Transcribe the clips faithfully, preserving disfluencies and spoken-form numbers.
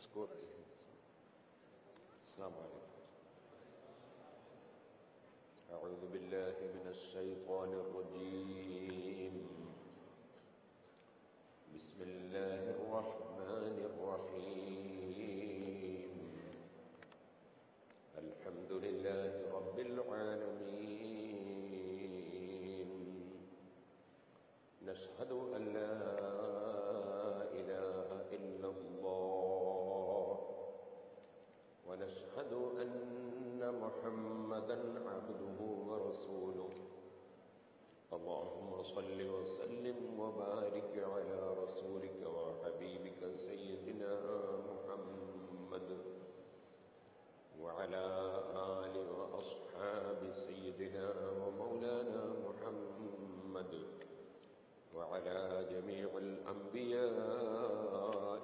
السلام عليكم. أعوذ بالله من الشيطان الرجيم. بسم الله الرحمن الرحيم. الحمد لله رب العالمين. نشهد أن لا إله إلا الله ونشهد أن محمدًا عبده ورسوله. اللهم صل وسلم وبارك على رسولك وحبيبك سيدنا محمد وعلى آل وأصحاب سيدنا ومولانا محمد وعلى جميع الأنبياء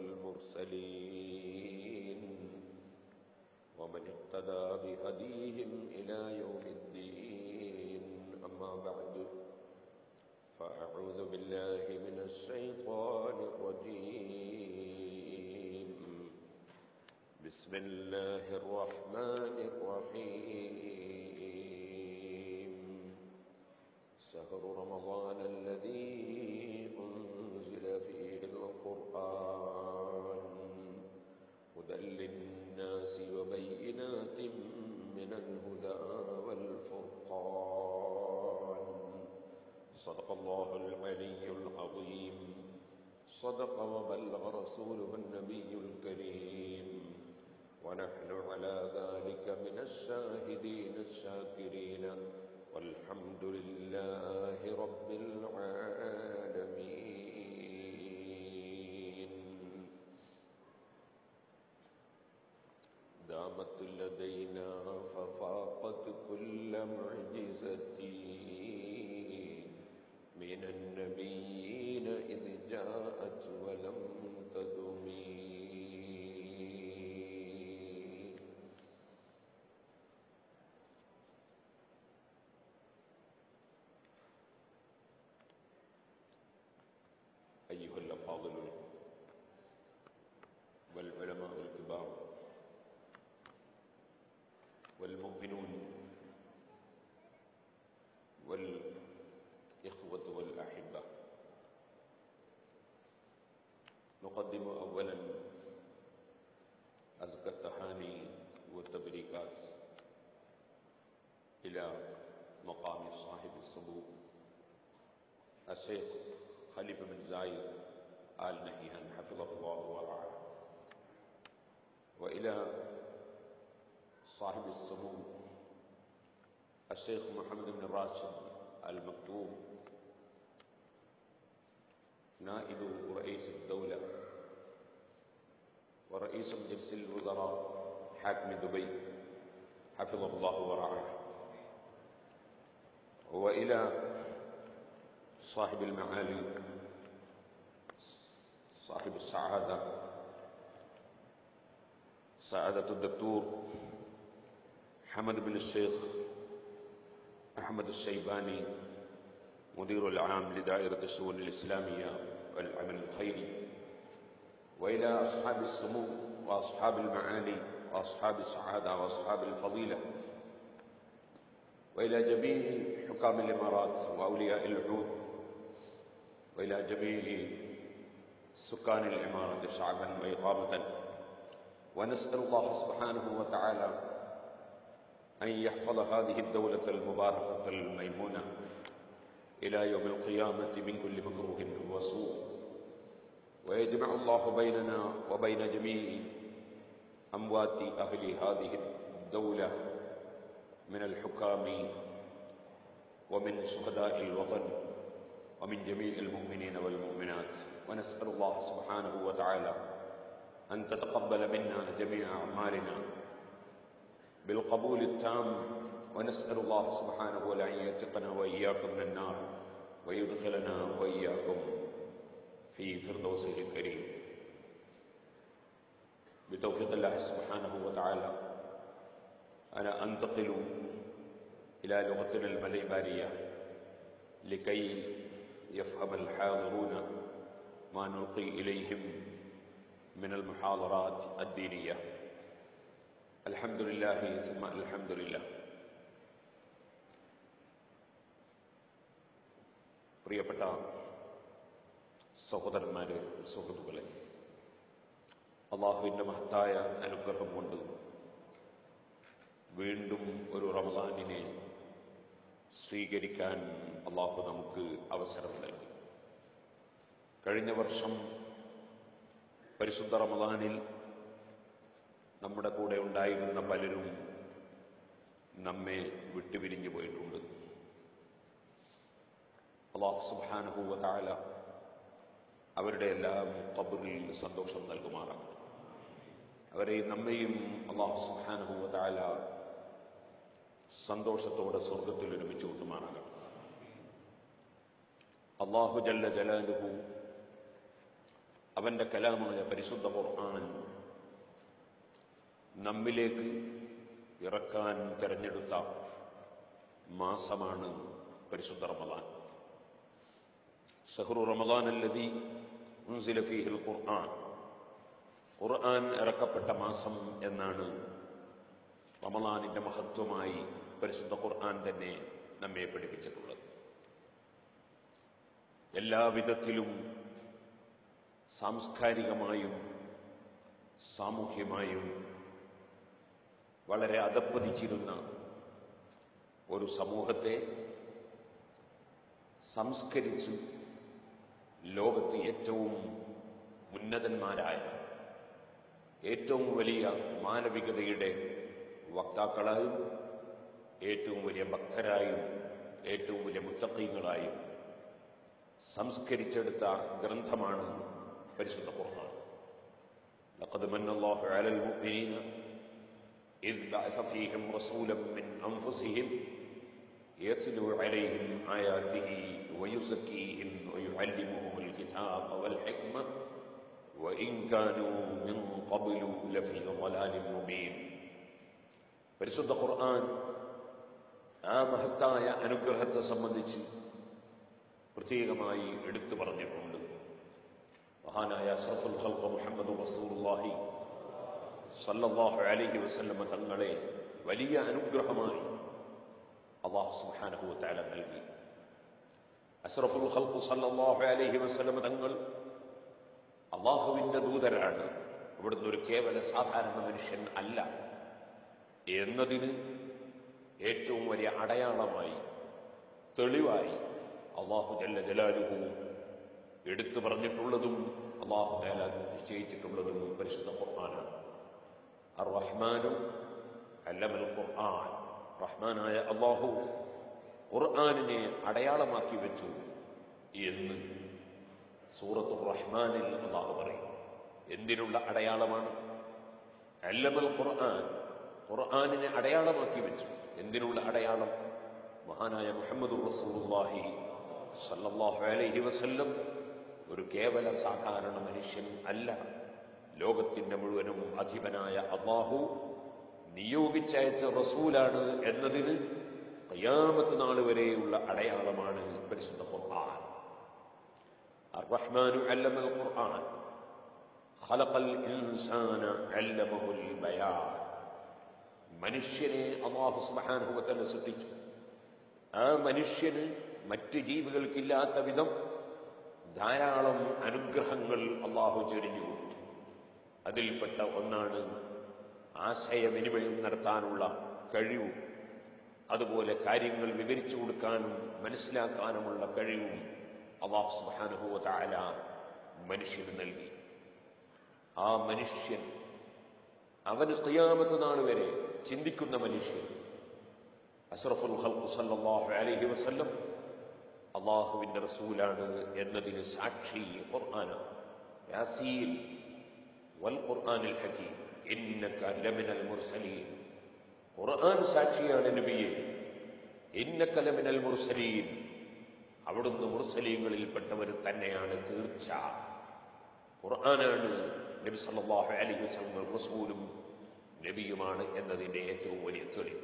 والمرسلين ومن اهتدى بهديهم إلى يوم الدين. أما بعد، فأعوذ بالله من الشيطان الرجيم. بسم الله الرحمن الرحيم. شهر رمضان الذي أنزل فيه القرآن هدى للناس وبينات من الهدى والفرقان. صدق الله العلي العظيم. صدق وبلغ رسوله النبي الكريم. ونحن على ذلك من الشاهدين الشاكرين والحمد لله رب العالمين. دامت لدينا ففاقت كل معجزة من النبيين إذ جاءت ولم تدم. أيها الأفاضل والعلماء الكبار والمؤمنون والإخوة والأحبة، نقدم أولا أزكى التهاني والتبريكات إلى مقام صاحب السمو الشيخ خليفة بن زايد آل نهيان حفظه الله ورعاه، وإلى صاحب السمو الشيخ محمد بن راشد المكتوم نائب رئيس الدولة ورئيس مجلس الوزراء حاكم دبي حفظه الله ورعاه، وإلى صاحب المعالي صاحب السعادة سعادة الدكتور حمد بن الشيخ أحمد الشيباني مدير العام لدائرة الشؤون الإسلامية والعمل الخيري، وإلى أصحاب السمو وأصحاب المعالي وأصحاب السعادة وأصحاب الفضيلة، وإلى جميع حكام الإمارات وأولياء العهود، وإلى جميع سكان الإمارة شعبا وإقامة. ونسأل الله سبحانه وتعالى أن يحفظ هذه الدولة المباركة الميمونة إلى يوم القيامة من كل مكروه وسوء، ويجمع الله بيننا وبين جميع أموات أهل هذه الدولة من الحكام ومن شهداء الوطن ومن جميع المؤمنين والمؤمنات. ونسأل الله سبحانه وتعالى أن تتقبل منا جميع أعمالنا بالقبول التام، ونسأل الله سبحانه وتعالى أن يعتقنا وإياكم من النار ويدخلنا وإياكم في فردوسه الكريم. بتوفيق الله سبحانه وتعالى أنا أنتقل إلى لغتنا المليبارية لكي يفهم الحاضرون ما نلقي إليهم من المحاضرات الدينية. الحمد لله ثم الحمد لله. പ്രിയപ്പെട്ട സഹോദരന്മാരെ, സുഹൃത്തുക്കളെ, അള്ളാഹുവിൻ്റെ മഹത്തായ അനുഗ്രഹം കൊണ്ട് വീണ്ടും ഒരു റമദാനിനെ സ്വീകരിക്കാൻ അള്ളാഹു നമുക്ക് അവസരം നൽകി. കഴിഞ്ഞ വർഷം പരിശുദ്ധ റമദാനിൽ നമ്മുടെ കൂടെ ഉണ്ടായിരുന്ന പലരും നമ്മെ വിട്ടുപിരിഞ്ഞു പോയിട്ടുണ്ട്. അല്ലാഹു സുബ്ഹാനഹു വ തആല അവരുടെ എല്ലാം ഖബറിൽ സന്തോഷം നൽകുമാറാകട്ടെ. അവരെ നമ്മയും അല്ലാഹു സുബ്ഹാനഹു വ തആല സന്തോഷത്തോടെ സ്വർഗത്തിൽ ഒരുമിച്ച് കൊണ്ടുമാറാകട്ടെ. അല്ലാഹു ജല്ല ജലാലുഹു അവൻ്റെ കലാമായ പരിശുദ്ധ ഖുർആൻ നമ്മിലേക്ക് ഇറക്കാൻ തിരഞ്ഞെടുത്ത മാസമാണ് പരിശുദ്ധ റമദാൻ. ശഹ്റു റമദാൻ അല്ലദീ ഉൻസില ഫീഹിൽ ഖുർആൻ. ഖുർആൻ ഇറക്കപ്പെട്ട മാസം എന്നാണ് റമദാനിൻ്റെ മഹത്വമായി പരിശുദ്ധ ഖുർആൻ തന്നെ നമ്മെ പഠിപ്പിച്ചിട്ടുള്ളത്. എല്ലാവിധത്തിലും സാംസ്കാരികമായും സാമൂഹ്യമായും വളരെ അധപ്പതിച്ചിരുന്ന ഒരു സമൂഹത്തെ സംസ്കരിച്ച് ലോകത്ത് ഏറ്റവും ഉന്നതന്മാരായ, ഏറ്റവും വലിയ മാനവികതയുടെ വക്താക്കളായും ഏറ്റവും വലിയ ഭക്തരായും ഏറ്റവും വലിയ മുത്തഖീങ്ങളായും സംസ്കരിച്ചെടുത്ത ഗ്രന്ഥമാണ് പരിശുദ്ധ ഖുർആൻ. ലഖദ് മന്നല്ലാഹു അലൽ മുഅ്മിനീന ഇദ് ബഅസ ഫീഹിം റസൂലൻ മിൻ അൻഫുസിഹിം യത്ലു അലൈഹിം ആയാതിഹി വയുസക്കീഹിം വയുഅല്ലിമുഹുൽ കിതാബ വൽ ഹിക്മ വഇൻ കാനൂ മിൻ ഖബ്ലു ലഫീ ളലാലിൻ മുബീൻ. പരിശുദ്ധ ഖുർആൻ ആ മഹത്തായ അനുഗ്രഹത്തെ സംബന്ധിച്ച് പ്രത്യേകമായി എടുത്തു പറഞ്ഞിട്ടുണ്ട്. മഹാനായ അഷ്റഫുൽ ഖൽഖ് മുഹമ്മദ് റസൂലുള്ളാഹി സ്വല്ലല്ലാഹു അലൈഹി വസല്ലം തങ്ങളെ വലിയ അനുഗ്രഹമായി അല്ലാഹു സുബ്ഹാനഹു വ തആല നൽകി. അഷ്റഫുൽ ഖൽഖ് സ്വല്ലല്ലാഹു അലൈഹി വസല്ലം തങ്ങൾ അല്ലാഹുവിൻ്റെ ദൂതരാണ്, ഇവിടുന്ന് ഒരു കേവല സാധാരണ മനുഷ്യൻ അല്ല എന്നതിന് ഏറ്റവും വലിയ അടയാളമായി, തെളിവായി അല്ലാഹു ജല്ല ജലാലുഹു എടുത്തു പറഞ്ഞിട്ടുള്ളതും അല്ലാഹു തആല നിശ്ചയിച്ചിട്ടുള്ളതും പരിശുദ്ധ ഖുർആനാണ്. അർ റഹ്മാനു അല്ലമൽ ഖുർആൻ. റഹ്മാനായ അല്ലാഹു ഖുർആനിനെ അടയാളമാക്കി വെച്ചു എന്ന് സൂറത്തുർ റഹ്മാനിൽ അല്ലാഹു പറയും. എന്തിനുള്ള അടയാളമാണ്? അല്ലമൽ ഖുർആൻ, ഖുർആനിനെ അടയാളമാക്കി വെച്ചു. എന്തിനുള്ള അടയാളം? മഹാനായ മുഹമ്മദുർ റസൂലുള്ളാഹി സ്വല്ലല്ലാഹു അലൈഹി വസല്ലം ഒരു കേവല സാധാരണ മനുഷ്യൻ അല്ല. ലോകത്തിൻ്റെ മുഴുവനും അധിപനായ അല്ലാഹു നിയോഗിച്ചയച്ച റസൂലാണ് എന്നതിന് ഖിയാമത്ത് നാൾ വരെയുള്ള അടയാളമാണ് പരിശുദ്ധ ഖുർആൻ. അർ-റഹ്മാനു അല്ലമൽ ഖുർആൻ ഖലഖൽ ഇൻസാന അല്ലമഹുൽ ബയാൻ. മനുഷ്യനെ അല്ലാഹു സുബ്ഹാനഹു വ തആല സൃഷ്ടിച്ചു. ആ മനുഷ്യന് മറ്റ് ജീവികൾക്കില്ലാത്ത വിധം ധാരാളം അനുഗ്രഹങ്ങൾ അല്ലാഹു ചൊരിഞ്ഞു കൊടുത്തു. അതിൽപ്പെട്ട ഒന്നാണ് ആശയവിനിമയം നടത്താനുള്ള കഴിവും, അതുപോലെ കാര്യങ്ങൾ വിവരിച്ചു കൊടുക്കാനും മനസ്സിലാക്കാനുമുള്ള കഴിവും അല്ലാഹു സുബ്ഹാനഹു വ തആല മനുഷ്യന് നൽകി. ആ മനുഷ്യൻ, അവന് ഖിയാമത്ത് നാൾ വരെ ചിന്തിക്കുന്ന മനുഷ്യൻ, അഷ്റഫുൽ ഖൽഖ് സല്ലല്ലാഹു അലൈഹി വസല്ലം അല്ലാഹുവിൻ്റെ റസൂലാണ് എന്നതിന് സാക്ഷി ഖുർആനാണ്. യാസീൻ വൽ ഖുർആനിൽ ഹകീം ഇന്നക ലമിനൽ മുർസലീൻ. ഖുർആൻ സാക്ഷിയാണ് നബിയെ. ഇന്നക ലമിനൽ മുർസലീൻ, അവിടുന്ന് മുർസലീങ്ങളിൽപ്പെട്ടവർ തന്നെയാണ് തീർച്ച. ഖുർആനാണ് നബി സല്ലല്ലാഹു അലൈഹി വസല്ലം റസൂലും നബിയുമാണ് എന്നതിൻ്റെ ഏറ്റവും വലിയ തെളിവ്.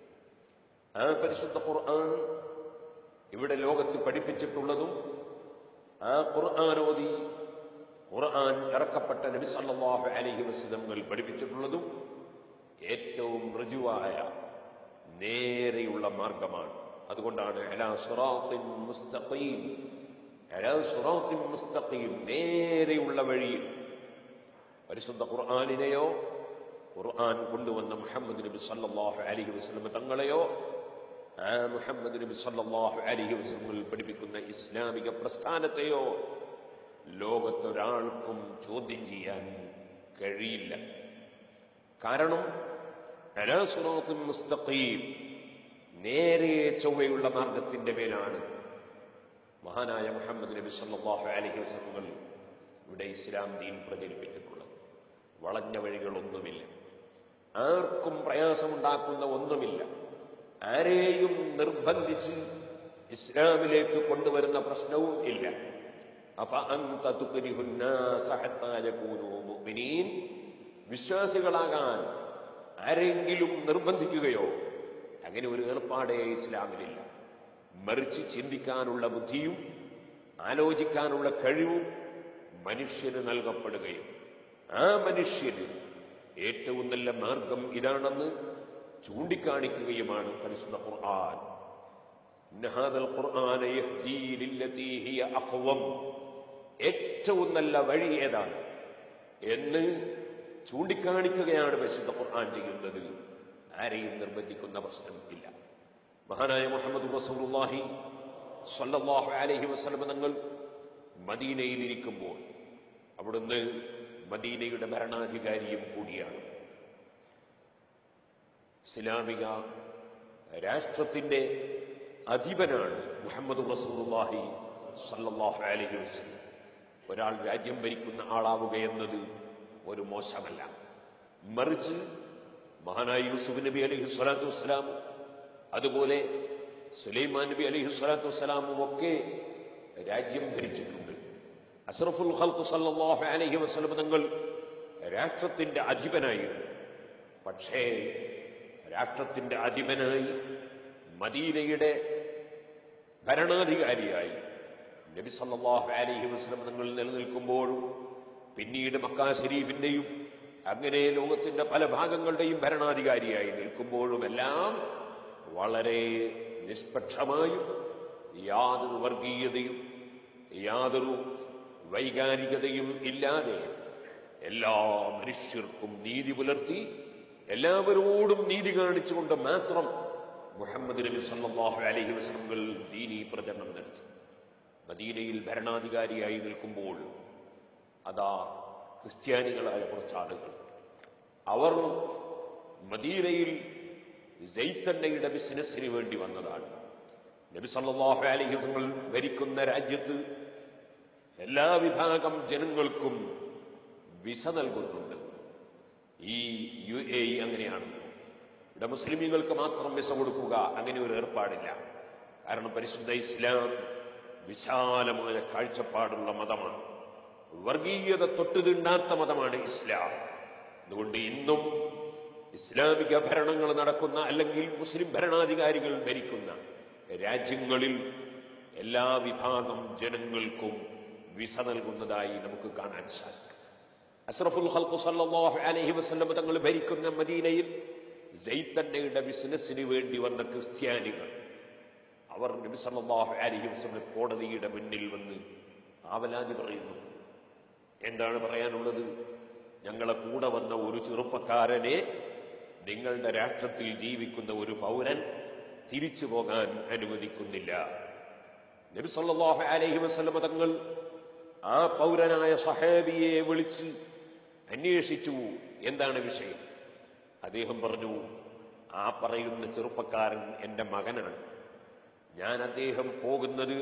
ആ പരിശുദ്ധ ഖുർആൻ ഇവിടെ ലോകത്ത് പഠിപ്പിച്ചിട്ടുള്ളതും ആ ഖുർആൻ ഓതി ഖുർആൻ ഇറക്കപ്പെട്ട നബി സല്ലല്ലാഹു അലൈഹി വസല്ലം പഠിപ്പിച്ചിട്ടുള്ളതും ഏറ്റവും ഋജുവായ നേരെയുള്ള മാർഗമാണ്. അതുകൊണ്ടാണ് അലാ സിറാത്തിൻ മുസ്തഖീം, അലാ സിറാത്തിൻ മുസ്തഖീം, നേരെയുള്ള വഴിയിൽ. പരിശുദ്ധ ഖുർആനിനെയോ ഖുർആൻ കൊണ്ടുവന്ന മുഹമ്മദ് നബി സല്ലല്ലാഹു അലൈഹി വസല്ലം തങ്ങളെയോ ആ മുഹമ്മദ് നബി സല്ലല്ലാഹു അലൈഹി വസല്ലം പഠിപ്പിക്കുന്ന ഇസ്ലാമിക പ്രസ്ഥാനത്തെയോ ലോകത്തൊരാൾക്കും ചോദ്യം ചെയ്യാൻ കഴിയില്ല. കാരണം അലാ സിറാത്തിൻ മുസ്തഖീം, നേരെ ചൊവ്വയുള്ള മാർഗത്തിന്റെ മേലാണ് മഹാനായ മുഹമ്മദ് നബി സല്ലല്ലാഹു അലൈഹി വസല്ലം ഇവിടെ ഇസ്ലാം ദീൻ പ്രചരിപ്പിച്ചിട്ടുള്ളത്. വളഞ്ഞ വഴികളൊന്നുമില്ല, ആർക്കും പ്രയാസമുണ്ടാക്കുന്ന ഒന്നുമില്ല, ആരെയും നിർബന്ധിച്ച് ഇസ്ലാമിലേക്ക് കൊണ്ടുവരുന്ന പ്രശ്നവും ഇല്ല. അഫഅൻത തുക്രിഹുൻ നാസ ഹത്താ യകൂനൂ മുഅ്മിനീൻ, വിശ്വാസികളാകാൻ ആരെങ്കിലും നിർബന്ധിക്കുകയോ? അങ്ങനെ ഒരു ഏർപ്പാടേ ഇസ്ലാമിലില്ല. മറിച്ച് ചിന്തിക്കാനുള്ള ബുദ്ധിയും ആലോചിക്കാനുള്ള കഴിവും മനുഷ്യന് നൽകപ്പെടുകയും ആ മനുഷ്യന് ഏറ്റവും നല്ല മാർഗം ഇതാണെന്ന് ചൂണ്ടിക്കാണിക്കുകയുമാണ് പരിശുദ്ധ ഖുർആൻ. ഇന്ന ഹാദൽ ഖുർആന യഹ്ദീ ലില്ലതീ ഹിയ അഖ്വം, ഏറ്റവും നല്ല വഴി ഏതാണ് എന്ന് ചൂണ്ടിക്കാണിക്കുകയാണ് പരിശുദ്ധ ഖുർആൻ ചെയ്യുന്നത്. ആരെയും നിർബന്ധിക്കുന്ന പ്രശ്നം ഇല്ല. മഹാനായ മുഹമ്മദ് റസൂലുള്ളാഹി സ്വല്ലല്ലാഹു അലൈഹി വസല്ലം തങ്ങൾ മദീനയിലിരിക്കുമ്പോൾ, അവിടുന്ന് മദീനയുടെ ഭരണാധികാരിയും കൂടിയാണ്, ഇസ്ലാമിക രാഷ്ട്രത്തിന്റെ അധിപനാണ് മുഹമ്മദ് റസൂലുള്ളാഹി സ്വല്ലല്ലാഹു അലൈഹി വസല്ലം. ഒരാൾ രാജ്യം ഭരിക്കുന്ന ആളാവുക എന്നത് ഒരു മോശമല്ല. മറിച്ച് മഹാനായ യൂസുഫ് നബി അലൈഹി സ്വലാത്തു വസ്സലാം, അതുപോലെ സുലൈമാൻ നബി അലൈഹി സ്വലാത്തു വസ്സലാമും ഒക്കെ രാജ്യം ഭരിച്ചിട്ടുണ്ട്. അഷ്റഫുൽ ഖൽഖ് സല്ലല്ലാഹു അലൈഹി വസല്ലം തങ്ങൾ രാഷ്ട്രത്തിന്റെ അധിപനായിരുന്നു. പക്ഷേ രാഷ്ട്രത്തിന്റെ അധിപനായി മദീനയുടെ ഭരണാധികാരിയായി നബി സല്ലല്ലാഹു അലൈഹി വസല്ലം തങ്ങൾ നിലനിൽക്കുമ്പോഴും, പിന്നീട് മക്കാ ശരീഫിന്റെയും അങ്ങനെ ലോകത്തിന്റെ പല ഭാഗങ്ങളുടെയും ഭരണാധികാരിയായി നിൽക്കുമ്പോഴുമെല്ലാം വളരെ നിഷ്പക്ഷമായും യാതൊരു വർഗീയതയും യാതൊരു വൈകാരികതയും ഇല്ലാതെ എല്ലാ മനുഷ്യർക്കും നീതി പുലർത്തി എല്ലാവരോടും നീതി കാണിച്ചുകൊണ്ട് മാത്രം മുഹമ്മദ് നബി സല്ലല്ലാഹു അലൈഹി വസല്ലം ദീനീ പ്രചരണം നടത്തി. മദീനയിൽ ഭരണാധികാരിയായി നിൽക്കുമ്പോൾ അതാ ക്രിസ്ത്യാനികളായ കുറച്ചാളുകൾ, അവർ മദീനയിൽ സൈത്തന്നയുടെ ബിസിനസ്സിന് വേണ്ടി വന്നതാണ്. നബി സല്ലല്ലാഹു അലൈഹി വസല്ലം ഭരിക്കുന്ന രാജ്യത്ത് എല്ലാ വിഭാഗം ജനങ്ങൾക്കും വിസ നൽകുന്നുണ്ട്. ഈ യു എ ഇ അങ്ങനെയാണ്. ഇവിടെ മുസ്ലിമീങ്ങൾക്ക് മാത്രം വിസ കൊടുക്കുക, അങ്ങനെ ഒരു ഏർപ്പാടില്ല. കാരണം പരിശുദ്ധ ഇസ്ലാം വിശാലമായ കാഴ്ചപ്പാടുള്ള മതമാണ്, വർഗീയത തൊട്ടുതിണ്ടാത്ത മതമാണ് ഇസ്ലാം. അതുകൊണ്ട് ഇന്നും ഇസ്ലാമിക ഭരണങ്ങൾ നടക്കുന്ന അല്ലെങ്കിൽ മുസ്ലിം ഭരണാധികാരികൾ ഭരിക്കുന്ന രാജ്യങ്ങളിൽ എല്ലാ വിഭാഗം ജനങ്ങൾക്കും വിസ നൽകുന്നതായി നമുക്ക് കാണാൻ സാധിക്കും. അഷ്റഫുൽ ഖൽഖ് സല്ലല്ലാഹു അലൈഹി വസല്ലം തങ്ങൾ ഭരിക്കുന്ന മദീനയിൽ സൈത്തന്നയുടെ ബിസിനസ്സിന് വേണ്ടി വന്ന ക്രിസ്ത്യാനികൾ, അവർ നബി സല്ലല്ലാഹു അലൈഹി വസല്ലം കോടതിയുടെ മുന്നിൽ വന്ന് ആവലാതി പറയുന്നു. എന്താണ് പറയാനുള്ളത്? ഞങ്ങളെ കൂടെ വന്ന ഒരു ചെറുപ്പക്കാരനെ നിങ്ങളുടെ രാഷ്ട്രത്തിൽ ജീവിക്കുന്ന ഒരു പൗരൻ തിരിച്ചു പോകാൻ അനുവദിക്കുന്നില്ല. നബി സല്ലല്ലാഹു അലൈഹി വസല്ലം തങ്ങൾ ആ പൗരനായ സഹാബിയെ വിളിച്ച് അന്വേഷിച്ചു, എന്താണ് വിഷയം? അദ്ദേഹം പറഞ്ഞു, ആ പറയുന്ന ചെറുപ്പക്കാരൻ എൻ്റെ മകനാണ്. ഞാൻ അദ്ദേഹം പോകുന്നത്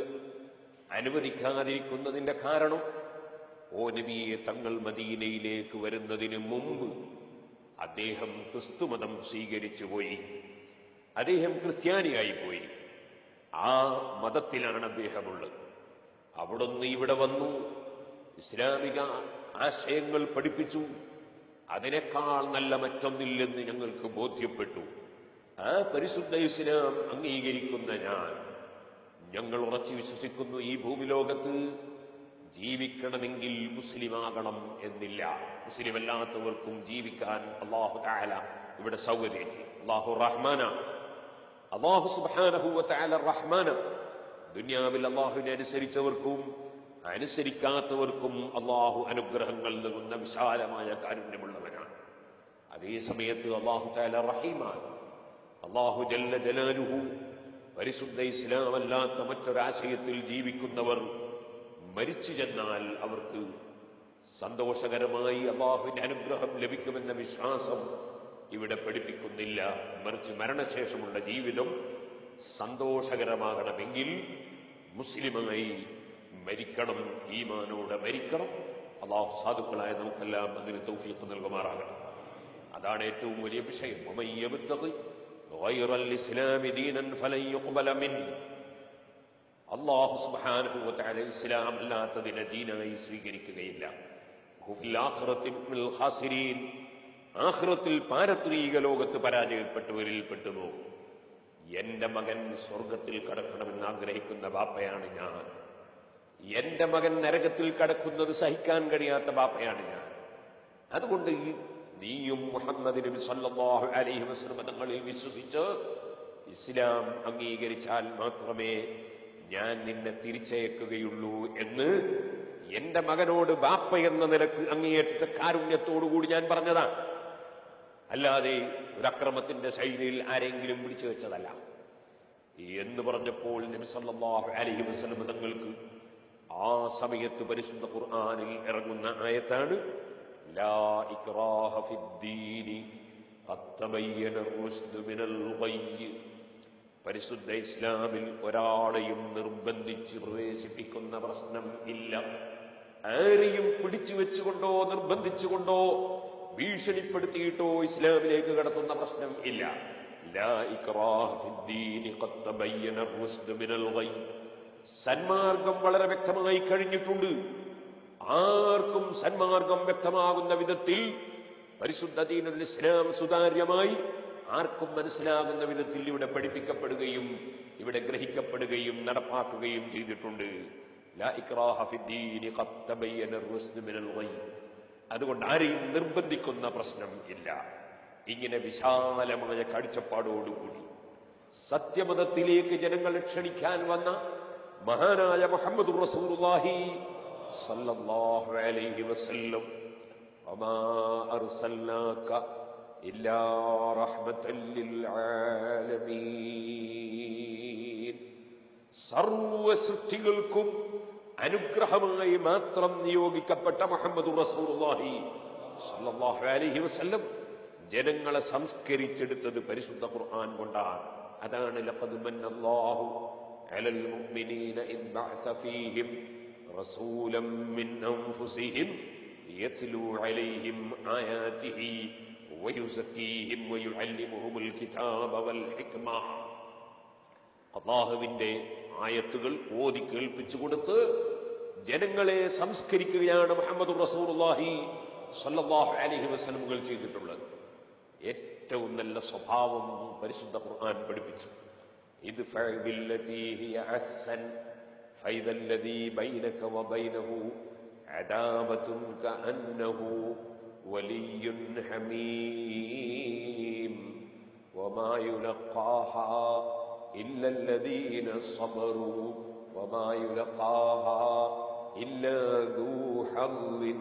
അനുവദിക്കാതിരിക്കുന്നതിൻ്റെ കാരണം, ഓ നബിയെ, തങ്ങൾ മദീനയിലേക്ക് വരുന്നതിന് മുമ്പ് അദ്ദേഹം ക്രിസ്തുമതം സ്വീകരിച്ചു പോയി, അദ്ദേഹം ക്രിസ്ത്യാനിയായി പോയി. ആ മതത്തിലാണ് അദ്ദേഹമുള്ളത്. അവിടുന്ന് ഇവിടെ വന്നു ഇസ്ലാമിക ആശയങ്ങൾ പഠിപ്പിച്ചു. അതിനേക്കാൾ നല്ല മറ്റൊന്നില്ലെന്ന് ഞങ്ങൾക്ക് ബോധ്യപ്പെട്ടു. ആ പരിശുദ്ധ ഇസ്ലാം അംഗീകരിക്കുന്ന ഞാൻ, ഞങ്ങൾ ഉറച്ചു വിശ്വസിക്കുന്നു, ഈ ഭൂമിലോകത്ത് ജീവിക്കണമെങ്കിൽ മുസ്ലിമാകണം എന്നില്ല. മുസ്ലിം അല്ലാത്തവർക്കും ജീവിക്കാൻ അല്ലാഹു തആല ഇവിടെ സൗകര്യം. അല്ലാഹു റഹ്മാനാണ്. അല്ലാഹു സുബ്ഹാനഹു വ തആല റഹ്മാനാണ്. ദുനിയാവിൽ അല്ലാഹുവിനെ അനുസരിച്ചവർക്കും അനുസരിക്കാത്തവർക്കും അല്ലാഹു അനുഗ്രഹങ്ങൾ നൽകുന്ന വിശാലമായ കാരുണ്യമുള്ളവനാണ്. അതേ സമയത്ത് അല്ലാഹു തആല റഹീമാണ്. അല്ലാഹു ജല്ല ജലാലുഹു പരിശുദ്ധ ഇസ്ലാം അല്ലാത്ത മറ്റൊരാശയത്തിൽ ജീവിക്കുന്നവർ മരിച്ചു ചെന്നാൽ അവർക്ക് സന്തോഷകരമായി അല്ലാഹുവിന്റെ അനുഗ്രഹം ലഭിക്കുമെന്ന വിശ്വാസം ഇവിടെ പഠിപ്പിക്കുന്നില്ല. മറിച്ച് മരണശേഷമുള്ള ജീവിതം സന്തോഷകരമാകണമെങ്കിൽ മുസ്ലിമായി മരിക്കണം, ഈമാനോടെ മരിക്കണം. അല്ലാഹു സാധുക്കളായ നമുക്കെല്ലാം അതിന് തൗഫീഖ് നൽകുമാറാകണം. അതാണ് ഏറ്റവും വലിയ വിഷയം. വമൻ യബ്തഗി ഗൈറൽ ഇസ്ലാമി ദീനൻ ഫലൻ യുഖ്ബല മിൻ. അല്ലാഹു സുബ്ഹാനഹു വ തആല ഇസ്ലാം അല്ലാത്തതിനെ ദീനായി സ്വീകരിക്കുകയില്ല. ഫിൽ ആഖിറത്തി മിനൽ ഖാസിരീൻ. ആഖിറത്തിൽ പാരത്രിക ലോകത്ത് പരാജയപ്പെട്ടവരിൽ പെട്ടുപോകും. എന്റെ മകൻ സ്വർഗത്തിൽ കടക്കണമെന്ന് ആഗ്രഹിക്കുന്ന ബാപ്പയാണ് ഞാൻ. എന്റെ മകൻ നരകത്തിൽ കടക്കുന്നത് സഹിക്കാൻ കഴിയാത്ത ബാപ്പയാണ് ഞാൻ. അതുകൊണ്ട് നീയും മുഹമ്മദ് നബി സല്ലല്ലാഹു അലൈഹി വസല്ലം തങ്ങളിൽ വിശ്വസിച്ച് ഇസ്ലാം അംഗീകരിച്ചാൽ മാത്രമേ ഞാൻ നിന്നെ തിരിച്ചയക്കുകയുള്ളൂ എന്ന് എന്റെ മകനോട് ബാപ്പ എന്ന നിലക്ക് അങ്ങേയറ്റത്തെ കാരുണ്യത്തോടുകൂടി ഞാൻ പറഞ്ഞതാണ്. അല്ലാതെ ഒരു അക്രമത്തിന്റെ ശൈലിയിൽ ആരെങ്കിലും പിടിച്ചു വെച്ചതല്ല എന്ന് പറഞ്ഞപ്പോൾ നബി സല്ലല്ലാഹു അലൈഹി വസല്ലം തങ്ങൾക്ക് ആ സമയത്ത് പരിശുദ്ധ ഖുർആനിൽ ഇറങ്ങുന്ന ആയത്താണ് ലാ ഇക്റാഹ ഫിദ്ദീനി ഖദ് തബയ്യന റുശ്ദു മിനൽ ഗയ്യ്. പരിശുദ്ധ ഇസ്ലാമിൽ ഒരാളെയും നിർബന്ധിച്ച് പ്രവേശിപ്പിക്കുന്ന പ്രശ്നം ഇല്ല. ആരെയും പിടിച്ചു വെച്ചുകൊണ്ടോ നിർബന്ധിച്ചുകൊണ്ടോ ഭീഷണിപ്പെടുത്തിയിട്ടോ ഇസ്ലാമിലേക്ക് കടത്തുന്ന പ്രശ്നം ഇല്ല. ലാ ഇക്റാഹ ഫിദ്ദീനി ഖദ് തബയ്യന റുശ്ദു മിനൽ ഗയ്യ്. സന്മാർഗം വളരെ വ്യക്തമായി കഴിഞ്ഞിട്ടുണ്ട്. ആർക്കും സന്മാർഗം വ്യക്തമാകുന്ന വിധത്തിൽ പരിശുദ്ധ ദീനുൽ ഇസ്ലാം സുതാര്യമായി ആർക്കും മനസ്സിലാകുന്ന വിധത്തിൽ ഇവിടെ പഠിപ്പിക്കപ്പെടുകയും ഇവിടെ ഗ്രഹിക്കപ്പെടുകയും നടപ്പാക്കുകയും ചെയ്തിട്ടുണ്ട്. ലാ ഇക്റാഹ ഫിദ്ദീനി ഖദ് തബയ്യന റുശ്ദു മിനൽ ഗയ്യ്. അതുകൊണ്ട് ആരെയും നിർബന്ധിക്കുന്ന പ്രശ്നം ഇല്ല. ഇങ്ങനെ വിശാലമായ കാഴ്ചപ്പാടോടുകൂടി സത്യമതത്തിലേക്ക് ജനങ്ങളെ ക്ഷണിക്കാൻ വന്ന മഹാനായ മുഹമ്മദുർ റസൂലുള്ളാഹി സല്ലല്ലാഹു അലൈഹി വസല്ലം വമാ അർസൽനാക ഇല്ലാ റഹ്മതൻ ലിൽ ആലമീൻ. സർവ്വ സൃഷ്ടികൾക്കും അനുഗ്രഹമായി മാത്രം നിയോഗിക്കപ്പെട്ട മുഹമ്മദുർ റസൂലുള്ളാഹി സല്ലല്ലാഹു അലൈഹി വസല്ലം ജനങ്ങളെ സംസ്കരിച്ചെടുത്തത് പരിശുദ്ധ ഖുർആൻ കൊണ്ടാണ്. അതാണ് ലഖദ് മന്നല്ലാഹു അലൽ മുഅ്മിനീന ഇദ് ബഅസ ഫീഹിം റസൂലൻ മിൻ അൻഫുസിഹിം യത്ലൂ അലൈഹിം ആയാതിഹി വയുസക്കീഹിം വയുഅല്ലിമുഹുൽ കിതാബ വൽ ഹിക്മ. അല്ലാഹുവിന്റെ ആയത്തുകൾ ഓതി കേൾപ്പിച്ചു കൊടുത്ത് ജനങ്ങളെ സംസ്കരിക്കുകയാണ് മുഹമ്മദുർ റസൂലുള്ളാഹി സ്വല്ലല്ലാഹു അലൈഹി വസല്ലം ചെയ്തിട്ടുള്ളത്. ഏറ്റവും നല്ല സ്വഭാവം പരിശുദ്ധ ഖുർആൻ പഠിപ്പിച്ചു. ഇദ്ഫഅ ബില്ലതീ ഹിയ അഹ്സൻ ഫൈദല്ലദീ ബൈനക വബൈനഹു അദാവതുൻ കഅന്നഹു വലിയ്യുൻ ഹമീം വമാ യുലഖാഹാ ഇല്ലല്ലദീന സബറൂ വമാ യുലഖാഹാ ഇല്ലാ ദൂ ഹദ്ദിൻ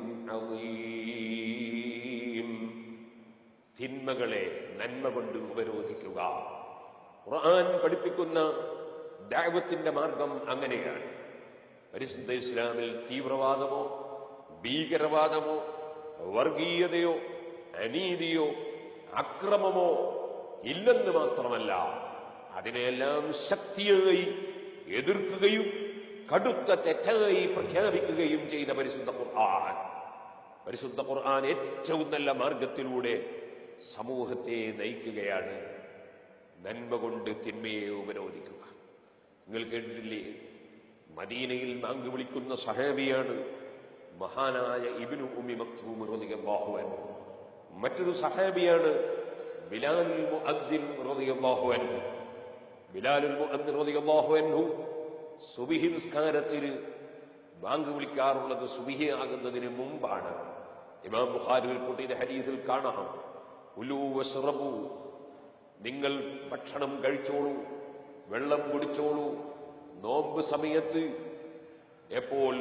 അളീം. തിന്മകളെ നന്മ കൊണ്ട് ഉപരോധിക്കുക. ഖുർആൻ പഠിപ്പിക്കുന്ന ദഅവത്തിന്റെ മാർഗം അങ്ങനെയാണ്. പരിശുദ്ധ ഇസ്ലാമിൽ തീവ്രവാദമോ ഭീകരവാദമോ വർഗീയതയോ അനീതിയോ അക്രമമോ ഇല്ലെന്ന് മാത്രമല്ല, അതിനെല്ലാം ശക്തിയായി എതിർക്കുകയും കടുത്ത തെറ്റായി പ്രഖ്യാപിക്കുകയും ചെയ്ത പരിശുദ്ധ ഖുർആൻ പരിശുദ്ധ ഖുർആൻ ഏറ്റവും നല്ല മാർഗത്തിലൂടെ സമൂഹത്തെ നയിക്കുകയാണ്. നന്മ കൊണ്ട് തിന്മയെ ഉപരോധിക്കുക. നിങ്ങൾ കേട്ടിട്ടില്ലേ, മദീനയിൽ ബാങ്ക് വിളിക്കുന്ന സഹാബിയാണ് മഹാനായ ഇബ്നു ഉമ്മി മക്തൂം റളിയല്ലാഹു അൻഹു. മറ്റൊരു സഹാബിയാണ് ബിലാലുൽ മുഅദ്ദിൻ റളിയല്ലാഹു അൻഹു. ബിലാലുൽ മുഅദ്ദിൻ റളിയല്ലാഹു അൻഹു സുബ്ഹി നിസ്കാരത്തിൽ ബാങ്ക് വിളിക്കാറുള്ളത് സുബ്ഹി ആകുന്നതിന് മുമ്പാണ്. ഇമാം ബുഖാരി റിപ്പോർട്ട് ഹദീസിൽ കാണാം, ഉലൂ വശ്റബൂ, നിങ്ങൾ ഭക്ഷണം കഴിച്ചോളൂ, വെള്ളം കുടിച്ചോളൂ. നോമ്പ് സമയത്ത് എപ്പോൾ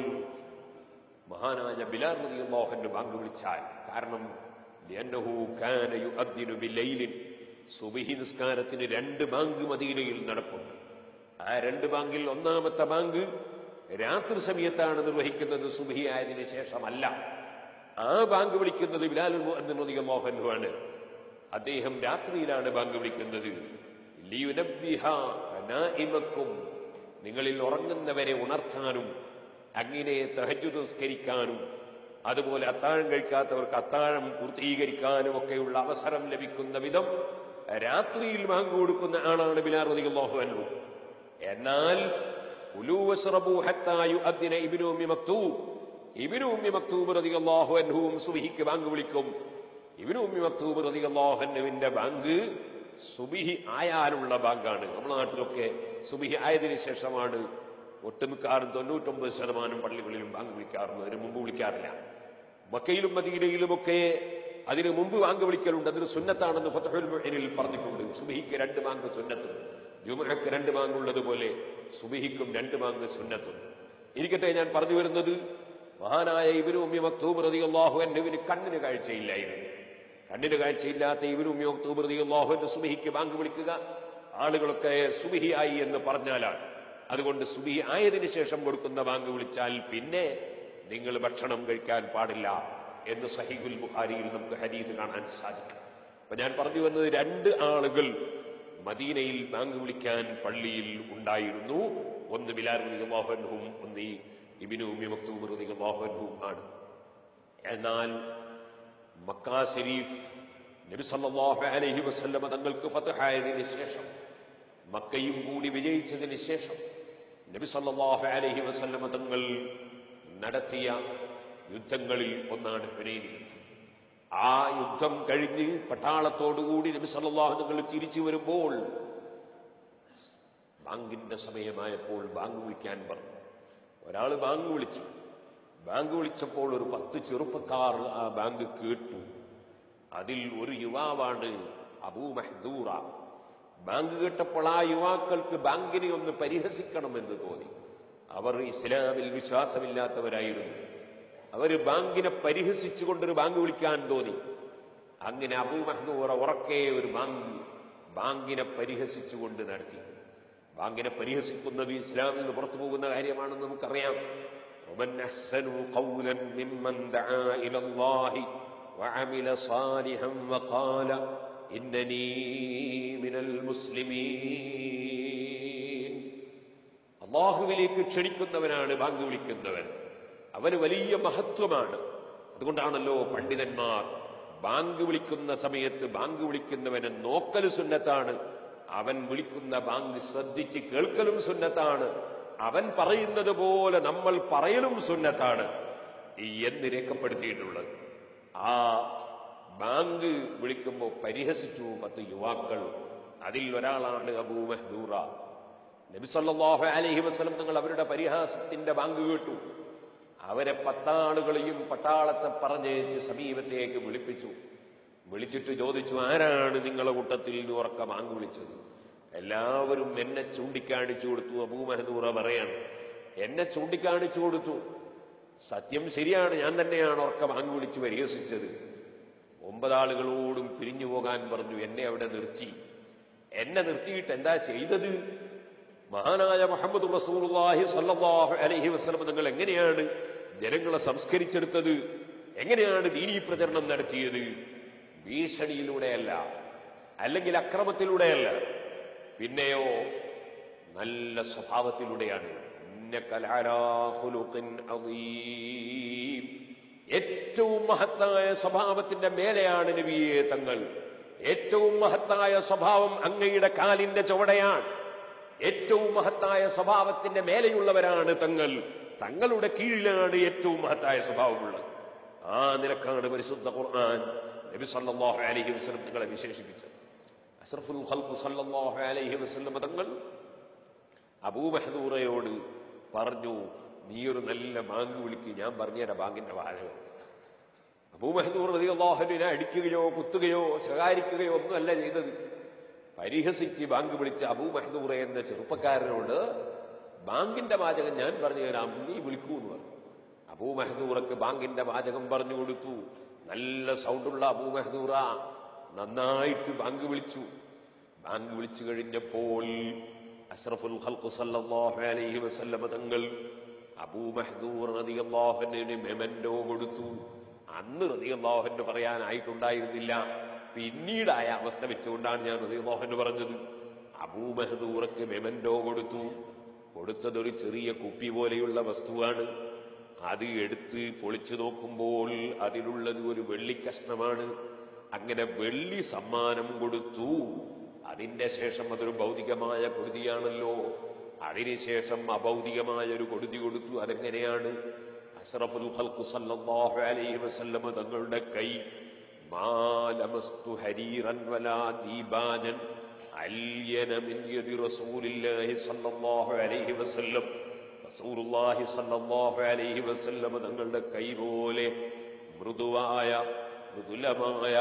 മഹാനായ ബിലാൽ റളിയല്ലാഹു അൻഹു ബാങ്ക് വിളിച്ചാൽ, കാരണം ലിഅന്നഹു കാന യുഅദ്ദിനു ബിലൈലിൻ, സുബ്ഹി നിസ്കാരത്തിന് രണ്ട് ബാങ്ക് മദീനയിൽ നടപ്പുണ്ട്. ആ രണ്ട് ബാങ്കിൽ ഒന്നാമത്തെ ബാങ്ക് രാത്രി സമയത്താണ് നിർവഹിക്കുന്നത്, സുബ്ഹി ആയതിനു ശേഷമല്ല. ആ ബാങ്ക് വിളിക്കുന്നത് ബിലാൽ റളിയല്ലാഹു അൻഹു ആണ്. അദ്ദേഹം രാത്രിയിലാണ് ബാങ്ക് വിളിക്കുന്നത്. ലിയുനബ്ബിഹ നായിമക്കും, നിങ്ങളിൽ ഉറങ്ങുന്നവരെ ഉണർത്താനും അങ്ങനെ തഹജ്ജുദ് നിസ്കരിക്കാനും അതുപോലെ അത്താഴം കഴിക്കാത്തവർക്ക് അത്താഴം പൂർത്തീകരിക്കാനും ഒക്കെയുള്ള അവസരം ലഭിക്കുന്ന വിധം രാത്രിയിൽ ബാങ്ക് കൊടുക്കുന്ന ആളാണ് ബിലാൽ റളിയല്ലാഹു അൻഹു. എന്നാൽ ഉലൂ വശ്റബൂ ഹത്താ യുഅദ്ദിന ഇബ്നു ഉമ്മി മക്തൂം, ഇബ്നു ഉമ്മി മക്തൂം റളിയല്ലാഹു അൻഹുവും സുബ്ഹിക്ക് ബാങ്ക് വിളിക്കും. ഇബ്നു ഉമ്മി മക്തൂം റളിയല്ലാഹു അൻഹുവിന്റെ ബാങ്ക് സുബ്ഹി ആയാലുള്ള ബാങ്കാണ്. നമ്മുടെ നാട്ടിലൊക്കെ സുബ്ഹി ആയതിനു ശേഷമാണ് ഒട്ടുമിക്കാറും തൊണ്ണൂറ്റൊമ്പത് ശതമാനം പള്ളികളിലും ബാങ്ക് വിളിക്കാറുള്ളത്, അതിന് മുമ്പ് വിളിക്കാറില്ല. മക്കയിലും മദീനയിലുമൊക്കെ അതിന് മുമ്പ് ബാങ്ക് വിളിക്കലുണ്ട്. അതിന് സുന്നത്താണെന്ന് ഫത്ഹുൽ മുഈനിൽ പറഞ്ഞിട്ടുണ്ട്. സുബ്ഹിക്ക് രണ്ട് ബാങ്ക് സുന്നത്തും ജുമുഅക്ക് രണ്ട് ബാങ്ക് ഉള്ളതുപോലെ സുബ്ഹിക്കും രണ്ട് ബാങ്ക് സുന്നത്തും. ഇരിക്കട്ടെ, ഞാൻ പറഞ്ഞു വരുന്നത്, മഹാനായ ഇബ്നു ഉമ്മി മക്തൂം റളിയല്ലാഹു അൻഹുവിന് കണ്ണിന് കാഴ്ചയില്ലായിരുന്നു. കണ്ണിന് കാഴ്ചയില്ലാത്ത ഇബ്നു ഉമ്മി മക്തൂം റളിയല്ലാഹു അൻഹു സുബ്ഹിക്ക് ബാങ്ക് വിളിക്കുക ആളുകളൊക്കെ സുബ്ഹി ആയി എന്ന് പറഞ്ഞാലാണ്. അതുകൊണ്ട് സുബ്ഹി ആയതിനു ശേഷം കൊടുക്കുന്ന ബാങ്ക് വിളിച്ചാൽ പിന്നെ നിങ്ങൾ ഭക്ഷണം കഴിക്കാൻ പാടില്ല എന്ന് സഹീഹുൽ ബുഖാരിയിൽ നമുക്ക് ഹദീസ് കാണാൻ സാധിക്കും. അപ്പൊ ഞാൻ പറഞ്ഞു വന്നത്, രണ്ട് ആളുകൾ മദീനയിൽ ബാങ്ക് വിളിക്കാൻ പള്ളിയിൽ ഉണ്ടായിരുന്നു. ഒന്ന് ബിലാൽ റളിയല്ലാഹു അൻഹുവും ഒന്ന് ഇബ്നു ഉമ്മി മക്തൂം റളിയല്ലാഹു അൻഹുവും ആണ്. എന്നാൽ മക്ക ശരീഫ് നബി സല്ലല്ലാഹു അലൈഹി വസല്ലം തങ്ങൾക്ക് ഫത്ഹായതിനു ശേഷം, മക്കയും കൂടി വിജയിച്ചതിന് ശേഷം നബി സല്ലല്ലാഹു അലൈഹി വസല്ലം തങ്ങൾ നടത്തിയ യുദ്ധങ്ങളിൽ ഒന്നാണ് ഹുനൈൻ യുദ്ധം. ആ യുദ്ധം കഴിഞ്ഞ് പട്ടാളത്തോടുകൂടി നബി സല്ലല്ലാഹു തങ്ങൾ തിരിച്ചു വരുമ്പോൾ ബാങ്കിന്റെ സമയമായപ്പോൾ ബാങ്ക് വിളിക്കാൻ പറഞ്ഞു. ഒരാൾ ബാങ്ക് വിളിച്ചു. ബാങ്ക് വിളിച്ചപ്പോൾ ഒരു പത്ത് ചെറുപ്പക്കാർ ആ ബാങ്ക് കേട്ടു. അതിൽ ഒരു യുവാവാണ് അബൂ മഹ്ദൂറ. ബാങ്ക് കേട്ടപ്പോൾ ആ യുവാക്കൾക്ക് ബാങ്കിനെ ഒന്ന് പരിഹസിക്കണമെന്ന് തോന്നി. അവർ ഇസ്ലാമിൽ വിശ്വാസമില്ലാത്തവരായിരുന്നു. അവര് ബാങ്കിനെ പരിഹസിച്ചുകൊണ്ടൊരു ബാങ്ക് വിളിക്കാൻ തോന്നി. അങ്ങനെ അബൂ മഹ്ദൂറ ഉറക്കെ ഒരു ബാങ്ക് ബാങ്കിനെ പരിഹസിച്ചുകൊണ്ട് നടത്തി. ബാങ്കിനെ പരിഹസിക്കുന്നത് ഇസ്ലാമിൽ നിന്ന് പുറത്തു പോകുന്ന കാര്യമാണെന്ന് നമുക്കറിയാം. ومن أحسن قولا ممن دعا إلى الله وعمل صالحا وقال إنني من المسلمين. അല്ലാഹുവിലേക്ക് ക്ഷണിക്കുന്നവനാണ് ബാങ്ക് വിളിക്കുന്നവൻ. അവന് വലിയ മഹത്വമാണ്. അതുകൊണ്ടാണല്ലോ പണ്ഡിതന്മാർ ബാങ്ക് വിളിക്കുന്ന സമയത്ത് ബാങ്ക് വിളിക്കുന്നവനെ നോക്കൽ സുന്നത്താണ്, അവൻ വിളിക്കുന്ന ബാങ്ക് ശ്രദ്ധിച്ച് കേൾക്കലും സുന്നത്താണ്, അവൻ പറയുന്നത് പോലെ നമ്മൾ പറയലും സുന്നത്താണ് എന്ന് രേഖപ്പെടുത്തിയിട്ടുള്ളത്. ആ ബാങ്ക് വിളിക്കുമ്പോൾ പരിഹസിച്ചു പത്ത് യുവാക്കൾ. അതിൽ ഒരാളാണ് അബൂ മഹ്ദൂറ. നബി സല്ലല്ലാഹു അലൈഹി വസല്ലം തങ്ങൾ അവരുടെ പരിഹാസത്തിന്റെ ബാങ്ക് കേട്ടു. അവരെ പത്താളുകളെയും പട്ടാളത്തെ പറഞ്ഞേച്ച് സമീപത്തേക്ക് വിളിപ്പിച്ചു. വിളിച്ചിട്ട് ചോദിച്ചു, ആരാണ് നിങ്ങളുടെ കൂട്ടത്തിൽ നിന്ന് ഉറക്ക ബാങ്ക് വിളിച്ചത്? എല്ലാവരും എന്നെ ചൂണ്ടിക്കാണിച്ചു കൊടുത്തു. അബൂ മഹ്ദൂറ പറയാണ്, എന്നെ ചൂണ്ടിക്കാണിച്ചു കൊടുത്തു. സത്യം ശരിയാണ്, ഞാൻ തന്നെയാണ് ഉറക്ക ബാങ്ക് വിളിച്ച് പരിഹസിച്ചത്. ഒമ്പതാളുകളോടും പിരിഞ്ഞു പോകാൻ പറഞ്ഞു. എന്നെ അവിടെ നിർത്തി. എന്നെ നിർത്തിയിട്ട് എന്താ ചെയ്തത്? മഹാനായ മുഹമ്മദ് റസൂലുള്ളാഹി സ്വല്ലല്ലാഹു അലൈഹി വസല്ലം തങ്ങൾ എങ്ങനെയാണ് ജനങ്ങളെ സംസ്കരിച്ചെടുത്തത്? എങ്ങനെയാണ് ദീനീ പ്രചരണം നടത്തിയത്? ഭീഷണിയിലൂടെയല്ല, അല്ലെങ്കിൽ അക്രമത്തിലൂടെയല്ല, പിന്നെയോ നല്ല സ്വഭാവത്തിലൂടെയാണ്. ഏറ്റവും മഹത്തായ സ്വഭാവത്തിന്റെ മേലെയാണ് നബിയെ തങ്ങൾ. ഏറ്റവും മഹത്തായ സ്വഭാവം അങ്ങയുടെ കാലിന്റെ ചുവടയാണ്. ഏറ്റവും മഹത്തായ സ്വഭാവത്തിന്റെ മേലെയുള്ളവരാണ് തങ്ങൾ. തങ്ങളുടെ കീഴിലാണ് ഏറ്റവും മഹത്തായ സ്വഭാവമുള്ളത്. ആ നിലക്കാണ് പരിശുദ്ധ ഖുർആൻ നബി സല്ലല്ലാഹു അലൈഹി വസല്ലം തങ്ങളെ വിശേഷിപ്പിച്ചത്. അഷ്റഫുൽ ഖൽഖ് സല്ലല്ലാഹു അലൈഹി വസല്ലം തങ്ങൾ അബൂ മഹ്ദൂറയോട് പറഞ്ഞു, നീ ഒരു നല്ല ബാങ്ക് വിളിക്ക്, ഞാൻ പറഞ്ഞുതരാം ബാങ്കിന്റെ വാചകം. അബൂ മഹ്ദൂർ റളിയല്ലാഹു അൻഹുവിനെ അടിക്കുകയോ കുത്തുകയോ ശകാരിക്കുകയോ ഒന്നുമല്ല ചെയ്തത്. പരിഹസിച്ച് ബാങ്ക് വിളിച്ച അബൂ മഹ്ദൂർ എന്ന ചെറുപ്പക്കാരനോട് ബാങ്കിന്റെ വാചകം ഞാൻ പറഞ്ഞു തരാം, നീ വിളിക്കൂ എന്ന് പറഞ്ഞു. അബൂ മഹ്ദൂറക്ക് ബാങ്കിന്റെ വാചകം പറഞ്ഞു കൊടുത്തു. നല്ല സൗണ്ടുള്ള അബൂ മഹ്ദൂറ നന്നായിട്ട് ബാങ്ക് വിളിച്ചു. ബാങ്ക് വിളിച്ചു കഴിഞ്ഞപ്പോൾ അഷ്റഫുൽ ഖൽഖ് സല്ലല്ലാഹു അലൈഹി വസല്ലം തങ്ങൾ അബൂ മഹ്ദൂർ റളിയല്ലാഹു അൻഹുവിന് മെമന്റോ കൊടുത്തു. അന്ന് റളിയല്ലാഹു അൻഹു പറയാനായിട്ടുണ്ടായിരുന്നില്ല, പിന്നീടായ അവസ്ഥ വെച്ചുകൊണ്ടാണ് ഞാൻ റളിയല്ലാഹു അൻഹു പറഞ്ഞത്. അബൂ മഹ്ദൂറക്ക് മെമന്റോ കൊടുത്തു. കൊടുത്തതൊരു ചെറിയ കുപ്പി പോലെയുള്ള വസ്തുവാണ്. അത് എടുത്ത് പൊളിച്ചു നോക്കുമ്പോൾ അതിലുള്ളത് ഒരു വെള്ളിക്കഷ്ണമാണ്. അങ്ങനെ വെള്ളി സമ്മാനം കൊടുത്തു. അതിന്റെ ശേഷം അതൊരു ഭൗതികമായ കൊടുതിയാണല്ലോ. അതിനുശേഷം അഭൗതികമായ ഒരു കൊടുതി കൊടുത്തു. അതെങ്ങനെയാണ്? അഷ്റഫുൽ ഖൽഖ് സല്ലല്ലാഹു അലൈഹി വസല്ലം തങ്ങളുടെ കൈ മാ ലമസ്തു ഹരീറൻ വലാ ദീബാനൻ അൽയന മിൻ യദി റസൂലില്ലാഹി സല്ലല്ലാഹു അലൈഹി വസല്ലം. റസൂലുള്ളാഹി സല്ലല്ലാഹു അലൈഹി വസല്ലം തങ്ങളുടെ കൈ പോലെ മൃദുവായ മൃദുലമായ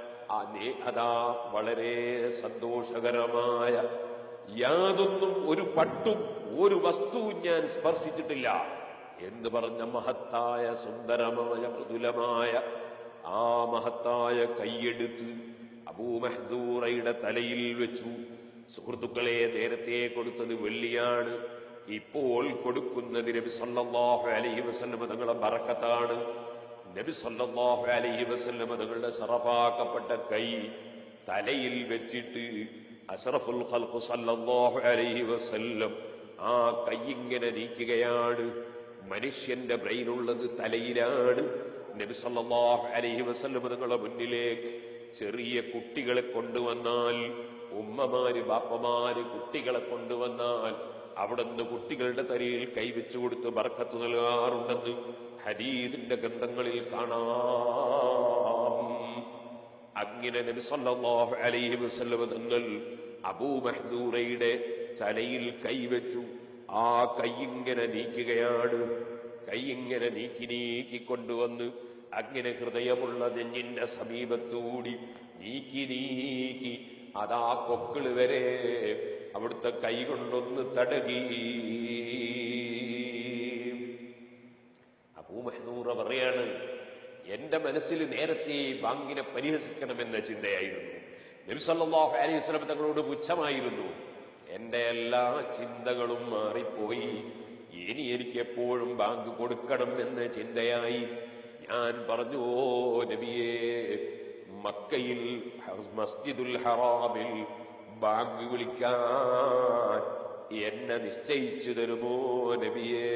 അതാ വളരെ സന്തോഷകരമായ യാതൊന്നും ഒരു പട്ടും ഒരു വസ്തുവും ഞാൻ സ്പർശിച്ചിട്ടില്ല എന്ന് പറഞ്ഞ മഹത്തായ സുന്ദരമായ മൃദുലമായ ആ മഹത്തായ കൈയെടുത്ത് അബൂ മഹ്ദൂറയുടെ തലയിൽ വെച്ചു. സുഹൃത്തുക്കളെ, നേരത്തെ കൊടുത്തത് വെള്ളിയാണ്, ഇപ്പോൾ കൊടുക്കുന്നത് നബി സല്ലല്ലാഹു അലൈഹി വസല്ലം തങ്ങളുടെ ബറക്കത്താണ്. നബി സല്ലല്ലാഹു അലൈഹി വസല്ലം തങ്ങളുടെ ശറഫാക്കപ്പെട്ട കൈ തലയിൽ വെച്ചിട്ട് അഷ്റഫുൽ ഖൽഖ് സല്ലല്ലാഹു അലൈഹി വസല്ലം ആ കൈ ഇങ്ങനെ നീക്കുകയാണ്. മനുഷ്യന്റെ ബ്രെയിനുള്ളത് തലയിലാണ്. നബി സല്ലല്ലാഹു അലൈഹി വസല്ലം തങ്ങളുടെ മുന്നിലേക്ക് ചെറിയ കുട്ടികളെ കൊണ്ടുവന്നാൽ, ഉമ്മമാര് ബാപ്പമാര് കുട്ടികളെ കൊണ്ടുവന്നാൽ അവിടുന്ന് കുട്ടികളുടെ തലയിൽ കൈവച്ചു കൊടുത്ത് ബർക്കത്ത് നൽകാറുണ്ടെന്ന് ഹദീസിന്റെ ഗ്രന്ഥങ്ങളിൽ കാണാം. അങ്ങനെ നബി സല്ലല്ലാഹു അലൈഹി വസല്ലം തങ്ങൾ അബൂ മഹ്ദൂറയുടെ തലയിൽ കൈവച്ചു. ആ കൈയിങ്ങനെ നീക്കുകയാണ്. കൈയിങ്ങനെ നീക്കി നീക്കി കൊണ്ടുവന്ന് അങ്ങനെ ഹൃദയമുള്ള നെഞ്ഞിന്റെ സമീപത്തൂടി നീക്കി നീക്കി അതാ കൊക്കിള് വരെ അവിടുത്തെ കൈ കൊണ്ടൊന്ന് തടകി. അബൂ മഹ്ദൂറ പറയാണ്, എന്റെ മനസ്സിൽ നേരത്തെ ബാങ്കിനെ പരിഹസിക്കണമെന്ന ചിന്തയായിരുന്നു. നബി സല്ലല്ലാഹു അലൈഹി വസല്ലം തങ്ങളോട് പുച്ഛമായിരുന്നു. എന്റെ എല്ലാ ചിന്തകളും മാറിപ്പോയി. ഇനി എനിക്ക് എപ്പോഴും ബാങ്ക് കൊടുക്കണം എന്ന ചിന്തയായി. ഞാൻ പറഞ്ഞു, ഓ നബിയേ, മക്കയിൽ മസ്ജിദുൽ ഹറാമിൽ ബാങ്ക് വിളിക്കാൻ എന്നെ നിശ്ചയിച്ചു തരുമോ നബിയേ?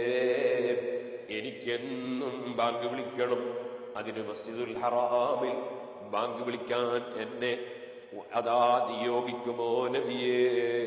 എനിക്കെന്നും ബാങ്ക് വിളിക്കണം. അതിന് മസ്ജിദുൽ ഹറാമിൽ ബാങ്ക് വിളിക്കാൻ എന്നെ അതാ നിയോഗിക്കുമോ നബിയേ?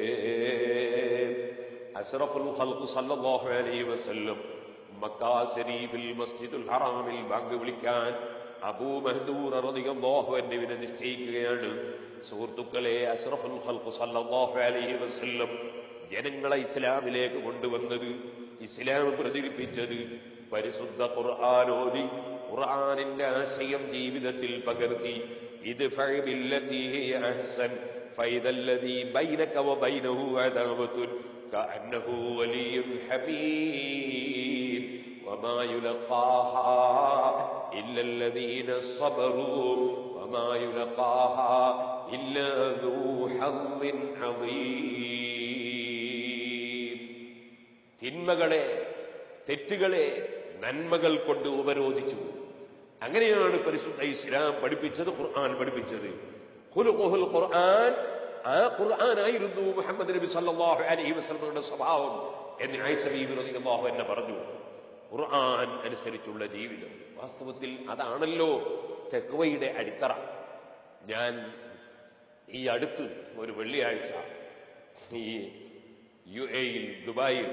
അഷ്റഫുൽ ഖൽഖ് സല്ലല്ലാഹു അലൈഹി വസല്ലം മക്ക ശരീഫിൽ മസ്ജിദുൽ ഹറാമിൽ ബാങ്ക് വിളിക്കാൻ അബൂ മഹ്ദൂർ റളിയല്ലാഹു അൻഹുവിനെ നിശ്ചയിക്കുകയാണ്. സുഹൃത്തുക്കളെ, അഷ്റഫുൽ ഖൽഖ് സല്ലല്ലാഹു അലൈഹി വസല്ലം ജനങ്ങളെ ഇസ്ലാമിലേക്ക് കൊണ്ടുവന്നത്, ഇസ്ലാം പ്രചരിപ്പിച്ചത് പരിശുദ്ധ ഖുർആൻ ഓതി ഖുർആനിന്റെ ആശയം ജീവിതത്തിൽ പകർത്തി. ഇദ്ഫഅ ബില്ലതി ഹിയ അഹ്സൻ ഫൈദല്ലദീ ബൈനക വബൈനഹു അദാവത്തുൻ കഅന്നഹു വലിയ്യുൻ ഹമീം വമാ യുലഖാഹാ ഇല്ലല്ലദീന സബറൂ വമാ യുലഖാഹാ ഇല്ലാ ദൂ ഹദ്ദിൻ അദീം. തിന്മകളെ, തെറ്റുകളെ നന്മകൾ കൊണ്ട് ഉപരോധിച്ചു. അങ്ങനെയാണ് പരിശുദ്ധ ഇസ്ലാം പഠിപ്പിച്ചത്, ഖുർആൻ പഠിപ്പിച്ചത്. ഖുലുഖുൽ ഖുർആൻ, ആ ഖുർആനായിരുന്നു മുഹമ്മദ് നബി സല്ലല്ലാഹു അലൈഹി വസല്ലമയുടെ സ്വഭാവം എന്ന് ആയിഷ ബീവി റളിയല്ലാഹു അൻഹ പറഞ്ഞു. ഖുർആൻ അനുസരിച്ചുള്ള ജീവിതം, വാസ്തവത്തിൽ അതാണല്ലോ തഖ്വയുടെ അടിത്തറ. ഞാൻ ഈ അടുത്ത് ഒരു വെള്ളിയാഴ്ച ഈ യു എയിൽ ദുബായിൽ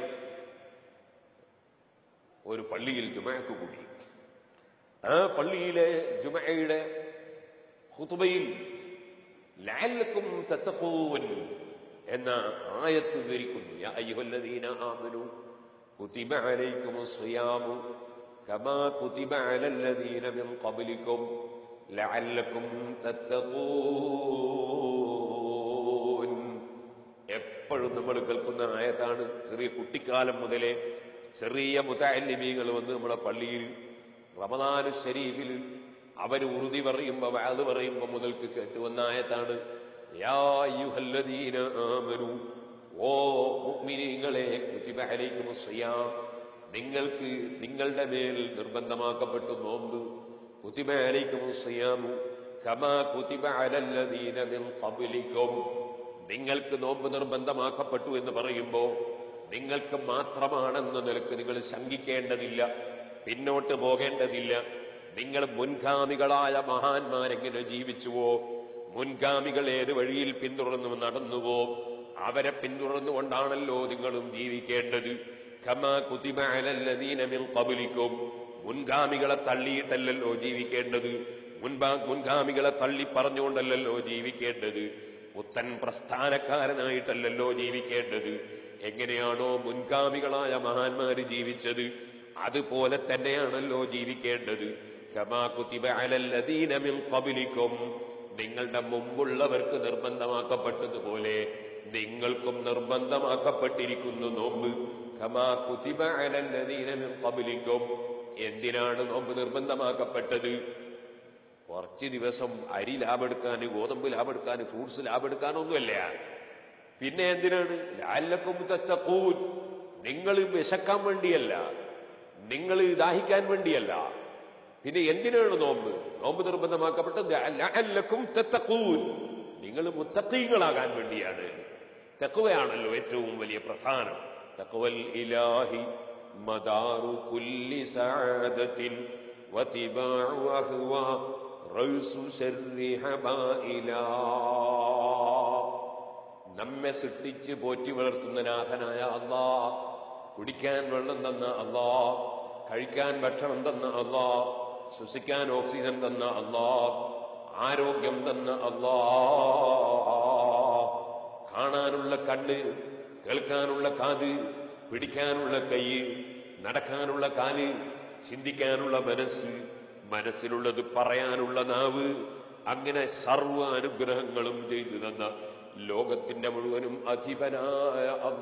ഒരു പള്ളിയിൽ ജുമഅക്ക് കൂടി. ആ പള്ളിയിലെ ജുമഅയുടെ ഖുതുബയിൽ ലഅല്ലക്കും തത്തഖൂൻ എന്ന ആയത്ത് വിവരിക്കുന്നു. യാ അയ്യുഹല്ലദീന ആമനു കുതിബ അലൈക്കുമുസ് സിയാമു കമാ കുതിബ അലല്ലദീന മിൻ ഖബ്ലിക്കും ലഅല്ലക്കും തത്തഖൂൻ. എപ്പോഴും നമ്മൾ കേൾക്കുന്ന ആയത്താണ്. ചെറിയ കുട്ടിക്കാലം മുതലേ ചെറിയ മുതഅല്ലിമീങ്ങൾ വന്ന് നമ്മളെ പള്ളിയിൽ റമദാനു ശരീഫിൽ അവർ ഉറുദി പറയുമ്പോൾ വഅദ് പറയുമ്പോൾ മുതൽക്ക് കേട്ടുവന്ന ആയത്താണ്. യാ അയ്യുഹല്ലദീന ആമനു, ഓ മുഅ്മിനീങ്ങളെ, കുതിബ അലൈക്കുമുസ് സിയാം, നിങ്ങൾക്ക് നിങ്ങളുടെ മേൽ നിർബന്ധമാക്കപ്പെട്ടു നോമ്പ്. കുതിബ അലൈക്കുമുസ് സിയാമു കമാ കുതിബ അലല്ലദീന മിൻ ഖബ്ലിക്കും, നിങ്ങൾക്ക് നോമ്പ് നിർബന്ധമാക്കപ്പെട്ടു എന്ന് പറയുമ്പോൾ നിങ്ങൾക്ക് മാത്രമാണെന്ന നിലക്ക് നിങ്ങൾ ശങ്കിക്കേണ്ടതില്ല, പിന്നോട്ട് പോകേണ്ടതില്ല. നിങ്ങൾ മുൻഗാമികളായ മഹാന്മാരെങ്ങനെ ജീവിച്ചുവോ, മുൻഗാമികൾ ഏത് വഴിയിൽ പിന്തുടർന്നു നടന്നുവോ, അവരെ പിന്തുടർന്നുകൊണ്ടാണല്ലോ നിങ്ങളും ജീവിക്കേണ്ടത്. കമാ കുതിബ അലല്ലദീന മിൻ ഖബ്ലിക്കും, മുൻഗാമികളെ തള്ളിയിട്ടല്ലല്ലോ ജീവിക്കേണ്ടത്, മുൻപാ മുൻഗാമികളെ തള്ളി പറഞ്ഞുകൊണ്ടല്ലല്ലോ ജീവിക്കേണ്ടത്, പുത്തൻ പ്രസ്ഥാനക്കാരനായിട്ടല്ലല്ലോ ജീവിക്കേണ്ടത്. എങ്ങനെയാണോ മുൻഗാമികളായ മഹാന്മാര് ജീവിച്ചത് അതുപോലെ തന്നെയാണല്ലോ ജീവിക്കേണ്ടത്. കമാ കുതിബ അലല്ലദീന മിൻ ഖബ്ലിക്കും, നിങ്ങളുടെ മുമ്പുള്ളവർക്ക് നിർബന്ധമാക്കപ്പെട്ടതുപോലെ നിങ്ങൾക്കും നിർബന്ധമാക്കപ്പെട്ടിരിക്കുന്നു നോമ്പ്. കമാ കുതിബ അലല്ലദീന മിൻ ഖബ്ലിക്കും. എന്തിനാണ് നോമ്പ് നിർബന്ധമാക്കപ്പെട്ടത്? കുറച്ച് ദിവസം അരി ലാഭെടുക്കാൻ, ഗോതമ്പ് ലാഭെടുക്കാൻ, ഫ്രൂട്ട്സ് ലാഭെടുക്കാനൊന്നുമല്ല. പിന്നെ എന്തിനാണ്? ലഅല്ലക്കും തത്തഖൂൻ, നിങ്ങൾ വിശക്കാൻ വേണ്ടിയല്ല, നിങ്ങൾ ദാഹിക്കാൻ വേണ്ടിയല്ല. പിന്നെ എന്തിനാണ് നോമ്പ്? നോമ്പ് നിർബന്ധമാക്കപ്പെട്ടത് ലഅല്ലക്കും തത്തഖൂൻ, നിങ്ങൾ മുത്തഖീങ്ങളാകാൻ വേണ്ടിയാണ്. തഖ്വയാണല്ലോ ഏറ്റവും വലിയ പ്രധാനം. തഖ്വൽ ഇലാഹി മദാറു കുല്ലി സഅദത്തിൻ വതിബാഉ അഹ്വാ റൗസു ശർരി ഹബായിലാ. നമ്മെ സൃഷ്ടിച്ച് പോറ്റി വളർത്തുന്ന നാഥനായ അല്ലാഹ്, കുടിക്കാൻ വെള്ളം തന്ന അല്ലാഹ്, കഴിക്കാൻ ഭക്ഷണം തന്ന അല്ലാഹ്, ശ്വസിക്കാൻ ഓക്സിജൻ തന്ന അല്ലാഹ്, ആരോഗ്യം തന്ന അല്ലാഹ്, കാണാനുള്ള കണ്ണ്, കേൾക്കാനുള്ള കാത്, പിടിക്കാനുള്ള കൈ, നടക്കാനുള്ള കാല്, ചിന്തിക്കാനുള്ള മനസ്സ്, മനസ്സിലുള്ളത് പറയാനുള്ള നാവ്, അങ്ങനെ സർവ്വ അനുഗ്രഹങ്ങളും ചെയ്തു തന്ന ലോകത്തിന്റെ മുഴുവനും അധിപനായ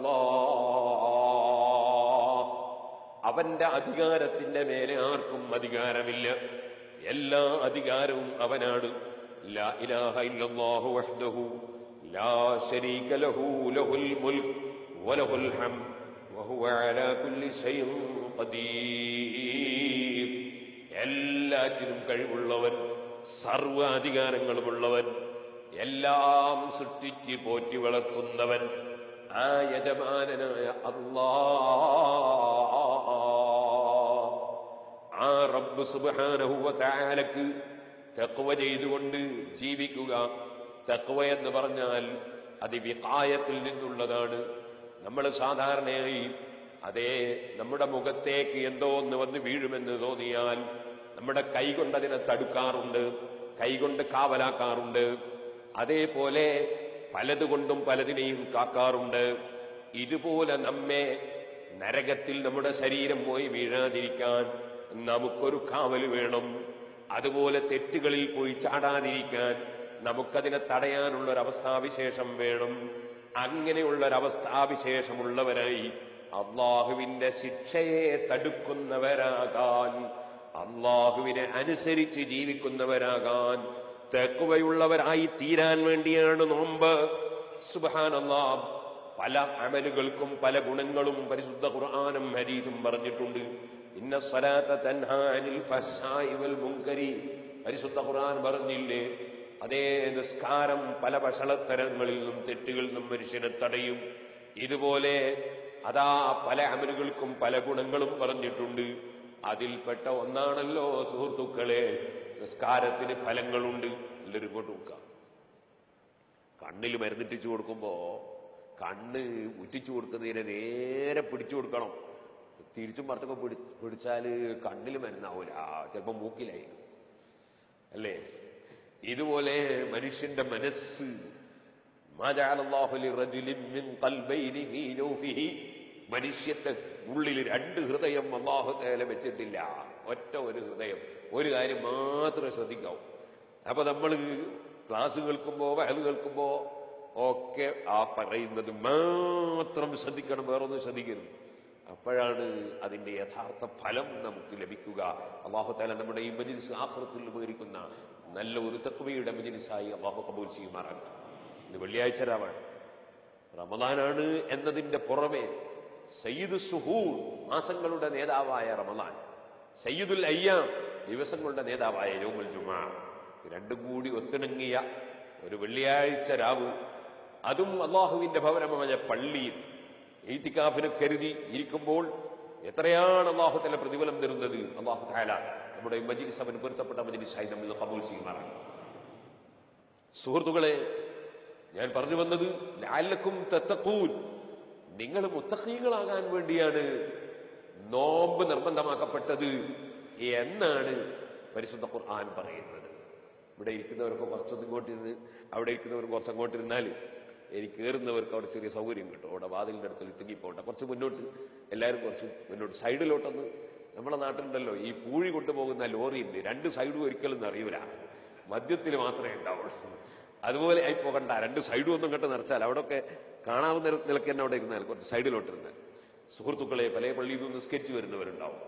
അല്ലാഹ്, അവന്റെ അധികാരത്തിന്റെ മേലെ ആർക്കും അധികാരമില്ല. എല്ലാ അധികാരവും അവനാണ്. ലാ ഇലാഹ ഇല്ലല്ലാഹു വഹ്ദഹു ലാ ശരീക ലഹു ലഹുൽ മുൽക് വലഹുൽ ഹംദ് വഹുവ അലാ കുല്ലി ശൈഇൻ ഖദീർ. എല്ലാറ്റിനും കഴിവുള്ളവൻ, സർവ്വ അധികാരങ്ങളുമുള്ളവൻ, എല്ലാം സൃഷ്ടിച്ച് പോറ്റി വളർത്തുന്നവൻ, ആ യജമാനനായ അല്ലാഹ്, ആ റബ്ബ് സുബ്ഹാനഹു വ തആലക്ക് തഖ്വ ചെയ്തുകൊണ്ട് ജീവിക്കുക. തഖ്വ എന്ന് പറഞ്ഞാൽ അത് വിഖായത്തിൽ നിന്നുള്ളതാണ്. നമ്മൾ സാധാരണയായി അതേ നമ്മുടെ മുഖത്തേക്ക് എന്തോ ഒന്ന് വന്ന് വീഴുമെന്ന് തോന്നിയാൽ നമ്മുടെ കൈകൊണ്ട് അതിനെ തടുക്കാറുണ്ട്, കൈകൊണ്ട് കാവലാക്കാറുണ്ട്. അതേപോലെ പലതുകൊണ്ടും പലതിനെയും കാക്കാറുണ്ട്. ഇതുപോലെ നമ്മെ നരകത്തിൽ നമ്മുടെ ശരീരം പോയി വീഴാതിരിക്കാൻ നമുക്കൊരു കാവൽ വേണം. അതുപോലെ തെറ്റുകളിൽ പോയി ചാടാതിരിക്കാൻ നമുക്കതിനെ തടയാനുള്ള ഒരവസ്ഥാവിശേഷം വേണം. അങ്ങനെയുള്ളൊരവസ്ഥാവിശേഷമുള്ളവരായി അള്ളാഹുവിന്റെ ശിക്ഷയെ തടുക്കുന്നവരാകാൻ, അള്ളാഹുവിനെ അനുസരിച്ച് ജീവിക്കുന്നവരാകാൻ, തഖ്വയുള്ളവരായി തീരാൻ വേണ്ടിയാണ് നോമ്പ്. സുബ്ഹാനല്ലാഹ്, പല അമലുകൾക്കും പല ഗുണങ്ങളും പരിശുദ്ധ ഖുർആനും ഹദീസും പറഞ്ഞിട്ടുണ്ട്. ഇന്ന സ്വലാത്ത തൻഹാ അനിൽ ഫഹ്ശാഇ വൽ മുൻകരി, പരിശുദ്ധ ഖുർആൻ പറഞ്ഞില്ലേ, അതേ നിസ്കാരം പല വഷളത്തരങ്ങളിൽ നിന്നും തെറ്റുകളിൽ നിന്നും മനുഷ്യനെ തടയും. ഇതുപോലെ അതാ പല അമലുകൾക്കും പല ഗുണങ്ങളും പറഞ്ഞിട്ടുണ്ട്. അതിൽപ്പെട്ട ഒന്നാണല്ലോ സുഹൃത്തുക്കളെ നിസ്കാരത്തിന് ഫലങ്ങളുണ്ട്. എല്ലാവരും ഇങ്ങോട്ട് നോക്കാം. കണ്ണിൽ മരുന്നിട്ടിച്ചു കൊടുക്കുമ്പോ കണ്ണ് ഉറ്റിച്ചു കൊടുക്കുന്നതിനെ നേരെ പിടിച്ചു കൊടുക്കണം. തിരിച്ചും പുറത്തൊക്കെ പിടി പിടിച്ചാല് കണ്ണിൽ മരുന്നാവൂല, ചിലപ്പോ മൂക്കിലായി അല്ലേ. ഇതുപോലെ മനുഷ്യന്റെ മനസ്സ്, മാ ജഅല അല്ലാഹു ലിറജുലിൻ മിൻ ഖൽബൈനി ഫീ ജൗഫിഹി മനുഷ്യന്റെ ഉള്ളിൽ രണ്ട് ഹൃദയം അല്ലാഹു തആല വെച്ചിട്ടില്ല, ഒറ്റ ഒരു ഹൃദയം. ഒരു കാര്യം മാത്രമേ ശ്രദ്ധിക്കാവൂ. അപ്പൊ നമ്മൾ ക്ലാസ് കേൾക്കുമ്പോ വഹദ് കേൾക്കുമ്പോ ഒക്കെ ആ പറയുന്നത് മാത്രം ശ്രദ്ധിക്കണം, വേറൊന്നും ശ്രദ്ധിക്കരുത്. അപ്പോഴാണ് അതിന്റെ യഥാർത്ഥ ഫലം നമുക്ക് ലഭിക്കുക. അല്ലാഹു തആല നമ്മുടെ ഈ മജ്ലിസ് ആഖിറത്തിൽ ഉപകരിക്കുന്ന നല്ല ഒരു തഖ്വയുടെ മജ്ലിസായി അല്ലാഹു ഖബൂൽ ചെയ്യുമാറാകട്ടെ. ഇന്ന് വെള്ളിയാഴ്ച രാവാണ്, റമദാനാണ് എന്നതിന്റെ പുറമെ സയ്യിദു സുഹൂർ മാസങ്ങളുടെ നേതാവായ റമദാൻ, സയ്യിദുൽ അയ്യാം ദിവസങ്ങളുടെ നേതാവായ യൗമുൽ ജുമുഅ, രണ്ടും കൂടി ഒത്തിണങ്ങിയ ഒരു വെള്ളിയാഴ്ച രാവ്, അതും അള്ളാഹുവിന്റെ ഭവനമായ പള്ളിയിൽ ഈത്തിക്കാഫിനെ കരുതി ഇരിക്കുമ്പോൾ എത്രയാണ് അള്ളാഹു തആല പ്രതിഫലം തരുന്നത്. അള്ളാഹു തആല നമ്മുടെ മജ്ലിസ് അവന് പൊരുത്തപ്പെട്ട മജ്ലിസായി നമ്മൾ ഖബൂൽ ചെയ്യുമാറാണ്. സുഹൃത്തുക്കളെ, ഞാൻ പറഞ്ഞു വന്നത് ലഅല്ലക്കും തത്തഖൂൻ, നിങ്ങൾ മുത്തഖീകളാകാൻ വേണ്ടിയാണ് നോമ്പ് നിർബന്ധമാക്കപ്പെട്ടത് എന്നാണ് പരിശുദ്ധ ഖുർആൻ പറയുന്നത്. ഇവിടെ ഇരിക്കുന്നവർക്ക് കുറച്ചൊന്നും ഇങ്ങോട്ടിരുന്ന് അവിടെ ഇരിക്കുന്നവർക്ക് കുറച്ച് അങ്ങോട്ടിരുന്നാൽ എനിക്ക് കയറുന്നവർക്ക് അവിടെ ചെറിയ സൗകര്യം കിട്ടും. അവിടെ വാതിലിൻ്റെ അടുക്കൽ തിങ്ങിപ്പോണ്ട കുറച്ച് മുന്നോട്ട്, എല്ലാവരും കുറച്ച് മുന്നോട്ട് സൈഡിലോട്ടൊന്ന്. നമ്മുടെ നാട്ടിലുണ്ടല്ലോ ഈ പൂഴി കൊണ്ടുപോകുന്ന ലോറിയുണ്ട്, രണ്ട് സൈഡും ഒരിക്കലും അറിയൂല, മധ്യത്തിൽ മാത്രമേ ഉണ്ടാവുള്ളൂ. അതുപോലെ ആയി പോകണ്ട, രണ്ട് സൈഡും ഒന്നും കണ്ട് നിറച്ചാൽ അവിടെയൊക്കെ കാണാവുന്ന നിലയ്ക്ക് തന്നെ അവിടെ ഇരുന്നാൽ കുറച്ച് സൈഡിലോട്ടിരുന്നാൽ. സുഹൃത്തുക്കളെ, പല പള്ളിയിൽ നിന്ന് നിസ്കരിച്ചു വരുന്നവരുണ്ടാവും.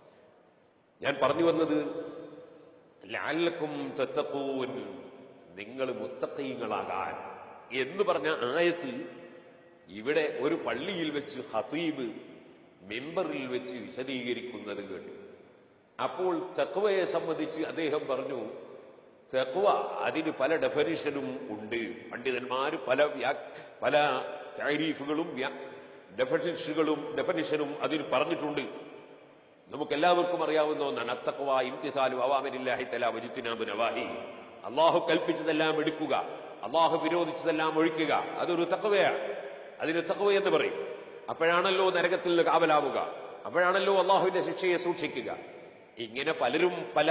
ഞാൻ പറഞ്ഞു വന്നത് ലഅല്ലക്കും തത്തഖൂൻ, നിങ്ങൾ മുത്തഖീങ്ങളാകാൻ എന്ന് പറഞ്ഞ ആയത്ത് ഇവിടെ ഒരു പള്ളിയിൽ വെച്ച് ഖതീബ് മിമ്പറിൽ വെച്ച് വിശദീകരിക്കുന്നത് കേട്ടു. അപ്പോൾ തഖ്വയെ സംബന്ധിച്ച് അദ്ദേഹം പറഞ്ഞു, തഖ്വ അതിന് പല ഡെഫിനിഷനും ഉണ്ട്. പണ്ഡിതന്മാർ പല പല താരീഫുകളും ഡെഫിനിഷനുകളും ഡെഫിനിഷനും അതിന് പറഞ്ഞിട്ടുണ്ട്. നമുക്കെല്ലാവർക്കും അറിയാവുന്ന ഒന്നാണ് അത്തഖ്വ ഇംതിസാലു അവാമിരില്ലാഹി തആല വജ്തിനാബു നവാഹി. അല്ലാഹു കൽപ്പിച്ചതെല്ലാം എടുക്കുക, അല്ലാഹു വിരോധിച്ചതെല്ലാം ഒഴിക്കുക, അതൊരു തഖ്വയാണ്. അതിന് തഖ്വ എന്ന് പറയും. അപ്പോഴാണല്ലോ നരകത്തിൽ നിന്ന് കാവലാവുക, അപ്പോഴാണല്ലോ അല്ലാഹുവിന്റെ ശിക്ഷയെ സൂക്ഷിക്കുക. ഇങ്ങനെ പലരും പല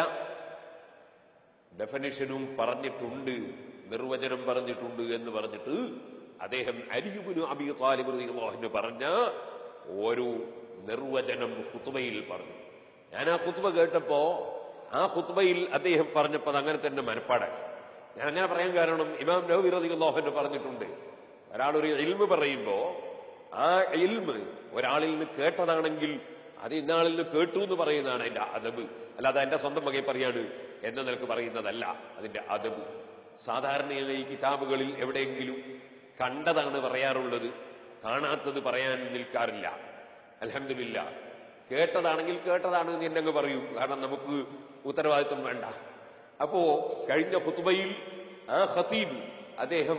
ഡെഫിനിഷനും പറഞ്ഞിട്ടുണ്ട്, നിർവചനം പറഞ്ഞിട്ടുണ്ട് എന്ന് പറഞ്ഞിട്ട് അദ്ദേഹം അലി ഇബ്നു അബീ ത്വാലിബ് റളിയല്ലാഹു അൻഹു പറഞ്ഞ ഒരു നിർവചനം ഖുത്ബയിൽ പറഞ്ഞു. ഞാൻ ആ ഖുത്ബ കേട്ടപ്പോ ആ ഖുത്ബയിൽ അദ്ദേഹം പറഞ്ഞപ്പോൾ അങ്ങനെ തന്നെ മനപ്പാടാക്കി. ഞാൻ അങ്ങനെ പറയാൻ കാരണം ഇമാം നവവി റളിയല്ലാഹു അൻഹു പറഞ്ഞിട്ടുണ്ട്, ഒരാളൊരു ഇൽമ് പറയുമ്പോ ആ ഇൽമ് ഒരാളിൽ നിന്ന് കേട്ടതാണെങ്കിൽ അത് ഇന്നാളിൽ നിന്ന് കേട്ടു എന്ന് പറയുന്നതാണ് അതിന്റെ അദബ്. അല്ലാതെ എന്റെ സ്വന്തം വകയിൽ പറയാണ് എന്ന നിലക്ക് പറയുന്നതല്ല അതിന്റെ അദബ്. സാധാരണയായി ഈ കിതാബുകളിൽ എവിടെയെങ്കിലും കണ്ടതാണ് പറയാറുള്ളത്, കാണാത്തത് പറയാൻ നിൽക്കാറില്ല. അൽഹംദുലില്ലാ, കേട്ടതാണെങ്കിൽ കേട്ടതാണ് എന്ന് എന്നെ പറയൂ, കാരണം നമുക്ക് ഉത്തരവാദിത്വം വേണ്ട. അപ്പോ കഴിഞ്ഞ ഖുത്ബയിൽ ആ ഖതീബ് അദ്ദേഹം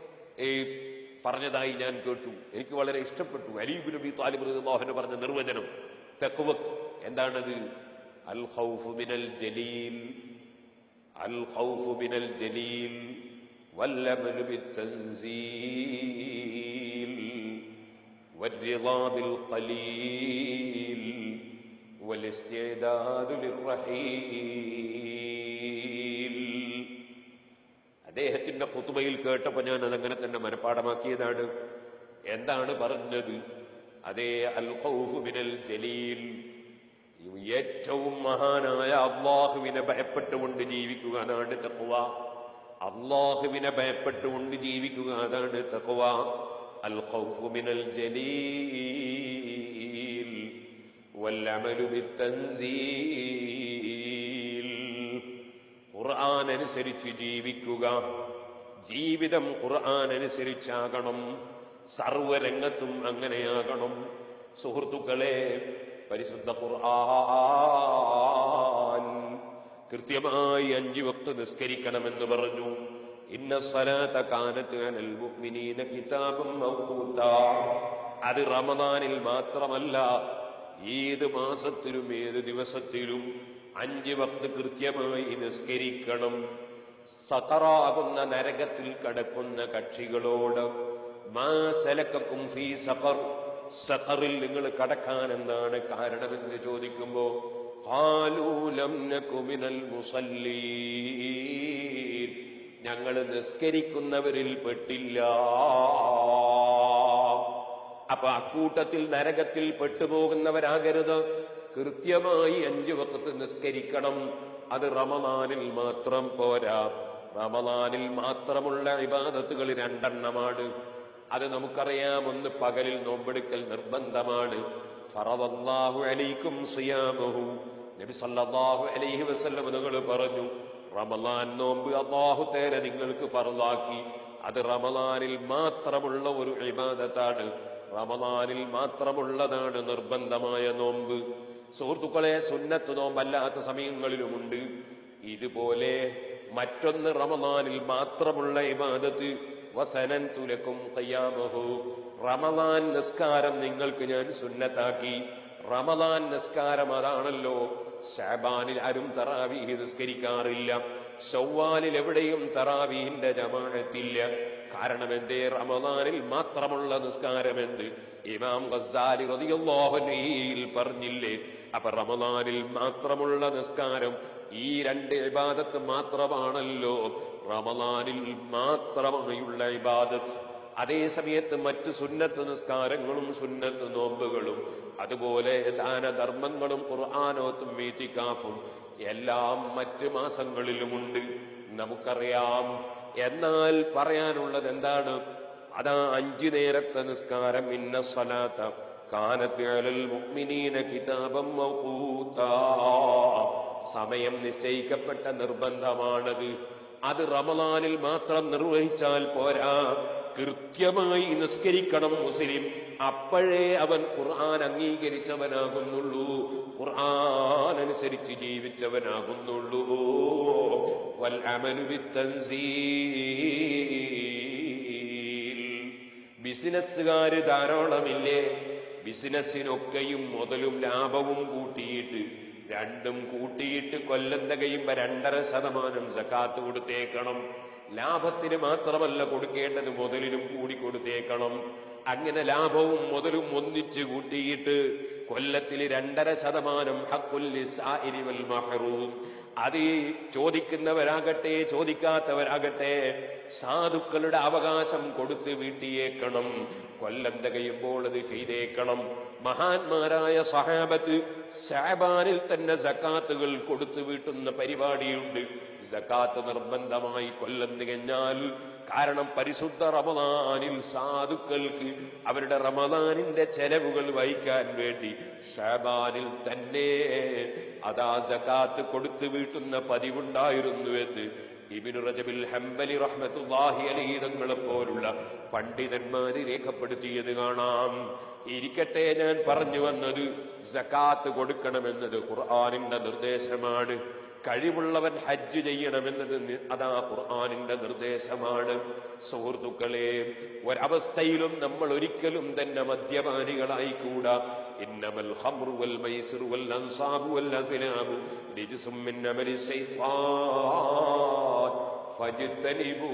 പറഞ്ഞതായി ഞാൻ കേട്ടു, എനിക്ക് വളരെ ഇഷ്ടപ്പെട്ടു. അലി ഇബ്നു അബീ ത്വാലിബ് റളിയല്ലാഹു അൻഹു പറഞ്ഞ നിർവചനം തഖ്വ എന്താണത്? അൽ ഖൗഫു മിനൽ ജലീൽ, അൽ ഖൗഫു മിനൽ ജലീൽ വൽ അമലു ബിത്തൻസീൽ വൽറിളാ ബിൽ ഖലീൽ വൽ ഇസ്തിഅദാദു ലിർറഹീൽ. അദ്ദേഹത്തിന്റെ ഖുത്ബയിൽ കേട്ടപ്പോൾ ഞാൻ അതങ്ങനെ തന്നെ മനഃപ്പാഠമാക്കിയതാണ്. എന്താണ് പറഞ്ഞത്? അതേ അൽ ഖൗഫു മിനൽ ജലീൽ, ഏറ്റവും മഹാനായ അല്ലാഹുവിനെ ഭയപ്പെട്ടുകൊണ്ട് ജീവിക്കുക, അതാണ് തഖ്വ. അല്ലാഹുവിനെ ഭയപ്പെട്ടുകൊണ്ട് ജീവിക്കുക, അതാണ് തഖ്വ. അൽ ഖൗഫു മിനൽ ജലീൽ വൽ അമലു ബിത്തൻസീൽ. ഖുർആൻ അനുസരിച്ച് ജീവിക്കുക, ജീവിതം ഖുർആൻ അനുസരിച്ചാകണം, സർവരംഗത്തും അങ്ങനെയാകണം. സുഹൃത്തുക്കളെ, പരിശുദ്ധ ഖുർആൻ കൃത്യമായി അഞ്ചു വക്ത് നിസ്കരിക്കണമെന്ന് പറഞ്ഞു. ഇന്ന സ്വലാത്ത കാനത്ത് അലൽ മുഅ്മിനീന കിതാബും മൗഖൂതാ. അത് റമദാനിൽ മാത്രമല്ല, ഏത് മാസത്തിലും ഏത് ദിവസത്തിലും അഞ്ച് വക്ത് കൃത്യമായി നിസ്കരിക്കണം. സഖറാകുന്ന നരകത്തിൽ കടക്കുന്ന കക്ഷികളോട് മാ സലക്കക്കും ഫീ സഖർ, സഖറിൽ നിങ്ങൾ കടക്കാൻ എന്താണ് കാരണമെന്ന് ചോദിക്കുമ്പോ ഖാലൂ ലം നകു മിനൽ മുസല്ലീൻ, ഞങ്ങൾ നിസ്കരിക്കുന്നവരിൽ പെട്ടില്ല. അപ്പൊ അക്കൂട്ടത്തിൽ നരകത്തിൽ പെട്ടുപോകുന്നവരാകരുത്. കൃത്യമായി അഞ്ചു വഖത്ത് നിസ്കരിക്കണം. അത് റമദാനിൽ മാത്രം പോരാ. റമദാനിൽ മാത്രമുള്ള ഇബാദത്തുകൾ രണ്ടെണ്ണമാണ്. അത് നമുക്കറിയാം. ഒന്ന്, പകലിൽ നോമ്പെടുക്കൽ നിർബന്ധമാണ്. ഫറദല്ലാഹു അലൈക്കും സിയാമഹു. നബി സല്ലല്ലാഹു അലൈഹി വസല്ലം നിങ്ങൾ പറഞ്ഞു, റമദാൻ നോമ്പ് അല്ലാഹു തആല നിങ്ങൾക്ക് ഫർളാക്കി. അത് റമദാനിൽ മാത്രമുള്ള ഒരു ഇബാദത്താണ്. റമദാനിൽ മാത്രമുള്ളതാണ് നിർബന്ധമായ നോമ്പ്. സുഹൃത്തുക്കളെ, സുന്നത്ത് നോമ്പല്ലാത്ത സമയങ്ങളിലുമുണ്ട്. ഇതുപോലെ മറ്റൊന്ന് റമദാനിൽ മാത്രമുള്ള ഇബാദത്ത്, വസനന്തു ലക്കും ഖിയാമഹു. റമദാൻ നിസ്കാരം നിങ്ങൾക്ക് ഞാൻ സുന്നത്താക്കി. റമദാൻ നിസ്കാരം അതാണല്ലോ. ശഅബാനിൽ ആരും തറാവീഹ് നിസ്കരിക്കാറില്ല. ശവ്വാലിൽ എവിടെയും തറാവീഹിന്റെ ജമാഅത്തില്ല. കാരണം എന്തേ? റമദാനിൽ മാത്രമുള്ള നിസ്കാരം എന്ത് ഇമാം ഗസ്സാലി റളിയല്ലാഹു അൻഹു പറഞ്ഞില്ലേ? അപ്പൊ റമദാനിൽ മാത്രമുള്ള നിസ്കാരം ഈ രണ്ട് ഇബാദത്ത് മാത്രമാണല്ലോ റമദാനിൽ മാത്രമായുള്ള ഇബാദത്ത്. അതേ സമയത്ത് മറ്റ് സുന്നത്ത് നിസ്കാരങ്ങളും സുന്നത്ത് നോമ്പുകളും അതുപോലെ ദാനധർമ്മങ്ങളും ഖുർആനോത്തും ഇത്തികാഫും എല്ലാം മറ്റ് മാസങ്ങളിലുമുണ്ട്, നമുക്കറിയാം. എന്നാൽ പറയാനുള്ളത് എന്താണ്? അതാ അഞ്ചു നേരത്തെ നിസ്കാരം, ഇന്ന സ്വലാത്ത കാനത്ത് അലൽ മുഅ്മിനീന കിതാബൻ മൗഖൂതാ, സമയം നിശ്ചയിക്കപ്പെട്ട നിർബന്ധമാണത്. അത് റമദാനിൽ മാത്രം നിർവഹിച്ചാൽ പോരാ, കൃത്യമായി നിസ്കരിക്കണം മുസ്ലിം. അപ്പോഴേ അവൻ ഖുർആൻ അംഗീകരിച്ചവനാകുന്നുള്ളൂ, ഖുർആൻ അനുസരിച്ച് ജീവിച്ചവനാകുന്നുള്ളൂ. വൽ അമലു ബിത്തൻസീൽ. ബിസിനസ്സുകാര് ധാരാളമില്ലേ? ബിസിനസ്സിനൊക്കെയും മുതലും ലാഭവും കൂട്ടിയിട്ട് രണ്ടും കൂട്ടിയിട്ട് കൊല്ലം തികയുമ്പോ രണ്ടര ശതമാനം സക്കാത്ത് കൊടുത്തേക്കണം. ലാഭത്തിന് മാത്രമല്ല കൊടുക്കേണ്ടത്, മുതലിനും കൂടി കൊടുത്തേക്കണം. അങ്ങനെ ലാഭവും മുതലും ഒന്നിച്ച് കൂട്ടിയിട്ട് കൊല്ലത്തിൽ രണ്ടര ശതമാനം ഹഖ്ഖുൽ ലിസാഇരി വൽ മഹ്റൂം. അത് ചോദിക്കുന്നവരാകട്ടെ ചോദിക്കാത്തവരാകട്ടെ സാധുക്കളുടെ അവകാശം കൊടുത്ത് വീട്ടിയേക്കണം. കൊല്ലം തികയുമ്പോൾ അത് ചെയ്തേക്കണം. മഹാന്മാരായ സഹാബത്ത് ശഅബാനിൽ തന്നെ സക്കാത്തുകൾ കൊടുത്തു വീട്ടുന്ന പരിപാടിയുണ്ട്. സക്കാത്ത് നിർബന്ധമായി കൊല്ലം തികഞ്ഞാൽ. കാരണം പരിശുദ്ധ റമദാനിൽ സാധുക്കൾക്ക് അവരുടെ റമദാനിന്റെ ചെലവുകൾ വഹിക്കാൻ വേണ്ടി ശഅബാനിൽ തന്നെ അതാ സക്കാത്ത് കൊടുത്തു വീട്ടുന്ന പതിവുണ്ടായിരുന്നു എന്ന് ഇബ്നു റജബിൽ ഹംബലി റഹ്മത്തുള്ളാഹി അലൈഹി തങ്ങളെ പോലുള്ള പണ്ഡിതന്മാര് രേഖപ്പെടുത്തിയത് കാണാം. ഇരിക്കട്ടെ, ഞാൻ പറഞ്ഞു വന്നത് സക്കാത്ത് കൊടുക്കണമെന്നത് ഖുർആനിന്റെ നിർദ്ദേശമാണ്. കഴിവുള്ളവൻ ഹജ്ജ് ചെയ്യണമെന്നത് അതാ ഖുർആനിന്റെ നിർദ്ദേശമാണ്. സുഹൃത്തുക്കളെ, ഒരവസ്ഥയിലും നമ്മൾ ഒരിക്കലും തന്നെ മദ്യപാനികളായിക്കൂടാ. ഇന്നമൽ ഖംറു വൽ മൈസിറു വൽ അൻസാബു വൽ അസ്ലാമു റിജ്സും മിൻ അമലി ശൈത്വാൻ ഫജ്തനിബൂ.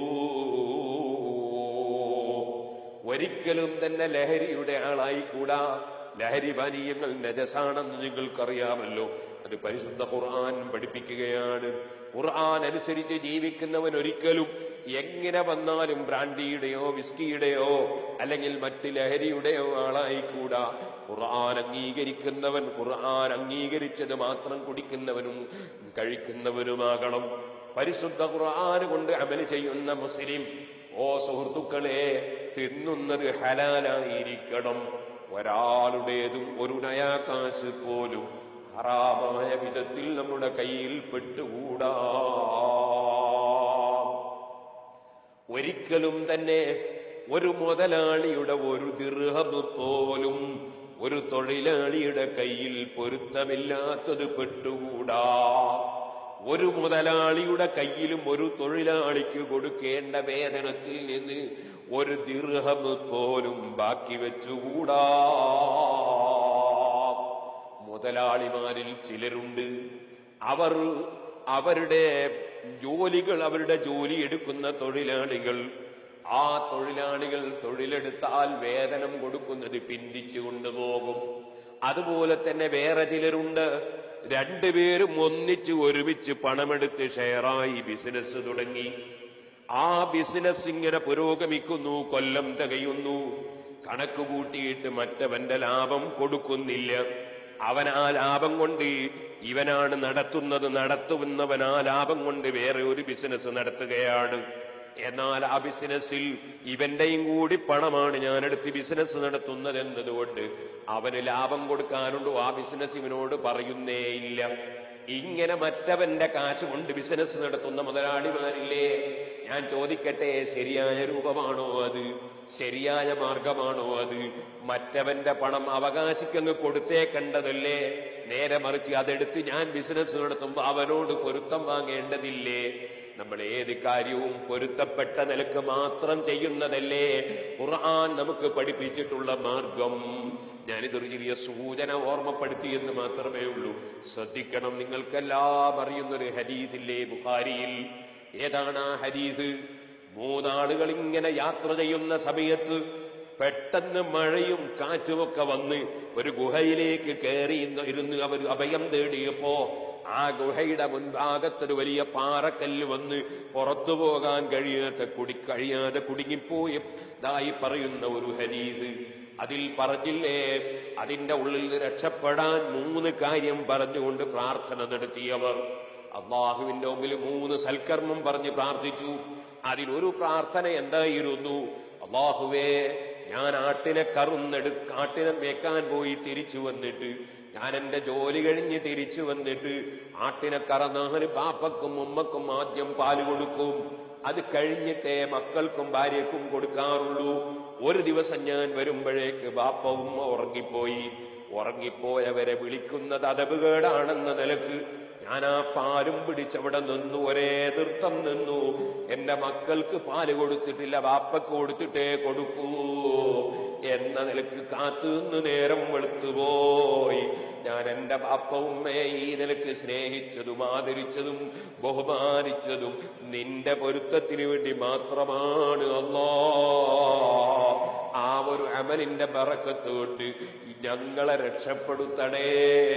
ഒരിക്കലും തന്നെ ലഹരിയുടെ ആളായിക്കൂടാ. ലഹരി പാനീയങ്ങൾ നജസാണെന്ന് നിങ്ങൾക്കറിയാമല്ലോ. അത് പരിശുദ്ധ ഖുർആൻ പഠിപ്പിക്കുകയാണ്. ഖുർആൻ അനുസരിച്ച് ജീവിക്കുന്നവൻ ഒരിക്കലും എങ്ങനെ വന്നാലും ബ്രാൻഡിയുടെയോ വിസ്കിയുടെയോ അല്ലെങ്കിൽ മറ്റ് ലഹരിയുടെയോ ആളായിക്കൂടാ. ഖുർആൻ അംഗീകരിക്കുന്നവൻ ഖുർആൻ അംഗീകരിച്ചത് മാത്രം കുടിക്കുന്നവനും കഴിക്കുന്നവനുമാകണം. പരിശുദ്ധ ഖുർആൻ കൊണ്ട് അമൽ ചെയ്യുന്ന മുസ്ലിം, ഓ സുഹൃത്തുക്കളെ, തിന്നുന്നത് ഹലാലായിരിക്കണം. ഒരാളുടേതും ഒരു നയാകാശ് പോലും ഹറാമായ വിധത്തിൽ നമ്മുടെ കയ്യിൽ പെട്ടുകൂടാ. ഒരിക്കലും തന്നെ ഒരു മുതലാളിയുടെ ഒരു ദിർഹം പോലും ഒരു തൊഴിലാളിയുടെ കയ്യിൽ പൊരുത്തമില്ലാത്തത് പെട്ടുകൂടാ. ഒരു മുതലാളിയുടെ കയ്യിലും ഒരു തൊഴിലാളിക്ക് കൊടുക്കേണ്ട വേതനത്തിൽ നിന്ന് ഒരു ദിർഹം പോലും ബാക്കി വെച്ചുകൂടാ. മുതലാളിമാരിൽ ചിലരുണ്ട്, അവർ അവരുടെ ജോലികൾ അവരുടെ ജോലി എടുക്കുന്ന തൊഴിലാളികൾ, ആ തൊഴിലാളികൾ തൊഴിലെടുത്താൽ വേതനം കൊടുക്കുന്നത് പിന്തിച്ചു കൊണ്ടുപോകും. അതുപോലെ തന്നെ വേറെ ചിലരുണ്ട്, രണ്ടുപേരും ഒന്നിച്ച് ഒരുമിച്ച് പണമെടുത്ത് ഷെയറായി ബിസിനസ് തുടങ്ങി. ആ ബിസിനസ് ഇങ്ങനെ പുരോഗമിക്കുന്നു, കൊല്ലം തികയുന്നു. കണക്ക് കൂട്ടിയിട്ട് മറ്റവന്റെ ലാഭം കൊടുക്കുന്നില്ല. അവൻ ആ ലാഭം കൊണ്ട് ഇവനാണ് നടത്തുന്നത്, നടത്തുന്നവൻ ആ ലാഭം കൊണ്ട് വേറെ ഒരു ബിസിനസ് നടത്തുകയാണ്. എന്നാൽ ആ ബിസിനസ്സിൽ ഇവന്റെയും കൂടി പണമാണ് ഞാനെടുത്ത് ബിസിനസ് നടത്തുന്നത് എന്നതുകൊണ്ട് അവന് ലാഭം കൊടുക്കാനുണ്ടോ ആ ബിസിനസ് ഇവനോട് പറയുന്നേ ഇല്ല. ഇങ്ങനെ മറ്റവന്റെ കാശ് കൊണ്ട് ബിസിനസ് നടത്തുന്ന മുതലാളിമാരില്ലേ? ഞാൻ ചോദിക്കട്ടെ, ശരിയായ രൂപമാണോ അത്? ശരിയായ മാർഗമാണോ അത്? മറ്റവന്റെ പണം അവകാശിക്കങ്ങ് കൊടുത്തേക്കണ്ടതല്ലേ? നേരെ മറിച്ച് അതെടുത്ത് ഞാൻ ബിസിനസ് നടത്തുമ്പോ അവനോട് പൊരുത്തം വാങ്ങേണ്ടതില്ലേ? നമ്മൾ ഏത് കാര്യവും പൊരുത്തപ്പെട്ട നിലക്ക് മാത്രം ചെയ്യുന്നതല്ലേ ഖുർആൻ നമുക്ക് പഠിപ്പിച്ചിട്ടുള്ള മാർഗം. ഞാനിതൊരു ചെറിയ സൂചന ഓർമ്മപ്പെടുത്തി എന്ന് മാത്രമേ ഉള്ളൂ. ശ്രദ്ധിക്കണം. നിങ്ങൾക്കെല്ലാം അറിയുന്നൊരു ഹദീസില്ലേ ബുഖാരിയിൽ? ഏതാണ് ആ ഹദീസ്? മൂന്നാളുകൾ ഇങ്ങനെ യാത്ര ചെയ്യുന്ന സമയത്ത് പെട്ടെന്ന് മഴയും കാറ്റുമൊക്കെ വന്ന് ഒരു ഗുഹയിലേക്ക് കയറി ഇരുന്ന് അവർ അഭയം തേടിയപ്പോ ആ ഗുഹയുടെ മുൻഭാഗത്തൊരു വലിയ പാറക്കല്ല് വന്ന് പുറത്തു പോകാൻ കഴിയാത്ത കുടി കഴിയാതെ കുടുങ്ങിപ്പോയതായി പറയുന്ന ഒരു ഹദീസ്. അതിൽ പറഞ്ഞില്ലേ, അതിന്റെ ഉള്ളിൽ രക്ഷപ്പെടാൻ മൂന്ന് കാര്യം പറഞ്ഞുകൊണ്ട് പ്രാർത്ഥന നടത്തിയവർ അള്ളാഹുവിന്റെ മുമ്പിൽ മൂന്ന് സൽക്കർമ്മം പറഞ്ഞ് പ്രാർത്ഥിച്ചു. അതിലൊരു പ്രാർത്ഥന എന്തായിരുന്നു? അള്ളാഹുവേ, ഞാൻ ആട്ടിനെ കറുന്നെടു ആട്ടിനെ മേക്കാൻ പോയി തിരിച്ചു വന്നിട്ട് ഞാൻ എന്റെ ജോലി കഴിഞ്ഞ് തിരിച്ചു വന്നിട്ട് ആട്ടിനെ കറന്നാല് പാപ്പക്കും ഉമ്മക്കും ആദ്യം പാല് കൊടുക്കും. അത് കഴിഞ്ഞിട്ടേ മക്കൾക്കും ഭാര്യക്കും കൊടുക്കാറുള്ളൂ. ഒരു ദിവസം ഞാൻ വരുമ്പോഴേക്ക് ബാപ്പ ഉമ്മ ഉറങ്ങിപ്പോയി. ഉറങ്ങിപ്പോയവരെ വിളിക്കുന്നത് അദബുകേടാണെന്ന നിലക്ക് ഞാൻ ആ പാലും പിടിച്ചവിടെ നിന്നു, ഒരേ നൃത്തം നിന്നു. എന്റെ മക്കൾക്ക് പാല് കൊടുത്തിട്ടില്ല, ബാപ്പക്ക് കൊടുത്തിട്ടേ കൊടുക്കൂ എന്ന നിലക്ക് കാത്തു നിന്ന് നേരം വെളുത്തുപോയി. ഞാൻ എന്റെ ബാപ്പ ഉമ്മയെ ഈ നിലക്ക് സ്നേഹിച്ചതും ആദരിച്ചതും ബഹുമാനിച്ചതും നിന്റെ പൊരുത്തത്തിന് വേണ്ടി മാത്രമാണ് അല്ലാഹ്. ആ ഒരു അമലിന്റെ ബറക്കത്ത് കൊണ്ട് ഞങ്ങളെ രക്ഷപ്പെടുത്തണേ.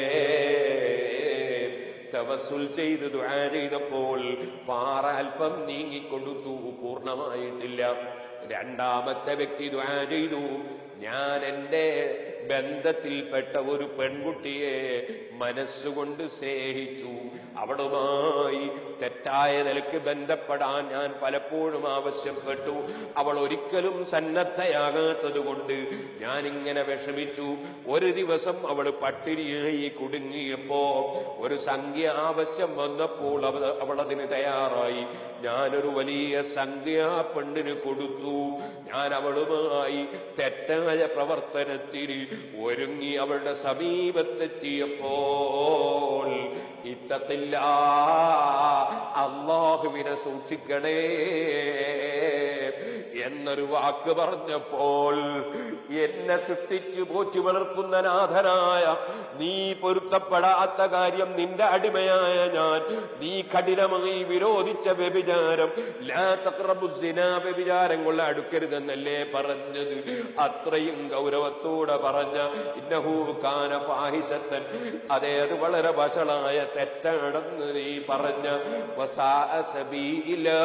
തവസ്സുൽ ചെയ്ത് ദുആ ചെയ്തപ്പോൾ പാറ അല്പം നീങ്ങിക്കൊടുത്തു, പൂർണ്ണമായിട്ടില്ല. രണ്ടാമത്തെ വ്യക്തി ദുആ ചെയ്തു, ഞാൻ എന്റെ ബന്ധത്തിൽപ്പെട്ട ഒരു പെൺകുട്ടിയെ മനസ്സുകൊണ്ട് സ്നേഹിച്ചു, അവളുമായി തെറ്റായ നിലയ്ക്ക് ബന്ധപ്പെടാൻ ഞാൻ പലപ്പോഴും ആവശ്യപ്പെട്ടു. അവൾ ഒരിക്കലും സന്നദ്ധയാകാത്തത് കൊണ്ട് ഞാൻ ഇങ്ങനെ വിഷമിച്ചു. ഒരു ദിവസം അവൾ പട്ടിണിയായി കുടുങ്ങിയപ്പോ ഒരു സംഖ്യ ആവശ്യം വന്നപ്പോൾ അവൾ അവളതിന് തയ്യാറായി. ഞാനൊരു വലിയ സംഖ്യ പെണ്ണിന് കൊടുത്തു. ഞാൻ അവളുമായി തെറ്റായ പ്രവർത്തനത്തിന് ഒരുങ്ങി അവളുടെ സമീപത്തെത്തിയപ്പോൾ ഇത്തത്തില്ല, അല്ലാഹുവിനെ സൂക്ഷിക്കണേ എന്നൊരു വാക്ക് പറഞ്ഞപ്പോൾ എന്നെ സൃഷ്ടിച്ചു പോറ്റി വളർത്തുന്ന നാഥനായ നീ പൊരുത്തപ്പെടാത്ത കാര്യം നിന്റെ അടിമയായ ഞാൻ നീ കഠിനമായി വിരോധിച്ച വ്യഭിചാരം, ലാ തഖ്റബു സിനാ, വ്യഭിചാരം കൊണ്ട് അടുക്കരുതെന്നല്ലേ പറഞ്ഞത്? അത്രയും ഗൗരവത്തോടെ പറഞ്ഞ ഇന്നഹു കാന ഫാഹിശത്തൻ, അതേ അത് വളരെ വഷളായ തെറ്റാണെന്ന് നീ പറഞ്ഞ വസാഅ സബീലാ,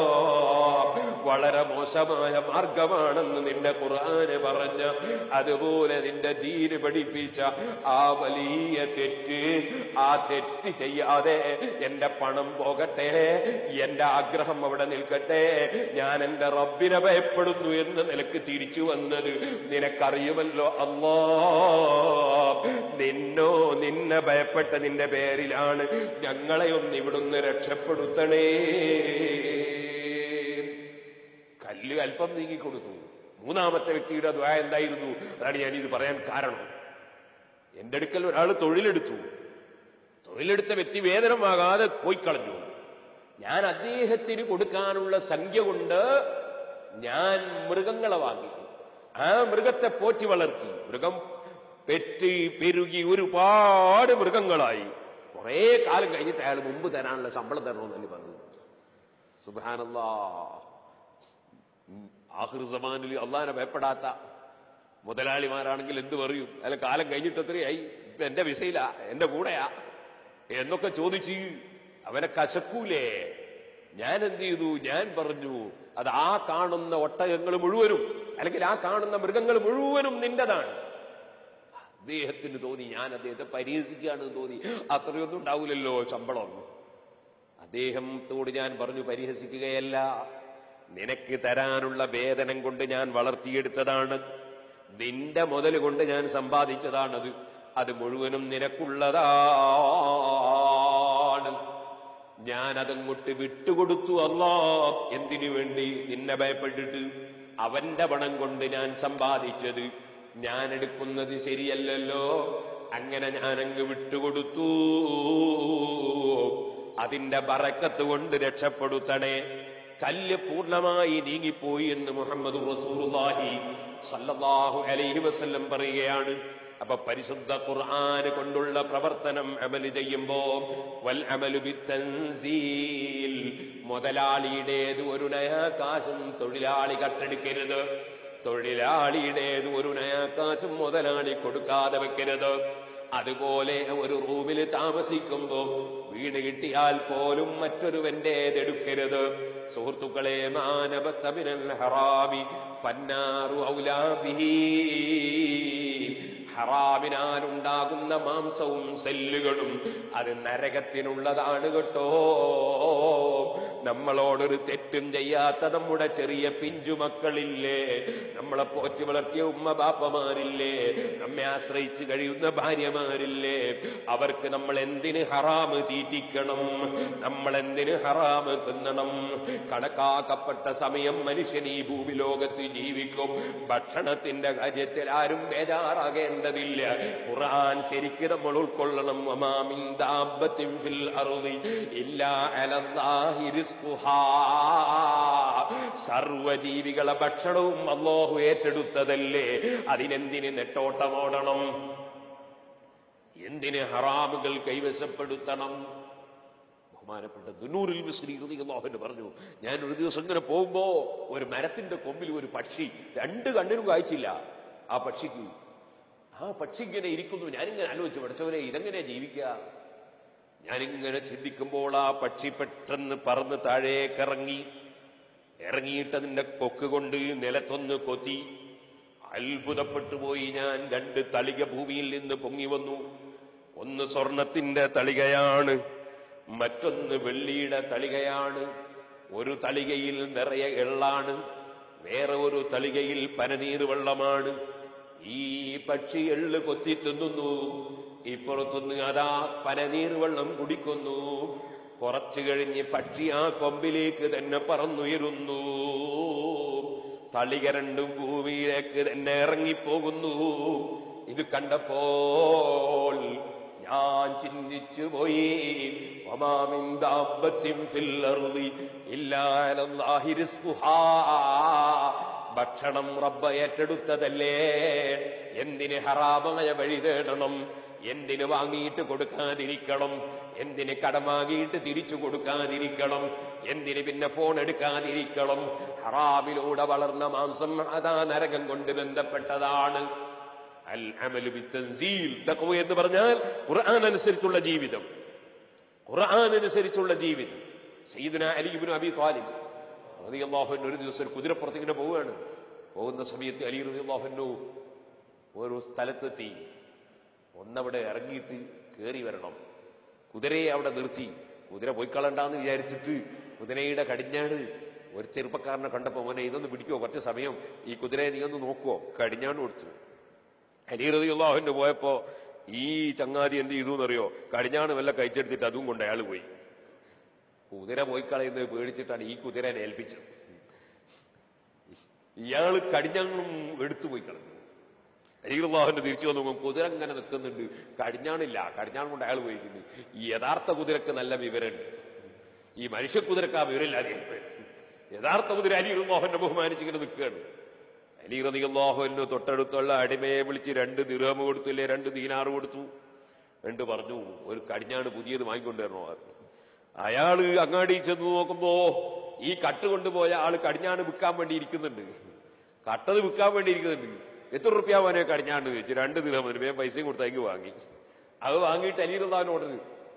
വളരെ മോശമായ മാർഗമാണെന്ന് നിന്റെ ഖുർആന് പറഞ്ഞ, അതുപോലെ നിന്റെ ദീന് പഠിപ്പിച്ച ആ വലിയ തെറ്റ്, ആ തെറ്റ് ചെയ്യാതെ എന്റെ പണം പോകട്ടെ, എന്റെ ആഗ്രഹം അവിടെ നിൽക്കട്ടെ, ഞാൻ എന്റെ റബ്ബിനെ ഭയപ്പെടുന്നു എന്ന നിലക്ക് തിരിച്ചു വന്നത് നിനക്കറിയുമല്ലോ അല്ലാഹ്. നിന്നോ നിന്നെ ഭയപ്പെട്ടതിന്റെ പേരിലാണ് ഞങ്ങളെ ഒന്ന് ഇവിടുന്ന് രക്ഷപ്പെടുത്തണേ. കല്ല് അല്പം നീങ്ങിക്കൊടുത്തു. മൂന്നാമത്തെ വ്യക്തിയുടെ ദുആ എന്തായിരുന്നു? അതാണ് ഞാൻ ഇത് പറയാൻ കാരണം. എന്റെ അടുക്കൽ ഒരാൾ തൊഴിലെടുത്തു. തൊഴിലെടുത്ത വ്യക്തി വേതനമാകാതെ പോയി കളഞ്ഞു. ഞാൻ അദ്ദേഹത്തിന് കൊടുക്കാനുള്ള സംഖ്യ കൊണ്ട് ഞാൻ മൃഗങ്ങളെ വാങ്ങി. ആ മൃഗത്തെ പോറ്റി വളർത്തി. മൃഗം പെറ്റ് പെരുകി ഒരുപാട് മൃഗങ്ങളായി. കുറെ കാലം കഴിഞ്ഞിട്ട് അയാൾ മുമ്പ് തരാനുള്ള ശമ്പളം തരണമെന്നല്ലേ പറഞ്ഞു. സുബ്ഹാനല്ലാഹ്. ആഖിർ സമാനിൽ അള്ളാഹിനെ ഭയപ്പെടാത്ത മുതലാളിമാരാണെങ്കിൽ എന്ത് പറയും? അല്ല, കാലം കഴിഞ്ഞിട്ട് എത്രയായി, ഇപ്പൊ എന്റെ വിസയിലാ, എന്റെ കൂടെയാ എന്നൊക്കെ ചോദിച്ച് അവനെ കശക്കൂലേ? ഞാൻ എന്ത് ചെയ്തു? ഞാൻ പറഞ്ഞു, അത് ആ കാണുന്ന ഒട്ടകങ്ങൾ മുഴുവനും അല്ലെങ്കിൽ ആ കാണുന്ന മൃഗങ്ങൾ മുഴുവനും നിന്റെതാണ്. അദ്ദേഹത്തിന് തോന്നി ഞാൻ അദ്ദേഹത്തെ പരിഹസിക്കുകയാണെന്ന് തോന്നി. അത്രയൊന്നും ഉണ്ടാവില്ലല്ലോ ശമ്പളം. അദ്ദേഹത്തോട് ഞാൻ പറഞ്ഞു, പരിഹസിക്കുകയല്ല, നിനക്ക് തരാനുള്ള വേതനം കൊണ്ട് ഞാൻ വളർത്തിയെടുത്തതാണ്, നിന്റെ മുതൽ കൊണ്ട് ഞാൻ സമ്പാദിച്ചതാണത്, അത് മുഴുവനും നിനക്കുള്ളതാണ്. ഞാൻ അതങ്ങോട്ട് വിട്ടുകൊടുത്തു. അല്ലാ, എന്തിനു വേണ്ടി? നിന്നെ ഭയപ്പെട്ടിട്ട്. അവന്റെ പണം കൊണ്ട് ഞാൻ സമ്പാദിച്ചത് ഞാൻ എടുക്കുന്നത് ശരിയല്ലല്ലോ, അങ്ങനെ ഞാനങ്ങ് വിട്ടുകൊടുത്തു. അതിന്റെ ബറക്കത്ത് കൊണ്ട് രക്ഷപ്പെടുത്തണേ. കല്ല് പൂർണ്ണമായി നീങ്ങിപ്പോയി എന്ന് മുഹമ്മദ് റസൂലുള്ളാഹി സല്ലല്ലാഹു അലൈഹി വസല്ലം പറയുകയാണ്. അപ്പൊ പരിശുദ്ധ ഖുർആൻ കൊണ്ടുള്ള പ്രവർത്തനം അമല് ചെയ്യുമ്പോ വൽ അമലു ബിത്തൻസീൽ, മുതലാളിയുടേത് ഒരു നയാകാശം തൊഴിലാളി കട്ടെടുക്കരുത്, തൊഴിലാളിയുടേത് ഒരു നയാകാശം മുതലാളി കൊടുക്കാതെ വെക്കരുത്. അതുപോലെ ഒരു റൂമിൽ താമസിക്കുമ്പോ വീട് കിട്ടിയാൽ പോലും മറ്റൊരുവന്റേതെടുക്കരുത്. സുഹൃത്തുക്കളെ, മാനബത മിനൽ ഹറാമി ഫന്നാറു ഔലാ ബിഹി, ഹറാമിനാൽ ഉണ്ടാകുന്ന മാംസവും സെല്ലുകളും അത് നരകത്തിനുള്ളതാണ് കേട്ടോ. നമ്മളോടൊരു തെറ്റും ചെയ്യാത്ത നമ്മുടെ ചെറിയ പിഞ്ചുമക്കളില്ലേ, നമ്മളെ പോറ്റി വളർത്തിയ ഉമ്മ ബാപ്പമാരില്ലേ, നമ്മെ ആശ്രയിച്ച് കഴിയുന്ന ഭാര്യമാരില്ലേ, അവർക്ക് നമ്മൾ എന്തിന് ഹറാമ് തീറ്റിക്കണം, നമ്മൾ എന്തിന് ഹറാമ് തിന്നണം? കണക്കാക്കപ്പെട്ട സമയം മനുഷ്യൻ ഈ ഭൂമി ലോകത്ത് ജീവിക്കും. ഭക്ഷണത്തിന്റെ കാര്യത്തിൽ ആരും ബേജാറാകേണ്ടതില്ല. ഖുർആൻ ശരിക്ക് നമ്മൾ ഉൾക്കൊള്ളണം. വമാ മിൻ ദാബത്തിൻ ഫിൽ അർളി ഇല്ലാ അലല്ലാഹി റിസ്ഖുഹാ, സർവജീവികളെ ഭക്ഷണവും അല്ലാഹു ഏറ്റെടുത്തതല്ലേ, അതിനെന്തിന് നെട്ടോട്ടമോടണം? എന്തിന് ഹറാമുകൾ കൈവശപ്പെടുത്തണം? ബഹുമാനപ്പെട്ട ദുനൂറുൽ മിസ്രി റളിയല്ലാഹു അൻഹു പറഞ്ഞു, ഞാൻ ഒരു ദിവസം ഇങ്ങനെ പോകുമ്പോ ഒരു മരത്തിന്റെ കൊമ്പിൽ ഒരു പക്ഷി, രണ്ട് കണ്ണിനും കാഴ്ചയില്ല ആ പക്ഷിക്ക്. ആ പക്ഷി ഇങ്ങനെ ഇരിക്കുന്നു. ഞാനിങ്ങനെ ആലോചിച്ചു, പഠിച്ചവരെ ഇതെങ്ങനെ ജീവിക്കുക? ഞാനിങ്ങനെ ചിന്തിക്കുമ്പോൾ ആ പക്ഷി പെട്ടെന്ന് പറന്ന് താഴേക്കിറങ്ങി, ഇറങ്ങിയിട്ട് അതിന്റെ കൊക്ക് കൊണ്ട് നിലത്തൊന്ന് കൊത്തി. അത്ഭുതപ്പെട്ടു പോയി ഞാൻ. രണ്ട് തളിക ഭൂമിയിൽ നിന്ന് പൊങ്ങി വന്നു. ഒന്ന് സ്വർണത്തിന്റെ തളികയാണ്, മറ്റൊന്ന് വെള്ളിയുടെ തളികയാണ്. ഒരു തളികയിൽ നിറയെ എള്ളാണ്, വേറെ ഒരു തളികയിൽ പനനീർ വെള്ളമാണ്. ഈ പക്ഷി എള്ള് കൊത്തി തിന്നുന്നു, ഇപ്പുറത്തുനിന്ന് അതാ പനനീർ വെള്ളം കുടിക്കുന്നു. കുറച്ചു കഴിഞ്ഞ് പക്ഷി ആ കൊമ്പിലേക്ക് തന്നെ പറന്നുയരുന്നു. തളിക രണ്ടും ഭൂമിയിലേക്ക് തന്നെ ഇറങ്ങിപ്പോകുന്നു. ഇത് കണ്ടപ്പോൾ ഞാൻ ചിന്തിച്ചു പോയി, വമാ മിൻ ദാബത്തിൻ ഫിൽ അർളി ഇല്ലാ അലല്ലാഹി റിസ്ഖുഹാ, ഭക്ഷണം റബ്ബ് ഏറ്റെടുത്തതല്ലേ, എന്തിന് ഹറാമായ വഴി തേടണം? എന്തിന് വാങ്ങിയിട്ട് കൊടുക്കാതിരിക്കണം? എന്തിന് കടം വാങ്ങിയിട്ട് തിരിച്ചു കൊടുക്കാതിരിക്കണം? എന്തിന് പിന്നെ ഫോൺ എടുക്കാതിരിക്കണം? ഹറാമിലൂടെ വളർന്ന മാംസം അതാ നരകം കൊണ്ട് ബന്ധപ്പെട്ടതാണ്. അൽ അമലു ബിത്തൻസീൽ, തഖ്വ എന്ന് പറഞ്ഞാൽ ഖുർആൻ അനുസരിച്ചുള്ള ജീവിതം, ഖുർആൻ അനുസരിച്ചുള്ള ജീവിതം. സയ്യിദുനാ അലി ഇബ്നു അബീ ത്വാലിബ് റളിയല്ലാഹു അൻഹു ഒരു ദിവസം ഒരു കുതിരപ്പുറത്ത് ഇങ്ങനെ പോവുകയാണ്. പോകുന്ന സമയത്ത് അലി റളിയല്ലാഹു അൻഹു ഒരു സ്ഥലത്തെത്തി. ഒന്നവിടെ ഇറങ്ങിയിട്ട് കയറി വരണം. കുതിരയെ അവിടെ നിർത്തി. കുതിര പോയിക്കളണ്ടാന്ന് വിചാരിച്ചിട്ട് കുതിരയുടെ കടിഞ്ഞാണ് ഒരു ചെറുപ്പക്കാരനെ കണ്ടപ്പോ, മോനെ ഇതൊന്ന് പിടിക്കുവോ, കുറച്ച് സമയം ഈ കുതിരയെ നീ ഒന്ന് നോക്കുവോ, കടിഞ്ഞാണ് കൊടുത്തു. അലി റളിയല്ലാഹു അൻഹു പോയപ്പോ ഈ ചങ്ങാതി എന്ത് ചെയ്തു എന്നറിയോ? കടിഞ്ഞാണ് വല്ല കഴിച്ചെടുത്തിട്ട് അതും കൊണ്ട് അയാൾ പോയി. കുതിര പോയി കളയുന്നത് പേടിച്ചിട്ടാണ് ഈ കുതിരനെ ഏൽപ്പിച്ചത്. ഇയാള് കടിഞ്ഞാണും എടുത്തു പോയി കളഞ്ഞു. അലി റളിയല്ലാഹു അൻഹു തിരിച്ചു വന്നു, കുതിര ഇങ്ങനെ നിൽക്കുന്നുണ്ട്, കടിഞ്ഞാണില്ല, കടിഞ്ഞാൺ കൊണ്ട് അയാൾ പോയിരിക്കുന്നു. ഈ യഥാർത്ഥ കുതിരക്ക് നല്ല വിവരമുണ്ട്, ഈ മനുഷ്യ കുതിരക്ക് ആ വിവരമില്ലാതെ യഥാർത്ഥ കുതിര അലി റളിയല്ലാഹു അൻഹു ബഹുമാനിച്ചിങ്ങനെ നിൽക്കുകയാണ്. അലി റളിയല്ലാഹു അൻഹു തൊട്ടടുത്തുള്ള അടിമയെ വിളിച്ച് രണ്ട് ദിർഹം കൊടുത്തില്ലേ, രണ്ട് ദീനാറ് കൊടുത്തു. രണ്ട് പറഞ്ഞു, ഒരു കടിഞ്ഞാണ് പുതിയത് വാങ്ങിക്കൊണ്ടുവരണോ? അയാള് അങ്ങാടി ചെന്ന് നോക്കുമ്പോ ഈ കട്ട് കൊണ്ടുപോയ ആള് കടിഞ്ഞാണ് വിൽക്കാൻ വേണ്ടി ഇരിക്കുന്നുണ്ട്. കട്ടത് വിൽക്കാൻ വേണ്ടി ഇരിക്കുന്നുണ്ട്. എത്ര റുപ്യ മോനെ കടിഞ്ഞാണ്ട് വെച്ച്? രണ്ട് ദിർഹം. പൈസയും കൊടുത്ത് അങ്ങ് വാങ്ങി. അത് വാങ്ങിയിട്ട് അലി റളിയല്ലാഹു അൻഹു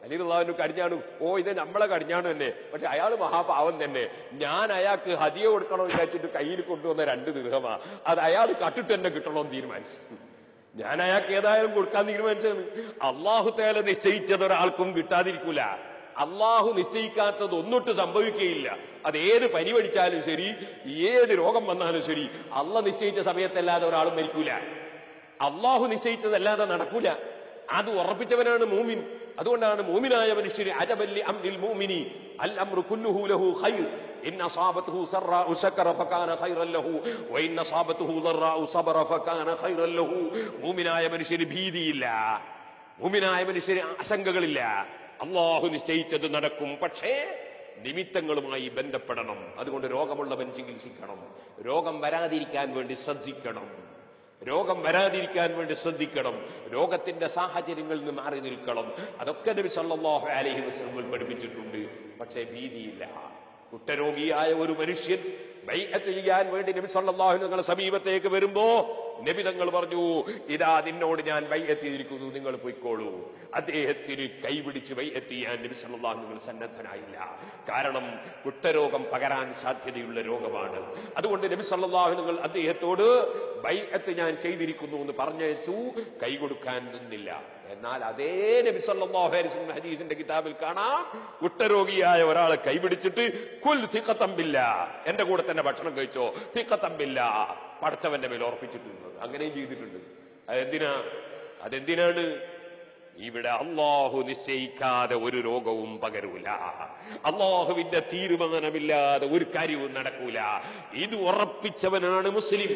അലി റളിയല്ലാഹു കടിഞ്ഞാണു, ഓ ഇത് നമ്മളെ കടിഞ്ഞാണു തന്നെ, പക്ഷെ അയാൾ മഹാപാവം തന്നെ. ഞാൻ അയാൾക്ക് ഹദിയ കൊടുക്കണോ വിചാരിച്ചിട്ട് കയ്യിൽ കൊണ്ടുവന്ന രണ്ട് ദിർഹമാ, അത് അയാൾ കട്ടിട്ട് തന്നെ കിട്ടണമെന്ന് തീരുമാനിച്ചു. ഞാൻ അയാൾക്ക് ഏതായാലും കൊടുക്കാൻ തീരുമാനിച്ചത്. അള്ളാഹു തആല നിശ്ചയിച്ചത് ഒരാൾക്കും കിട്ടാതിരിക്കൂല. അള്ളാഹു നിശ്ചയിക്കാത്തത് ഒന്നൊട്ട് സംഭവിക്കുകയില്ല. അത് ഏത് പനി പഠിച്ചാലും ശരി, ഏത് രോഗം വന്നാലും ശരി, അള്ളാഹ് നിശ്ചയിച്ച സമയത്തല്ലാതെ ഒരാളും മരിക്കൂല. അള്ളാഹു നിശ്ചയിച്ചതല്ലാതെ നടക്കൂല. അത് ഉറപ്പിച്ചവനാണ് മൂമിൻ. അതുകൊണ്ടാണ് മൂമിനായ മനുഷ്യര് അജബല്ലി അംരിൽ മുഅ്മിനി അൽ അംറു കുല്ലുഹു ലഹു ഖൈർ ഇൻ അസാബതുഹു സറാഉ ശകറ ഫകാന ഖൈറൻ ലഹു വഇൻ അസാബതുഹു ദറാഉ സബറ ഫകാന ഖൈറൻ ലഹു. മൂമിനായ മനുഷ്യന് ഭീതിയില്ല, മൂമിനായ മനുഷ്യന് ആശങ്കകളില്ല. അള്ളാഹു നിശ്ചയിച്ചത് നടക്കും. പക്ഷേ നിമിത്തങ്ങളുമായി ബന്ധപ്പെടണം. അതുകൊണ്ട് രോഗമുള്ളവൻ ചികിത്സിക്കണം, രോഗം വരാതിരിക്കാൻ വേണ്ടി ശ്രദ്ധിക്കണം, രോഗം വരാതിരിക്കാൻ വേണ്ടി ശ്രദ്ധിക്കണം, രോഗത്തിന്റെ സാഹചര്യങ്ങളിൽ നിന്ന് മാറി നിൽക്കണം. അതൊക്കെ നബി സല്ലല്ലാഹു അലൈഹി വസല്ലം പഠിപ്പിച്ചിട്ടുണ്ട്. പക്ഷേ ഭീതിയില്ല. കുഷ്ഠരോഗിയായ ഒരു മനുഷ്യൻ ബൈഅത്ത് ചെയ്യാൻ വേണ്ടി നബി സല്ലല്ലാഹു അലൈഹി വസല്ലം സമീപത്തേക്ക് വരുമ്പോ നബി തങ്ങൾ പറഞ്ഞു, ഇതാ നിന്നോട് ഞാൻ ബൈഅത്ത് ചെയ്തിരിക്കുന്നു, നിങ്ങൾ പോയിക്കോളൂ. അദ്ദേഹത്തിന് കൈപിടിച്ച് ബൈഅത്ത് ചെയ്യാൻ നബി സല്ലല്ലാഹു അലൈഹി വസല്ലം സന്നദ്ധനായില്ല. കാരണം കുഷ്ഠരോഗം പകരാൻ സാധ്യതയുള്ള രോഗമാണ്. അതുകൊണ്ട് നബി സല്ലല്ലാഹു അലൈഹി വസല്ലം അദ്ദേഹത്തോട് ബൈഅത്ത് ഞാൻ ചെയ്തിരിക്കുന്നു എന്ന് പറഞ്ഞയച്ചു, കൈ കൊടുക്കാൻ നിന്നില്ല. എന്നാൽ അതേ നബി സല്ലല്ലാഹു അലൈഹി വസല്ലം ഹദീസിന്റെ കിതാബിൽ കാണാം, കുഷ്ഠരോഗിയായ ഒരാളെ കൈപിടിച്ചിട്ട് കുൽ സിഖതം ബില്ലാഹ്, എന്റെ കൂടെ തന്നെ ഭക്ഷണം കഴിച്ചോ, സിഖതം ബില്ലാഹ്, പടച്ചവന്റെ മേൽ ഉറപ്പിച്ചിട്ടുണ്ട്. അങ്ങനെയും ചെയ്തിട്ടുണ്ട്. അതെന്തിനാ അതെന്തിനാണ് ഇവിടെ അള്ളാഹു നിശ്ചയിക്കാതെ ഒരു രോഗവും പകരൂല, അള്ളാഹുവിന്റെ തീരുമാനമില്ലാതെ ഒരു കാര്യവും നടക്കൂല. ഇത് ഉറപ്പിച്ചവനാണ് മുസ്ലിം.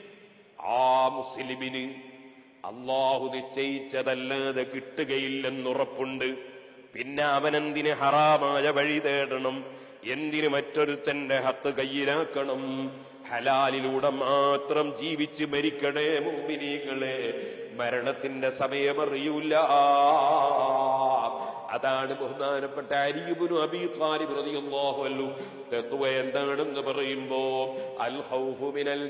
ആ മുസ്ലിമിന് അള്ളാഹു നിശ്ചയിച്ചതല്ലാതെ കിട്ടുകയില്ലെന്നുറപ്പുണ്ട്. പിന്നെ അവനെന്തിന് ഹറാമായ വഴി തേടണം? എന്തിന് മറ്റൊരുത്തന്റെ ഹത്ത് കയ്യിലാക്കണം? ഹലാലിലൂടെ മാത്രം ജീവിച്ച് മരിക്കണേ മുഅ്മിനീങ്ങളെ, മരണത്തിന്റെ സമയമറിയൂല. അതാണ് ബഹുമാനപ്പെട്ട അലി ഇബ്നു അബീ ത്വാലിബ് റളിയല്ലാഹു അൻഹു തഖ്വ എന്താണെന്ന് പറയുമ്പോ അൽ ഖൗഫു മിനൽ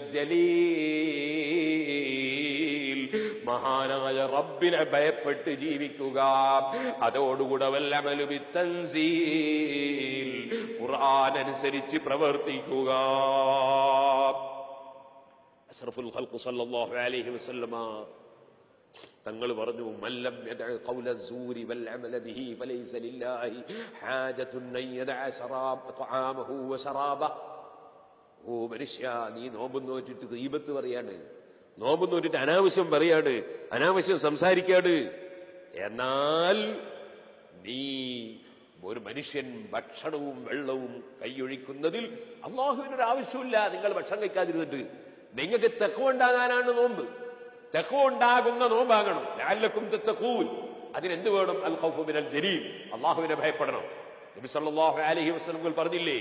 ജലീൽ, മഹാനായ റബ്ബിനെ ഭയപ്പെട്ട് ജീവിക്കുക. അതോടുകൂടെ വൽ അമലു ബിത്തൻസീൽ, ഖുർആൻ അനുസരിച്ച് പ്രവർത്തിക്കുക. അഷ്റഫുൽ ഖൽഖ് സല്ലല്ലാഹു അലൈഹി വസല്ലമ തങ്ങൾ പറഞ്ഞു, മല്ലം യദഅ ഖൗല അസ്സൂരി വൽ അമല ബിഹി ഫലൈസ ലില്ലാഹി ഹാജത്തുൻ അൻ യദഅ ശറാബ തആമഹു വശറാബഹു. ഓ മനുഷ്യ, നീ നോമ്പ് നോറ്റിട്ട് ഗീബത്ത് പറയാണ്, നോമ്പ് നോറ്റിട്ട് അനാവശ്യം പറയാണ്, അനാവശ്യം സംസാരിക്കാണ്. എന്നാൽ നീ ഒരു മനുഷ്യൻ ഭക്ഷണവും വെള്ളവും കൈയൊഴിക്കുന്നതിൽ അള്ളാഹുവിനൊരു ആവശ്യമില്ല. നിങ്ങൾ ഭക്ഷണം കഴിക്കാതിരുന്നിട്ട് നിങ്ങൾക്ക് തഖ്വ ഉണ്ടാകാനാണ് നോമ്പ്. തഖ്വ ഉണ്ടാകുന്ന നോമ്പാകണം. ലഅല്ലക്കും തത്തഖൂൻ. അതിനെന്ത് വേണം? അൽ ഖൗഫു മിനൽ ജലീൽ, അള്ളാഹുവിനെ ഭയപ്പെടണം. നബി സല്ലല്ലാഹു അലൈഹി വസല്ലം പറഞ്ഞില്ലേ,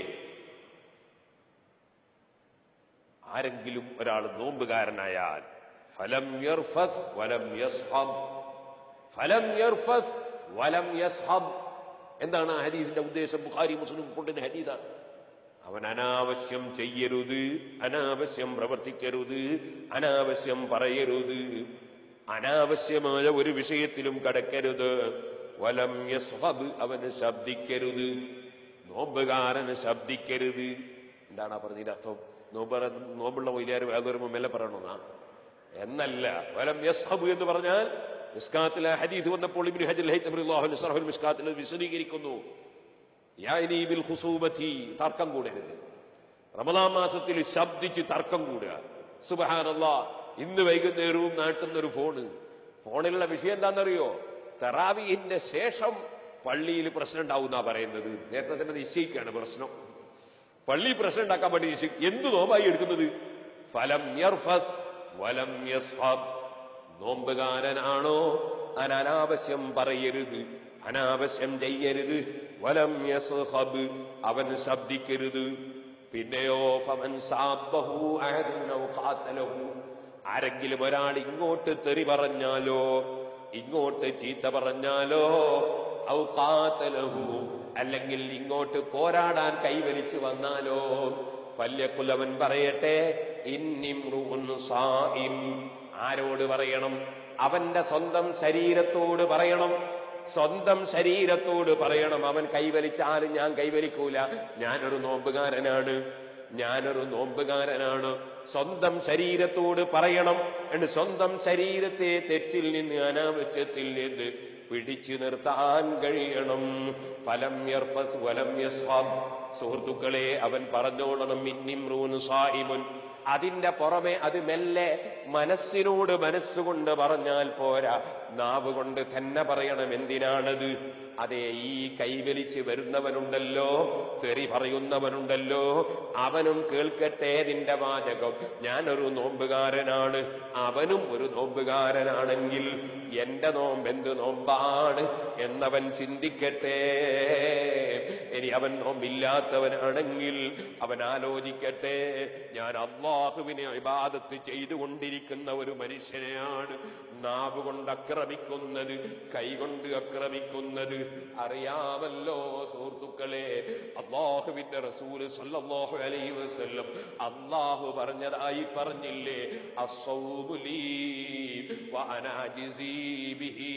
ആരെങ്കിലും ഒരാൾ നോമ്പുകാരനായാൽ ഫലം യർഫസ് വലം യസ്ഹബ്, ഫലം യർഫസ് വലം യസ്ഹബ്. എന്താണ് ആ ഹദീസിന്റെ ഉദ്ദേശം? ബുഖാരി മുസ്ലിം കൊണ്ടുവരുന്ന ഹദീസാണ്. അവൻ അനാവശ്യം ചെയ്യരുത്, അനാവശ്യം പ്രവർത്തിക്കരുത്, അനാവശ്യം പറയരുത്, അനാവശ്യമായ ഒരു വിഷയത്തിലും കടക്കരുത്. വലം യസ്ഹബ്, അവന് ശബ്ദിക്കരുത്, നോമ്പുകാരന് ശബ്ദിക്കരുത്. എന്താണ് ആ പറഞ്ഞതിന്റെ അർത്ഥം? നോമ്പ് നോമ്പുള്ള മൊയിലാർ വേറെ വരുമ്പോൾ മെല്ലെ പറയണമെന്നാ എന്നല്ല. വലം യസ്ഹബ് എന്ന് പറഞ്ഞാൽ മിസ്കാത്തിലെ ഹദീസ് വന്നപ്പോൾ ഇബ്നു ഹജർ ഹൈതമി റളിയല്ലാഹു അൻഹു ശറഹുൽ മിസ്കാത്തിൽ വിശദീകരിക്കുന്നു, യാനി ബിൽ ഖുസൂബതി, തർക്കം കൂടരുത്. റമദാൻ മാസത്തിൽ ശബ്ദിച്ച് തർക്കം കൂടുക. സുബ്ഹാനല്ലാഹ്, ഇന്ന് വൈകുന്നേരവും നാട്ടുന്നൊരു ഫോണ്, ഫോണിലുള്ള വിഷയം എന്താണെന്നറിയോ? തറാവീഹിന്റെ ശേഷം പള്ളിയിൽ പ്രശ്നം ഉണ്ടാവുന്ന പറയുന്നത്. നേരത്തെ തന്നെ നിശ്ചയിക്കുകയാണ് പ്രശ്നം. പള്ളി പ്രശ്നം ഉണ്ടാക്കാൻ വേണ്ടി നിശ്ചയിക്കും. എന്ത് നോമ്പായി എടുക്കുന്നത്? ഫലം യർഫസ് വലം യസ്ഹബ്. നോമ്പുകാരനാണോ അനാവശ്യം പറയരുത്, അനാവശ്യം ചെയ്യരുത്. വലം യസ്ഹബ്, അവൻ ശബ്ദിക്കരുത്. പിന്നെയോ ഫമൻ സാബഹു അഹദുൻ ഔ ഖാതലഹു, ആരെങ്കിലും ഒരാൾ ഇങ്ങോട്ട് തെറി പറഞ്ഞാലോ, ഇങ്ങോട്ട് ചീത്ത പറഞ്ഞാലോ, ഔ ഖാതലഹു, അല്ലെങ്കിൽ ഇങ്ങോട്ട് പോരാടാൻ കൈവലിച്ചു വന്നാലോ, ഫല്യഖുൽ, അവൻ പറയട്ടെ, ഇന്നിംറുഉൻ സായിം. ആരോട് പറയണം? അവന്റെ സ്വന്തം ശരീരത്തോട് പറയണം. സ്വന്തം ശരീരത്തോട് പറയണം. അവൻ കൈവലിച്ചാലും ഞാൻ കൈവലിക്കൂല, ഞാനൊരു നോമ്പുകാരനാണ്, ഞാനൊരു നോമ്പുകാരനാണ്. സ്വന്തം ശരീരത്തോട് പറയണം. എന്ന് സ്വന്തം ശരീരത്തെ തെറ്റിൽ നിന്ന്, അനാവശ്യത്തിൽ നിന്ന് പിടിച്ചു നിർത്താൻ കഴിയണം. ഫലം യർഫസ് വലം യസ്ഫബ്. സുഹൃത്തുക്കളെ, അവൻ പറഞ്ഞോളണം ഇന്നിമ്രൂൻ സായിമുൻ. അതിന്റെ പുറമെ അത് മെല്ലെ മനസ്സിനോട് മനസ്സുകൊണ്ട് പറഞ്ഞാൽ പോരാ, നാവ് കൊണ്ട് തന്നെ പറയണം. എന്തിനാണത്? അതെ, ഈ കൈവലിച്ച് വരുന്നവനുണ്ടല്ലോ, തെറി പറയുന്നവനുണ്ടല്ലോ, അവനും കേൾക്കട്ടെ നിന്റെ വാചകം. ഞാനൊരു നോമ്പുകാരനാണ്, അവനും ഒരു നോമ്പുകാരനാണെങ്കിൽ എന്റെ നോമ്പ് എന്ത് നോമ്പാണ് എന്നവൻ ചിന്തിക്കട്ടെ. ഇനി അവൻ നോമ്പില്ലാത്തവനാണെങ്കിൽ അവൻ ആലോചിക്കട്ടെ, ഞാൻ അല്ലാഹുവിനെ ഇബാദത്ത് ചെയ്തുകൊണ്ടിരിക്കുന്ന ഒരു മനുഷ്യനെയാണ് നാവ് കൊണ്ട് ആക്രമിക്കുന്നത്, കൈകൊണ്ട് ആക്രമിക്കുന്നത്. അറിയാമല്ലോ സുഹൃത്തുക്കളെ, അല്ലാഹുവിന്റെ റസൂൽ സല്ലല്ലാഹു അലൈഹി വസല്ലം അല്ലാഹു പറഞ്ഞതായി പറഞ്ഞില്ലേ, അസ്സൗമു ലീ വ അനാ അജ്സീ ബിഹി.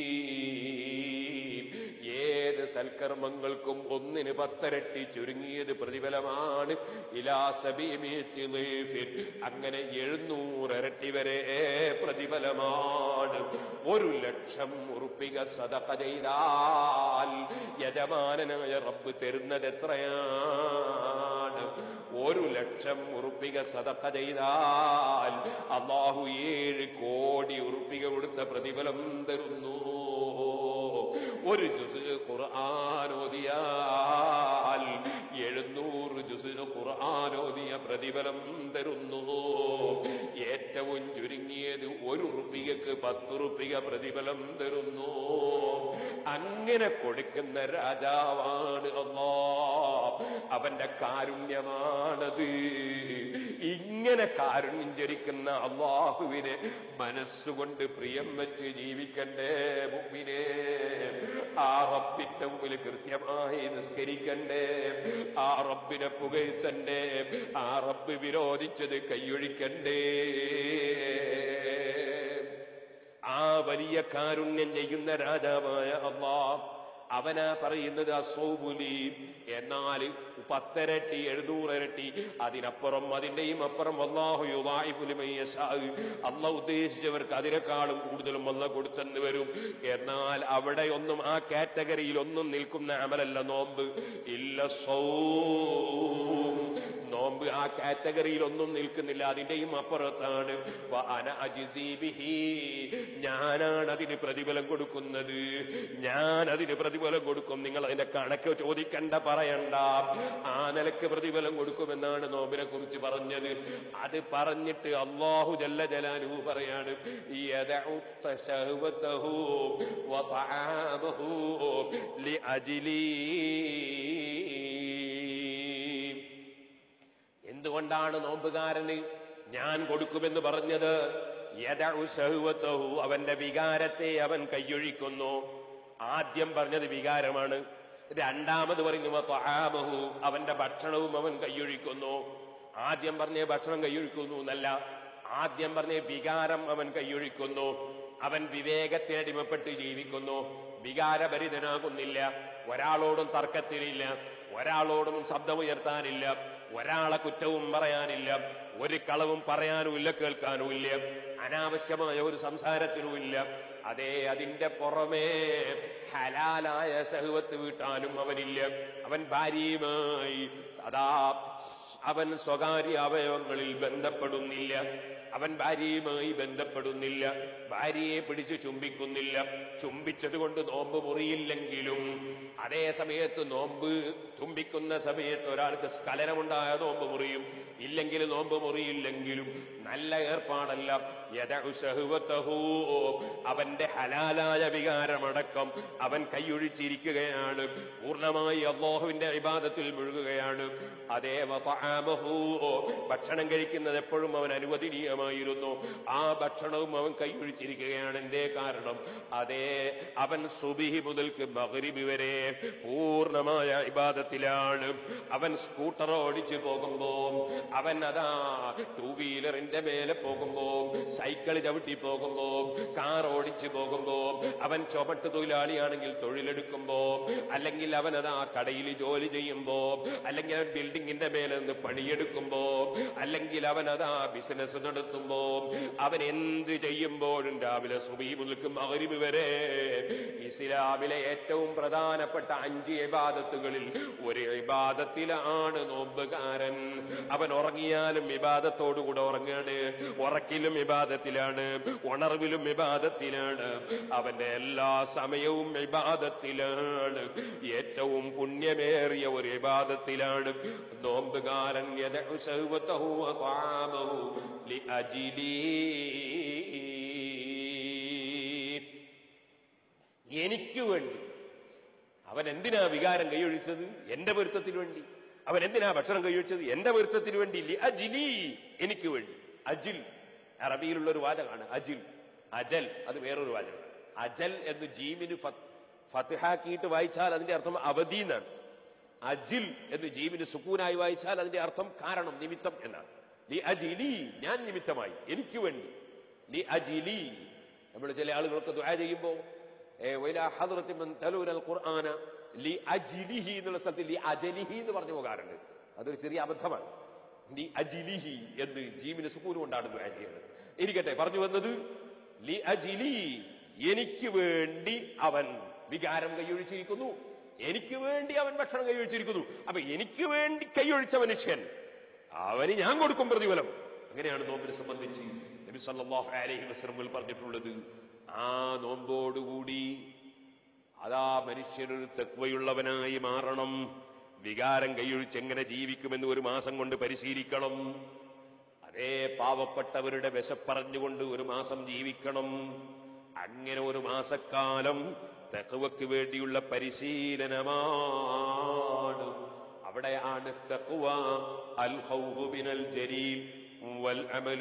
ഏത് സൽക്കർമ്മങ്ങൾക്കും ഒന്നിന് പത്തരട്ടി ചുരുങ്ങിയത് പ്രതിഫലമാണ്. ഇലാ സബീമിയത്തി ളീഫിൻ, അങ്ങനെ എഴുന്നൂറ് ഇരട്ടി വരെ പ്രതിഫലമാണ്. ഒരു ലക്ഷം ഉറുപ്പിക സദഖ ചെയ്താൽ യജമാനനായ റബ്ബ് തരുന്നത് എത്രയാണ്? ഒരു ലക്ഷം ഉറുപ്പിക സദഖ ചെയ്താൽ അല്ലാഹു ഏഴ് കോടി ഉറുപ്പിക കൊടുത്ത പ്രതിഫലം തരുന്നു. ഒരു ജുസ് ഖുർആൻ ഓതിയാൽ എഴുന്നൂറ് ജുസ് ഖുർആൻ ഓതിയ പ്രതിഫലം തരുന്നു. ഏറ്റവും ചുരുങ്ങിയത് ഒരു റുപ്പികക്ക് പത്ത് റുപ്പിക പ്രതിഫലം തരുന്നു. അങ്ങനെ കൊടുക്കുന്ന രാജാവാണ് അല്ലാഹ്. അവന്റെ കാരുണ്യമാണത്. ഇങ്ങനെ കാരുണ്യം ചൊരിക്കുന്ന അല്ലാഹുവിനെ മനസ്സുകൊണ്ട് പ്രിയം വെച്ച് ജീവിക്കണ്ടേ മുഅ്മിനേ. ആ റബ്ബിന്റെ മുമ്പിൽ കൃത്യമായി നിസ്കരിക്കണ്ടേ, ആ റബ്ബിനെ പുകഴ്ത്തണ്ടേ, ആ റബ്ബ് വിരോധിച്ചത് കൈയൊഴിക്കണ്ടേ. ആ വലിയ കാരുണ്യം ചെയ്യുന്ന രാജാവായ അല്ലാഹ് അവനാ പറയുന്നത് അസ്സൗമുലി. എന്നാൽ പത്തരട്ടി എഴുന്നൂറിരട്ടി അതിനപ്പുറം, അതിന്റെയും അപ്പുറം അല്ലാഹു യുദാഇഫു ലിമൻ യശാ. അല്ലാഹു ഉദ്ദേശിച്ചവർക്ക് അതിനേക്കാളും കൂടുതലും അല്ലാഹു കൊടുത്തെന്ന് വരും. എന്നാൽ അവിടെ ഒന്നും ആ കാറ്റഗറിയിൽ ഒന്നും നിൽക്കുന്ന അമലല്ല നോമ്പ്. ഇല്ല സൗം, നോമ്പ് ആ കാറ്റഗറിയിൽ ഒന്നും നിൽക്കുന്നില്ല, അതിന്റെയും അപ്പുറത്താണ്. വ അന അജ്സീ ബിഹി, ഞാനാണ് അതിന് പ്രതിഫലം കൊടുക്കുന്നത്, ഞാൻ അതിന് പ്രതിഫലം കൊടുക്കും. നിങ്ങൾ അതിന്റെ കണക്ക് ചോദിക്കണ്ട, പറയണ്ട. ആ നിലക്ക് പ്രതിഫലം കൊടുക്കുമെന്നാണ് നോമ്പിനെ കുറിച്ച് പറഞ്ഞത്. അത് പറഞ്ഞിട്ട് അല്ലാഹു ജല്ല ജലാലുഹു പറയാണ്, യദഉ തശഹവതഹു വ തആമഹു ലിഅജ്ലി. എന്തുകൊണ്ടാണ് നോമ്പുകാരന് ഞാൻ കൊടുക്കുമെന്ന് പറഞ്ഞത്? യദഉ ശഹവതഹു, അവന്റെ വികാരത്തെ അവൻ കൈയൊഴിക്കുന്നു. ആദ്യം പറഞ്ഞത് വികാരമാണ്. രണ്ടാമത് പറഞ്ഞു തആമഹു, അവന്റെ ഭക്ഷണവും അവൻ കൈയൊഴിക്കുന്നു. ആദ്യം പറഞ്ഞ ഭക്ഷണം കൈയൊഴിക്കുന്നു എന്നല്ല, ആദ്യം പറഞ്ഞ വികാരം അവൻ കൈയൊഴിക്കുന്നു. അവൻ വിവേകത്തിനടിമപ്പെട്ട് ജീവിക്കുന്നു, വികാരഭരിതനാകുന്നില്ല, ഒരാളോടും തർക്കത്തിലില്ല, ഒരാളോടും ശബ്ദമുയർത്താനില്ല, ഒരാളെ കുറ്റവും പറയാനില്ല, ഒരു കളവും പറയാനുമില്ല, കേൾക്കാനുമില്ല, അനാവശ്യമായ ഒരു സംസാരത്തിനുമില്ല. അതേ, അതിന്റെ പുറമേ ഹലാലായ ശഹ്വത്ത് വീട്ടാനും അവനില്ല. അവൻ ഭാര്യയുമായി അതാ അവൻ സ്വകാര്യ അവയവങ്ങളിൽ ബന്ധപ്പെടുന്നില്ല, അവൻ ഭാര്യയുമായി ബന്ധപ്പെടുന്നില്ല, ഭാര്യയെ പിടിച്ച് ചുംബിക്കുന്നില്ല. ചുംബിച്ചത് കൊണ്ട് നോമ്പ് മുറിയില്ലെങ്കിലും അതേ സമയത്ത് നോമ്പ് ചുംബിക്കുന്ന സമയത്ത് ഒരാൾക്ക് സ്ഖലനമുണ്ടായ നോമ്പ് മുറിയും, ഇല്ലെങ്കിൽ നോമ്പ് മുറിയില്ലെങ്കിലും നല്ല ഏർപ്പാടല്ല. യദഉ ശഹ്വതഹു, അവന്റെ ഹലാലായ വികാരമടക്കം അവൻ കൈയൊഴിച്ചിരിക്കുകയാണ്, പൂർണ്ണമായി അല്ലാഹുവിന്റെ ഇബാദത്തിൽ മുഴുകുകയാണ്. അതേ വതആ ഭക്ഷണം കഴിക്കുന്നത് എപ്പോഴും അവൻ അനുവദനീയമായിരുന്നു. ആ ഭക്ഷണവും അവൻ കൈയൊഴിച്ചിരിക്കുകയാണ്. എന്തേ കാരണം? അതേ, അവൻ സുബഹി മുതൽക്ക് മഗ്രിബ് വരെ പൂർണ്ണമായ ഇബാദത്തിലാണ്. അവൻ സ്കൂട്ടർ ഓടിച്ചു പോകുമ്പോ, അവൻ അതാ ടൂ വീലറിന്റെ മേലെ പോകുമ്പോ, സൈക്കിൾ ചവിട്ടി പോകുമ്പോ, കാർ ഓടിച്ചു പോകുമ്പോ, അവൻ ചുമട്ട് തൊഴിലാളിയാണെങ്കിൽ തൊഴിലെടുക്കുമ്പോ, അല്ലെങ്കിൽ അവൻ അതാ കടയിൽ ജോലി ചെയ്യുമ്പോ, അല്ലെങ്കിൽ അവൻ ബിൽഡിങ്ങിന്റെ മേലെ നിന്ന് പണിയെടുക്കുമ്പോ, അല്ലെങ്കിൽ അവൻ അതാ ബിസിനസ് നടത്തുമ്പോ, അവൻ എന്ത് ചെയ്യുമ്പോഴും രാവിലെ സുബഹി മുതൽക്ക് മഗ്രിബ് വരെ ഇസ്ലാമിലെ ഏറ്റവും പ്രധാനപ്പെട്ട അഞ്ച് ഇബാദത്തുകളിൽ ഒരു ഇബാദത്തിലാണ് നോമ്പുകാരൻ. അവൻ ഉറങ്ങിയാലും ഇബാദത്തോടുകൂടെ ഉറങ്ങാണ്, ഉറക്കിലും ഇബാദത്തിലാണ്, ഉണർവിലും ഇബാദത്തിലാണ്, അവന്റെ എല്ലാ സമയവും ഇബാദത്തിലാണ്. ഏറ്റവും പുണ്യമേറിയ ഒരു ഇബാദത്തിലാണ് നോമ്പുകാരൻ. യദഉ ശഹ്വതഹു വതആമഹു ലിഅജ്ലി, എനിക്ക് വേണ്ടി. അവൻ എന്തിനാ വികാരം കൈയൊഴിച്ചത്? എന്റെ പൊരുത്തത്തിന് വേണ്ടി. അവൻ എന്തിനാ ഭക്ഷണം കൈയൊഴിച്ചത്? എന്റെ പൊരുത്തത്തിന് വേണ്ടി. ലിഅജ്ലി, എനിക്ക് വേണ്ടി. അജിൽ അറബിയിലുള്ള ഒരു വാചകമാണ് അജിൽ. അജൽ അത് വേറൊരു വാചകമാണ്. അജൽ എന്ന് ജീമിന് ഫത്ഹാക്കിയിട്ട് വായിച്ചാൽ അതിന്റെ അർത്ഥം അവധി എന്നാണ്. അജിൽ എന്ന് ജീമിന് സുക്കൂനായി വായിച്ചാൽ അതിന്റെ അർത്ഥം കാരണം, നിമിത്തം എന്നാണ്. ലി അജിലി, ഞാൻ നിമിത്തമായി, എനിക്ക് വേണ്ടി. ലി അജിലി. നമ്മൾ ചില ആളുകൾക്ക് ദുആ ചെയ്യുമ്പോ ലി അജിലിഹി എന്നുള്ള സ്ഥലത്ത് ലി അജലിഹി എന്ന് പറഞ്ഞു പോകാറുണ്ട്. അതൊരു ചെറിയ അബദ്ധമാണ്. ലി അജിലിഹി എന്ന് ജീമിന് സുക്കൂന് കൊണ്ടാണ് ദുആ ചെയ്യുന്നത്. ഇരിക്കട്ടെ, പറഞ്ഞു വന്നത് ലി അജിലി, എനിക്ക് വേണ്ടി അവൻ വികാരം കൈയൊഴിച്ചിരിക്കുന്നു, എനിക്ക് വേണ്ടി അവൻ ഭക്ഷണം കൈയൊഴിച്ചിരിക്കുന്നു. അപ്പൊ എനിക്ക് വേണ്ടി കൈയൊഴിച്ച മനുഷ്യൻ, അവന് ഞാൻ കൊടുക്കും പ്രതിഫലം. അങ്ങനെയാണ് നോമ്പിനെ സംബന്ധിച്ച് നബി സല്ലല്ലാഹു അലൈഹി വസല്ലം പറഞ്ഞിട്ടുള്ളത്. ആ നോമ്പോടുകൂടി അതാ മനുഷ്യനൊരു തഖ്വയുള്ളവനായി മാറണം. വികാരം കൈയൊഴിച്ച് എങ്ങനെ ജീവിക്കുമെന്ന് ഒരു മാസം കൊണ്ട് പരിശീലിക്കണം. അതേ, പാവപ്പെട്ടവരുടെ വിശപ്പറഞ്ഞുകൊണ്ട് ഒരു മാസം ജീവിക്കണം. അങ്ങനെ ഒരു മാസക്കാലം തഖ്വയ്ക്ക് വേണ്ടിയുള്ള പരിശീലനമാണ്. അവിടെയാണ് തഖ്വ അൽ ഖൗഫു മിനൽ ജലീൽ വൽ അമലു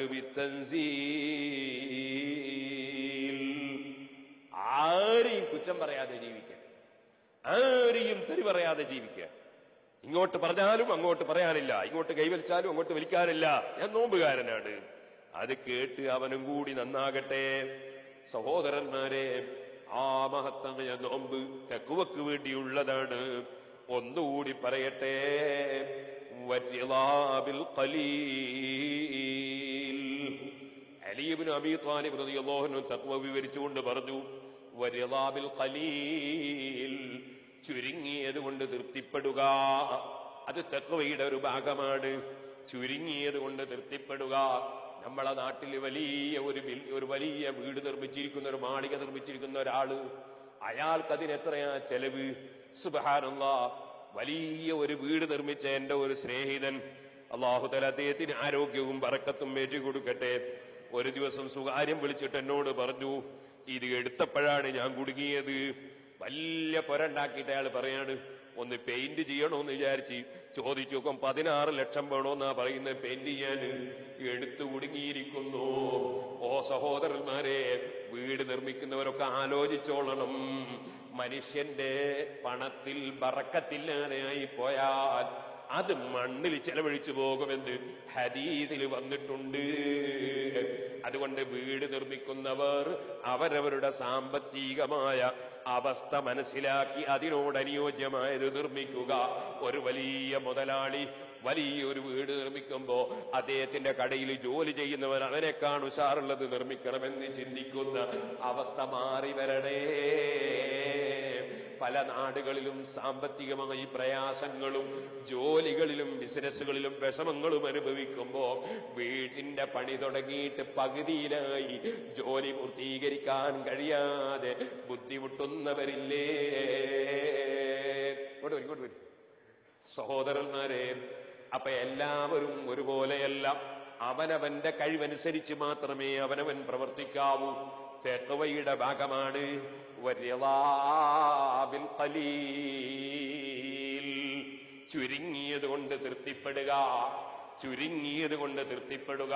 ബിത്തൻസീൽ. ആരെയും കുറ്റം പറയാതെ ജീവിക്കാൻ, ആരെയും തെറി പറയാതെ ജീവിക്കാൻ. ഇങ്ങോട്ട് പറഞ്ഞാലും അങ്ങോട്ട് പറയാനില്ല, ഇങ്ങോട്ട് കൈവലിച്ചാലും അങ്ങോട്ട് വലിക്കാനില്ല. ഞാൻ നോമ്പുകാരനാണ്. അത് കേട്ട് അവനും കൂടി നന്നാകട്ടെ. സഹോദരന്മാരെ, ആ മഹത്തായ നോമ്പ് തഖ്വക്ക് വേണ്ടിയുള്ളതാണ്. ഒന്നുകൂടി പറയട്ടെ, വരിളാബിൽ ഖലീൽ. അലി ഇബ്നു അബീ ത്വാലിബ് റളിയല്ലാഹു അൻഹു തഖ്വ വിവരിച്ചുകൊണ്ട് പറഞ്ഞു, വരിളാബിൽ ഖലീൽ, ചുരുങ്ങിയത് കൊണ്ട് തൃപ്തിപ്പെടുക. അത് തഖ്വയുടെ ഒരു ഭാഗമാണ്. ചുരുങ്ങിയത് കൊണ്ട് തൃപ്തിപ്പെടുക. നമ്മളെ നാട്ടിൽ വലിയ ഒരു ഒരു വലിയ വീട് നിർമ്മിച്ചിരിക്കുന്ന, ഒരു മാളിക നിർമ്മിച്ചിരിക്കുന്ന ഒരാള്, അയാൾക്ക് അതിനെത്രയാ ചെലവ്? സുബ്ഹാനല്ലാഹ്. വലിയ ഒരു വീട് നിർമ്മിച്ച എന്റെ ഒരു സ്നേഹിതൻ, അല്ലാഹു തആല അദ്ദേഹത്തിന് ആരോഗ്യവും ബറക്കത്തും മേച്ചു കൊടുക്കട്ടെ, ഒരു ദിവസം സുകാര്യം വിളിച്ചിട്ട് എന്നോട് പറഞ്ഞു, ഇത് എടുത്തപ്പോഴാണ് ഞാൻ കുടുങ്ങിയത്. വലിയ പൊരണ്ടാക്കിയിട്ട് അയാൾ പറയാണ്, ഒന്ന് പെയിന്റ് ചെയ്യണോന്ന് വിചാരിച്ച് ചോദിച്ചു നോക്കും, പതിനാറ് ലക്ഷം വേണോന്നാ പറയുന്നത് പെയിന്റ് ചെയ്യാൻ. എടുത്തു കുടുങ്ങിയിരിക്കുന്നു. ഓ സഹോദരന്മാരെ, വീട് നിർമ്മിക്കുന്നവരൊക്കെ ആലോചിച്ചോളണം. മനുഷ്യന്റെ പണത്തിൽ ബറക്കത്തില്ലാതെയായി പോയാൽ അത് മണ്ണിൽ ചെലവഴിച്ചു പോകുമെന്ന് ഹദീസിൽ വന്നിട്ടുണ്ട്. അതുകൊണ്ട് വീട് നിർമ്മിക്കുന്നവർ അവരവരുടെ സാമ്പത്തികമായ അവസ്ഥ മനസ്സിലാക്കി അതിനോടനുയോജ്യമായത് നിർമ്മിക്കുക. ഒരു വലിയ മുതലാളി വലിയൊരു വീട് നിർമ്മിക്കുമ്പോ അദ്ദേഹത്തിന്റെ കടയിൽ ജോലി ചെയ്യുന്നവർ അവരെക്കാൾ ഉഷാറുള്ളത് നിർമ്മിക്കണമെന്ന് ചിന്തിക്കുന്ന അവസ്ഥ മാറി വരണേ. പല നാടുകളിലും സാമ്പത്തികമായി പ്രയാസങ്ങളും ജോലികളിലും ബിസിനസ്സുകളിലും വിഷമങ്ങളും അനുഭവിക്കുമ്പോ വീട്ടിന്റെ പണി തുടങ്ങിയിട്ട് പകുതിയിലായി ജോലി പൂർത്തീകരിക്കാൻ കഴിയാതെ ബുദ്ധിമുട്ടുന്നവരില്ലേ? ഇങ്ങോട്ട് വരും, ഇങ്ങോട്ട് വരും സഹോദരന്മാരെ. അപ്പൊ എല്ലാവരും ഒരുപോലെയല്ല. അവനവന്റെ കഴിവനുസരിച്ച് മാത്രമേ അവനവൻ പ്രവർത്തിക്കാവൂ. തഖ്വയുടെ ഭാഗമാണ് വരിളാബിൽ ഖലീൽ. ചുരുങ്ങിയത് കൊണ്ട് തൃപ്തിപ്പെടുക, ചുരുങ്ങിയത് കൊണ്ട് തൃപ്തിപ്പെടുക.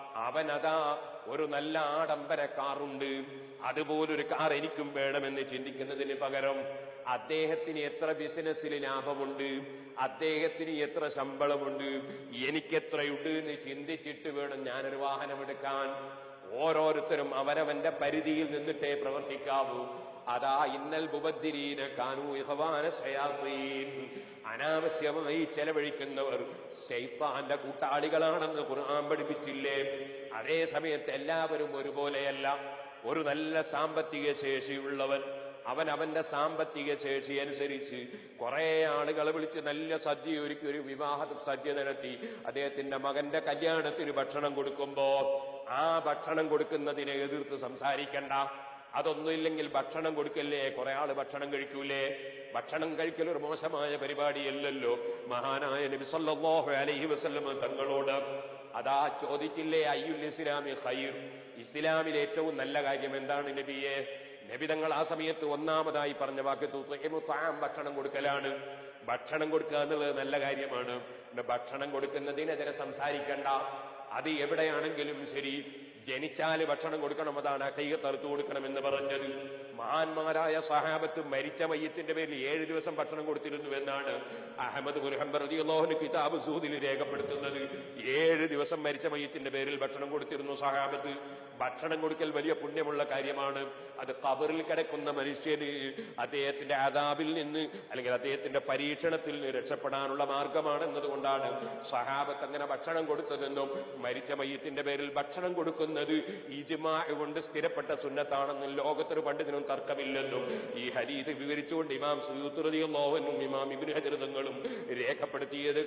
അവനതാ ഒരു നല്ല ആഡംബര കാറുണ്ട്, അതുപോലൊരു കാർ എനിക്കും വേണമെന്ന് ചിന്തിക്കുന്നതിന് പകരം അദ്ദേഹത്തിന് എത്ര ബിസിനസ്സിൽ ലാഭമുണ്ട്, അദ്ദേഹത്തിന് എത്ര ശമ്പളമുണ്ട്, എനിക്കെത്രയുണ്ട് എന്ന് ചിന്തിച്ചിട്ട് വേണം ഞാനൊരു വാഹനമെടുക്കാൻ. ഓരോരുത്തരും അവരവന്റെ പരിധിയിൽ നിന്നിട്ടേ പ്രവർത്തിക്കാവൂ. അതാ ഇന്നൽ മുബദ്ദിരീന കാനൂ ഇഖ്വാന ശയാത്തീൻ, അനാവശ്യമായി ചെലവഴിക്കുന്നവർ ശൈത്താന്റെ കൂട്ടാളികളാണെന്ന് ഖുർആൻ പഠിപ്പിച്ചില്ലേ? അതേ സമയത്ത് എല്ലാവരും ഒരുപോലെയല്ല. ഒരു നല്ല സാമ്പത്തിക ശേഷിയുള്ളവൻ അവൻ അവന്റെ സാമ്പത്തിക ശേഷി അനുസരിച്ച് കുറെ ആളുകളെ വിളിച്ച് നല്ല സദ്യ ഒരുക്കി ഒരു വിവാഹ സദ്യ നടത്തി അദ്ദേഹത്തിന്റെ മകന്റെ കല്യാണത്തിന് ഭക്ഷണം കൊടുക്കുമ്പോ ആ ഭക്ഷണം കൊടുക്കുന്നതിനെ എതിർത്ത് സംസാരിക്കണ്ട. അതൊന്നുമില്ലെങ്കിൽ ഭക്ഷണം കൊടുക്കല്ലേ, കുറെ ആള് ഭക്ഷണം കഴിക്കൂലേ? ഭക്ഷണം കഴിക്കൽ ഒരു മോശമായ പരിപാടിയല്ലല്ലോ. മഹാനായ നബി സല്ലല്ലാഹു അലൈഹി വസല്ലം തങ്ങളോട് അതാ ചോദിച്ചില്ലേ, അയ്യുൽ ഇസ്ലാമി ഖൈർ, ഇസ്ലാമിൽ ഏറ്റവും നല്ല കാര്യം എന്താണ് നബിയെ? നബി തങ്ങൾ ആ സമയത്ത് ഒന്നാമതായി പറഞ്ഞ വാക്ക് തുത്ഇമു തആം, ഭക്ഷണം കൊടുക്കലാണ്. ഭക്ഷണം കൊടുക്കുക എന്നുള്ളത് നല്ല കാര്യമാണ്. ഭക്ഷണം കൊടുക്കുന്നതിനെതിരെ സംസാരിക്കണ്ട. അത് എവിടെയാണെങ്കിലും ശരി, ജനിച്ചാല് ഭക്ഷണം കൊടുക്കണം, അതാണ് അഖീഖത്ത് അറുത്തു കൊടുക്കണം എന്ന് പറഞ്ഞത്. മഹാന്മാരായ സഹാബത്ത് മരിച്ച മയ്യത്തിന്റെ പേരിൽ ഏഴ് ദിവസം ഭക്ഷണം കൊടുത്തിരുന്നു എന്നാണ് അഹ്മദ് ബിൻ ഹംബൽ റളിയല്ലാഹു അൻഹു കിതാബ് സൂദിൽ രേഖപ്പെടുത്തുന്നത്. ഏഴ് ദിവസം മരിച്ച മയ്യത്തിന്റെ പേരിൽ ഭക്ഷണം കൊടുത്തിരുന്നു സഹാബത്ത്. ഭക്ഷണം കൊടുക്കൽ വലിയ പുണ്യമുള്ള കാര്യമാണ്. അത് ഖബറിൽ കിടക്കുന്ന മനുഷ്യന് അദ്ദേഹത്തിന്റെ അദാബിൽ നിന്ന് അല്ലെങ്കിൽ അദ്ദേഹത്തിന്റെ പരീക്ഷണത്തിൽ നിന്ന് രക്ഷപ്പെടാനുള്ള മാർഗമാണ് എന്നതുകൊണ്ടാണ് സഹാബത്ത് അങ്ങനെ ഭക്ഷണം കൊടുത്തതെന്നും മരിച്ച മയ്യത്തിന്റെ പേരിൽ ഭക്ഷണം കൊടുക്കുന്നത് ഇജ്മാ കൊണ്ട് സ്ഥിരപ്പെട്ട സുന്നത്താണെന്നും ലോകത്തൊരു പണ്ഡിതനും തർക്കമില്ലെന്നും ഈ ഹദീസ് വിവരിച്ചുകൊണ്ട് ഇമാം സുയൂത്തി റളിയല്ലാഹു അൻഹു ഇമാം ഇബ്നു ഹജർ തങ്ങളും രേഖപ്പെടുത്തിയത്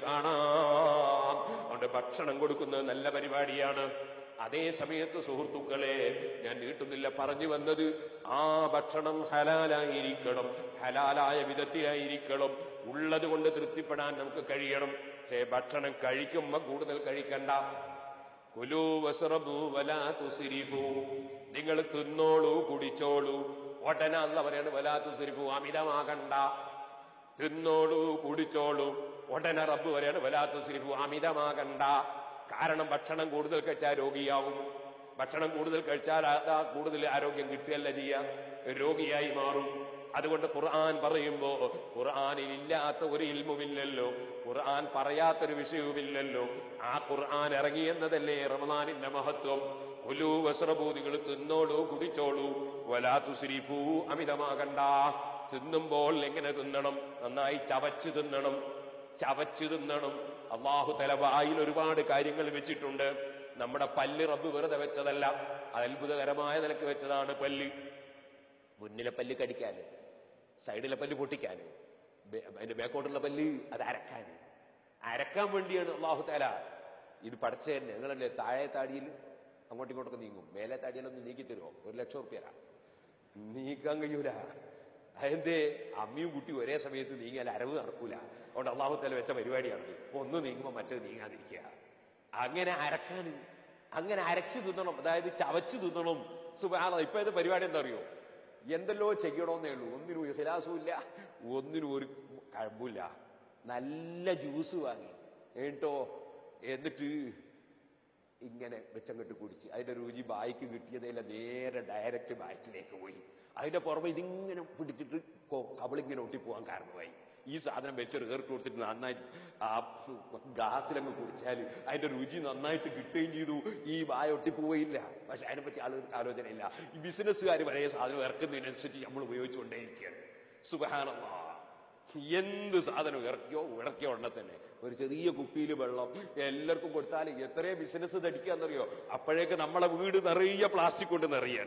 കാണാം. അതുകൊണ്ട് ഭക്ഷണം കൊടുക്കുന്നത് നല്ല പരിപാടിയാണ്. അതേ സമയത്ത് സുഹൃത്തുക്കളെ, ഞാൻ നീട്ടുന്നില്ല, പറഞ്ഞു വന്നത് ആ ഭക്ഷണം ഹലാലായിരിക്കണം, ഹലാലായ വിധത്തിലായിരിക്കണം. ഉള്ളത് കൊണ്ട് തൃപ്തിപ്പെടാൻ നമുക്ക് കഴിയണം. പക്ഷേ ഭക്ഷണം കഴിക്കുമ്പോ കൂടുതൽ കഴിക്കണ്ട. കുലൂ വസ്റബൂ വലാ തുസ്രിഫൂ, നിങ്ങൾ തിന്നോളൂ കുടിച്ചോളൂ. ഉടനെ അല്ലാഹു പറയാണ് വലാ തുസ്രിഫൂ, അമിതമാകണ്ട. തിന്നോളൂ കുടിച്ചോളൂ. ഉടനെ റബ്ബ് പറയാണ് വലാ തുസ്രിഫൂ, അമിതമാകണ്ട. കാരണം ഭക്ഷണം കൂടുതൽ കഴിച്ചാൽ രോഗിയാവും. ഭക്ഷണം കൂടുതൽ കഴിച്ചാൽ കൂടുതൽ ആരോഗ്യം കിട്ടുകയല്ല ചെയ്യാ, രോഗിയായി മാറും. അതുകൊണ്ട് ഖുർആൻ പറയുമ്പോ ഖുർആനിൽ ഇല്ലാത്ത ഒരു ഇൽമുമില്ലല്ലോ, ഖുർആൻ പറയാത്തൊരു വിഷയവുമില്ലല്ലോ. ആ ഖുർആൻ ഇറങ്ങിയെന്നതല്ലേ റമദാനിന്റെ മഹത്വം. കുലൂ വസ്റബൂ, നിങ്ങൾ തിന്നോളൂ കുടിച്ചോളൂ. വലാ തുസ്രിഫൂ, അമിതമാകണ്ട. തിന്നുമ്പോൾ എങ്ങനെ തിന്നണം? നന്നായി ചവച്ച് തിന്നണം, ചവച്ച് തിന്നണം. അല്ലാഹു തആല വായിൽ ഒരുപാട് കാര്യങ്ങൾ വെച്ചിട്ടുണ്ട്. നമ്മുടെ പല്ല് റബ്ബ് വെറുതെ വെച്ചതല്ല, അത്ഭുതകരമായ നിലക്ക് വെച്ചതാണ് പല്ല്. മുന്നിലെ പല്ല് കടിക്കാന്, സൈഡിലെ പല്ല് പൊട്ടിക്കാന്, അതിന്റെ ബാക്കോട്ടുള്ള പല്ല് അത് അരക്കാന്, അരക്കാൻ വേണ്ടിയാണ് അല്ലാഹു തആല ഇത് പഠിച്ചത്. ഞങ്ങളല്ലേ താഴെ താടിയിൽ അങ്ങോട്ടും ഇങ്ങോട്ടൊക്കെ നീങ്ങും, മേലെ താടിയിലൊന്ന് നീക്കി തരുമോ? ഒരു ലക്ഷം റുപ്യ നീക്കാൻ കഴിയൂല. അതെന്തേ? അമ്മിയും കുട്ടിയും ഒരേ സമയത്ത് നീങ്ങിയാൽ അരവ് നടക്കൂല. അതുകൊണ്ട് അല്ലാഹു തആല വെച്ച പരിപാടിയാണ്. ഒന്ന് നീങ്ങുമ്പോൾ മറ്റേത് നീങ്ങാതിരിക്കുക. അങ്ങനെ അരക്കാൻ, അങ്ങനെ അരച്ചു തിന്നണം, അതായത് ചവച്ചു തിന്നണം. സുബ്ഹാനല്ലാഹ്. ഇപ്പൊ ഇത് പരിപാടി എന്താ അറിയോ? എന്തെല്ലോ ചെയ്യണമെന്നേ ഉള്ളൂ. ഒന്നിനും ഇഖ്ലാസും ഇല്ല, ഒന്നിനും ഒരു കഴമ്പില്ല. നല്ല ജ്യൂസ് വാങ്ങി കേട്ടോ, എന്നിട്ട് ഇങ്ങനെ വെച്ചങ്ങോട്ട് കുടിച്ച് അതിന്റെ രുചി ബായിക്ക് കിട്ടിയതേല നേരെ ഡയറക്റ്റ് ബാറ്റിലേക്ക് പോയി. അതിന്റെ പുറമെ ഇതിങ്ങനെ പിടിച്ചിട്ട് കവളിങ്ങനെ ഒട്ടിപ്പോവാൻ കാരണമായി. ഈ സാധനം വെച്ചൊരു ഏർക്ക് കൊടുത്തിട്ട് നന്നായി ആ ഗ്ലാസ്സിലങ്ങ് കുടിച്ചാൽ അതിന്റെ രുചി നന്നായിട്ട് കിട്ടുകയും ചെയ്തു, ഈ വായ ഒട്ടിപ്പോയില്ല. പക്ഷെ അതിനെപ്പറ്റി ആള് ആലോചനയില്ല. ഈ ബിസിനസ്സുകാർ പഴയ സാധനം ഇറക്കുന്നതിനനുസരിച്ച് നമ്മൾ ഉപയോഗിച്ചുകൊണ്ടേയിരിക്കുകയാണ്. സുബ്ഹാനല്ലാഹ്. എന്ത് സാധനം ഇറക്കിയോ ഇറക്കിയ ഉടനെ തന്നെ ഒരു ചെറിയ കുപ്പിയിൽ വെള്ളം എല്ലാവർക്കും കൊടുത്താൽ എത്രയും ബിസിനസ് തടിക്കാന്നറിയോ? അപ്പോഴേക്ക് നമ്മളെ വീട് നിറയെ പ്ലാസ്റ്റിക് കൊണ്ട് നിറയാൻ.